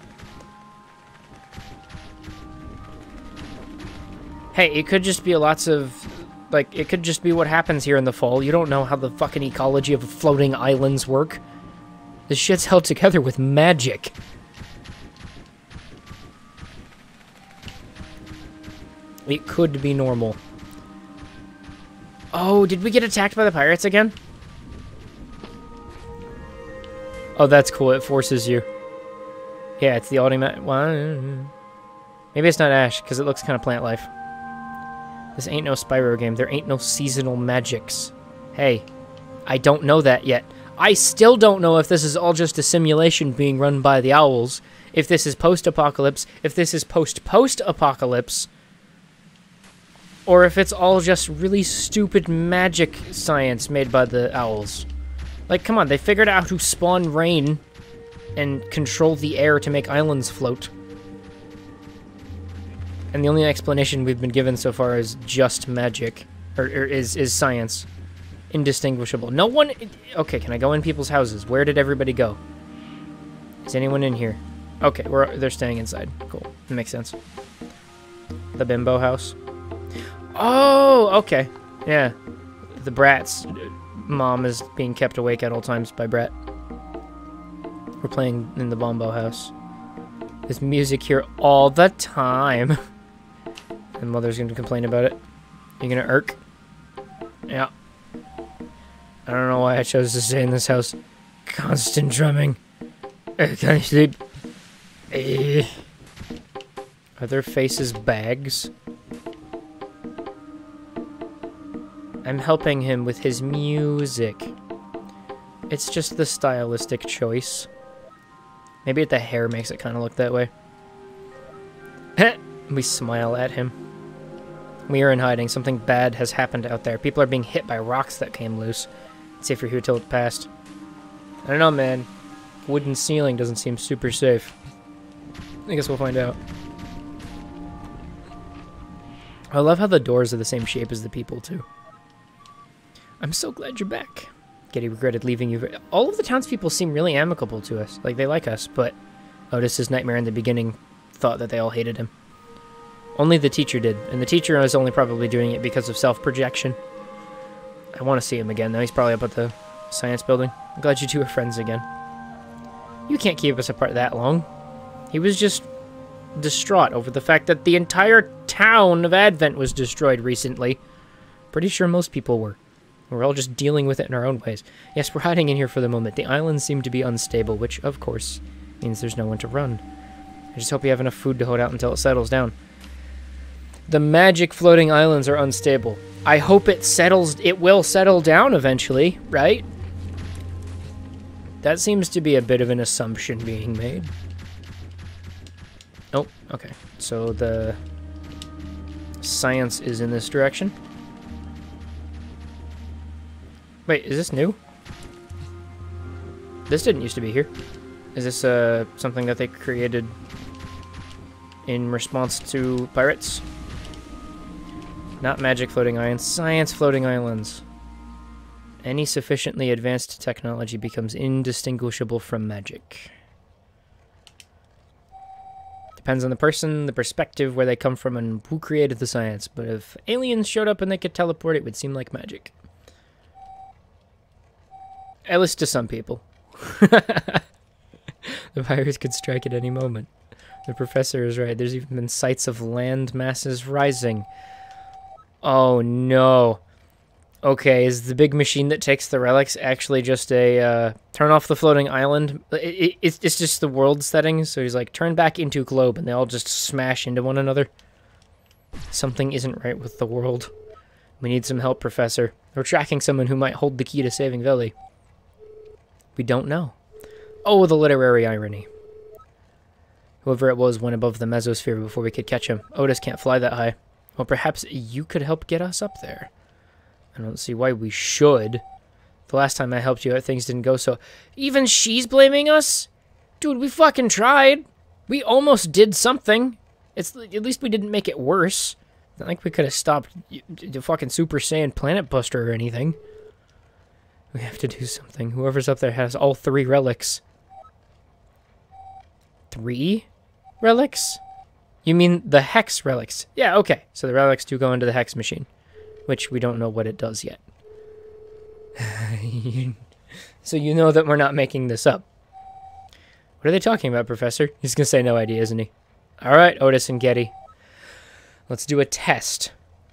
Hey, it could just be lots of... Like, it could just be what happens here in the fall. You don't know how the fucking ecology of floating islands work. This shit's held together with magic. It could be normal. Oh, did we get attacked by the pirates again? Oh, that's cool. It forces you. Yeah, it's the automatic one. Maybe it's not ash, because it looks kind of plant life. This ain't no Spyro game. There ain't no seasonal magics. Hey, I don't know that yet. I still don't know if this is all just a simulation being run by the owls, if this is post-apocalypse, if this is post-post-apocalypse, or if it's all just really stupid magic science made by the owls. Like, come on, they figured out how to spawn rain and control the air to make islands float. And the only explanation we've been given so far is just magic. Or, or is, is science. Indistinguishable. No one... Okay, can I go in people's houses? Where did everybody go? Is anyone in here? Okay, we're, they're staying inside. Cool. That makes sense. The bimbo house. Oh, okay. Yeah. the Brat's mom is being kept awake at all times by Brat. We're playing in the Bombo house. There's music here all the time. And Mother's gonna complain about it. You're gonna irk? Yeah. I don't know why I chose to stay in this house. Constant drumming. I can't sleep. Eh. Are their faces bags? I'm helping him with his music. It's just the stylistic choice. Maybe the hair makes it kind of look that way. We smile at him. We are in hiding. Something bad has happened out there. People are being hit by rocks that came loose. It's safe for here till it passed. I don't know, man. Wooden ceiling doesn't seem super safe. I guess we'll find out. I love how the doors are the same shape as the people, too. I'm so glad you're back. Getty regretted leaving you. All of the townspeople seem really amicable to us. Like, they like us, but Otis's nightmare in the beginning thought that they all hated him. Only the teacher did, and the teacher was only probably doing it because of self-projection. I want to see him again, though. He's probably up at the science building. I'm glad you two are friends again. You can't keep us apart that long. He was just distraught over the fact that the entire town of Advent was destroyed recently. Pretty sure most people were. We're all just dealing with it in our own ways. Yes, we're hiding in here for the moment. The islands seem to be unstable, which, of course, means there's no one to run. I just hope you have enough food to hold out until it settles down. The magic floating islands are unstable. I hope it settles... It will settle down eventually, right? That seems to be a bit of an assumption being made. Oh, okay. So the science is in this direction. Wait, is this new? This didn't used to be here. Is this uh, something that they created in response to pirates? Not magic floating islands, science floating islands. Any sufficiently advanced technology becomes indistinguishable from magic. Depends on the person, the perspective, where they come from, and who created the science. But if aliens showed up and they could teleport, it would seem like magic. At least to some people. The virus could strike at any moment. The professor is right. There's even been sights of land masses rising. Oh no. Okay, is the big machine that takes the relics actually just a uh, turn off the floating island? It, it, it's, it's just the world setting, so he's like, turn back into globe, and they all just smash into one another. Something isn't right with the world. We need some help, Professor. We're tracking someone who might hold the key to saving Veli. We don't know. Oh, the literary irony. Whoever it was went above the mesosphere before we could catch him. Otis can't fly that high. Well, perhaps you could help get us up there. I don't see why we should. The last time I helped you out, things didn't go so... Even she's blaming us? Dude, we fucking tried. We almost did something. It's at least we didn't make it worse. Not like we could have stopped the fucking Super Saiyan Planet Buster or anything. We have to do something. Whoever's up there has all three relics. Three relics? You mean the Hex relics? Yeah, okay. So the relics do go into the Hex machine. Which we don't know what it does yet. So you know that we're not making this up. What are they talking about, Professor? He's gonna say no idea, isn't he? Alright, Otis and Getty. Let's do a test.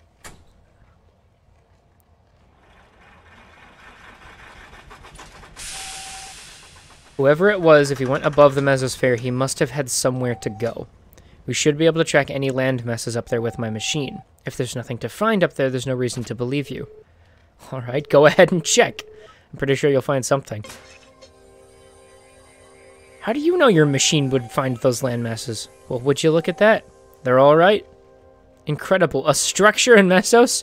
Whoever it was, if he went above the mesosphere, he must have had somewhere to go. We should be able to track any land masses up there with my machine. If there's nothing to find up there, there's no reason to believe you. Alright, go ahead and check. I'm pretty sure you'll find something. How do you know your machine would find those land masses? Well, would you look at that? They're alright. Incredible. A structure in Mesos?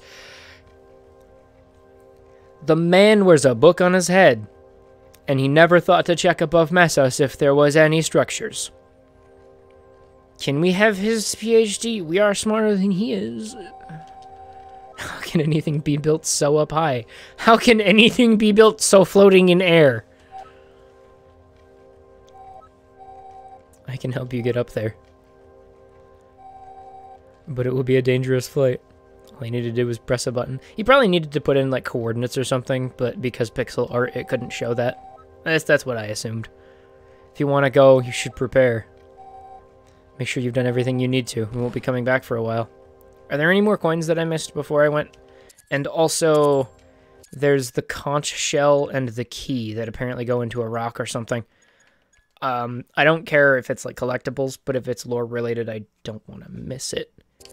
The man wears a book on his head. And he never thought to check above Mesos if there was any structures. Can we have his PhD? We are smarter than he is. How can anything be built so up high? How can anything be built so floating in air? I can help you get up there. But it will be a dangerous flight. All he needed to do was press a button. He probably needed to put in like coordinates or something, but because pixel art, it couldn't show that. That's, that's what I assumed. If you want to go, you should prepare. Make sure you've done everything you need to. We won't be coming back for a while. Are there any more coins that I missed before I went? And also, there's the conch shell and the key that apparently go into a rock or something. Um, I don't care if it's like collectibles, but if it's lore related, I don't want to miss it.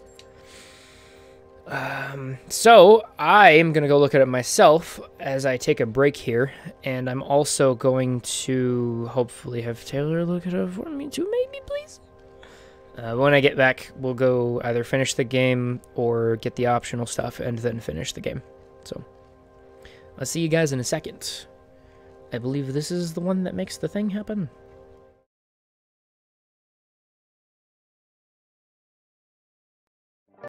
Um, so I am going to go look at it myself as I take a break here. And I'm also going to hopefully have Taylor look at it for me too, maybe, please. Uh, when I get back, we'll go either finish the game or get the optional stuff and then finish the game. So I'll see you guys in a second. I believe this is the one that makes the thing happen.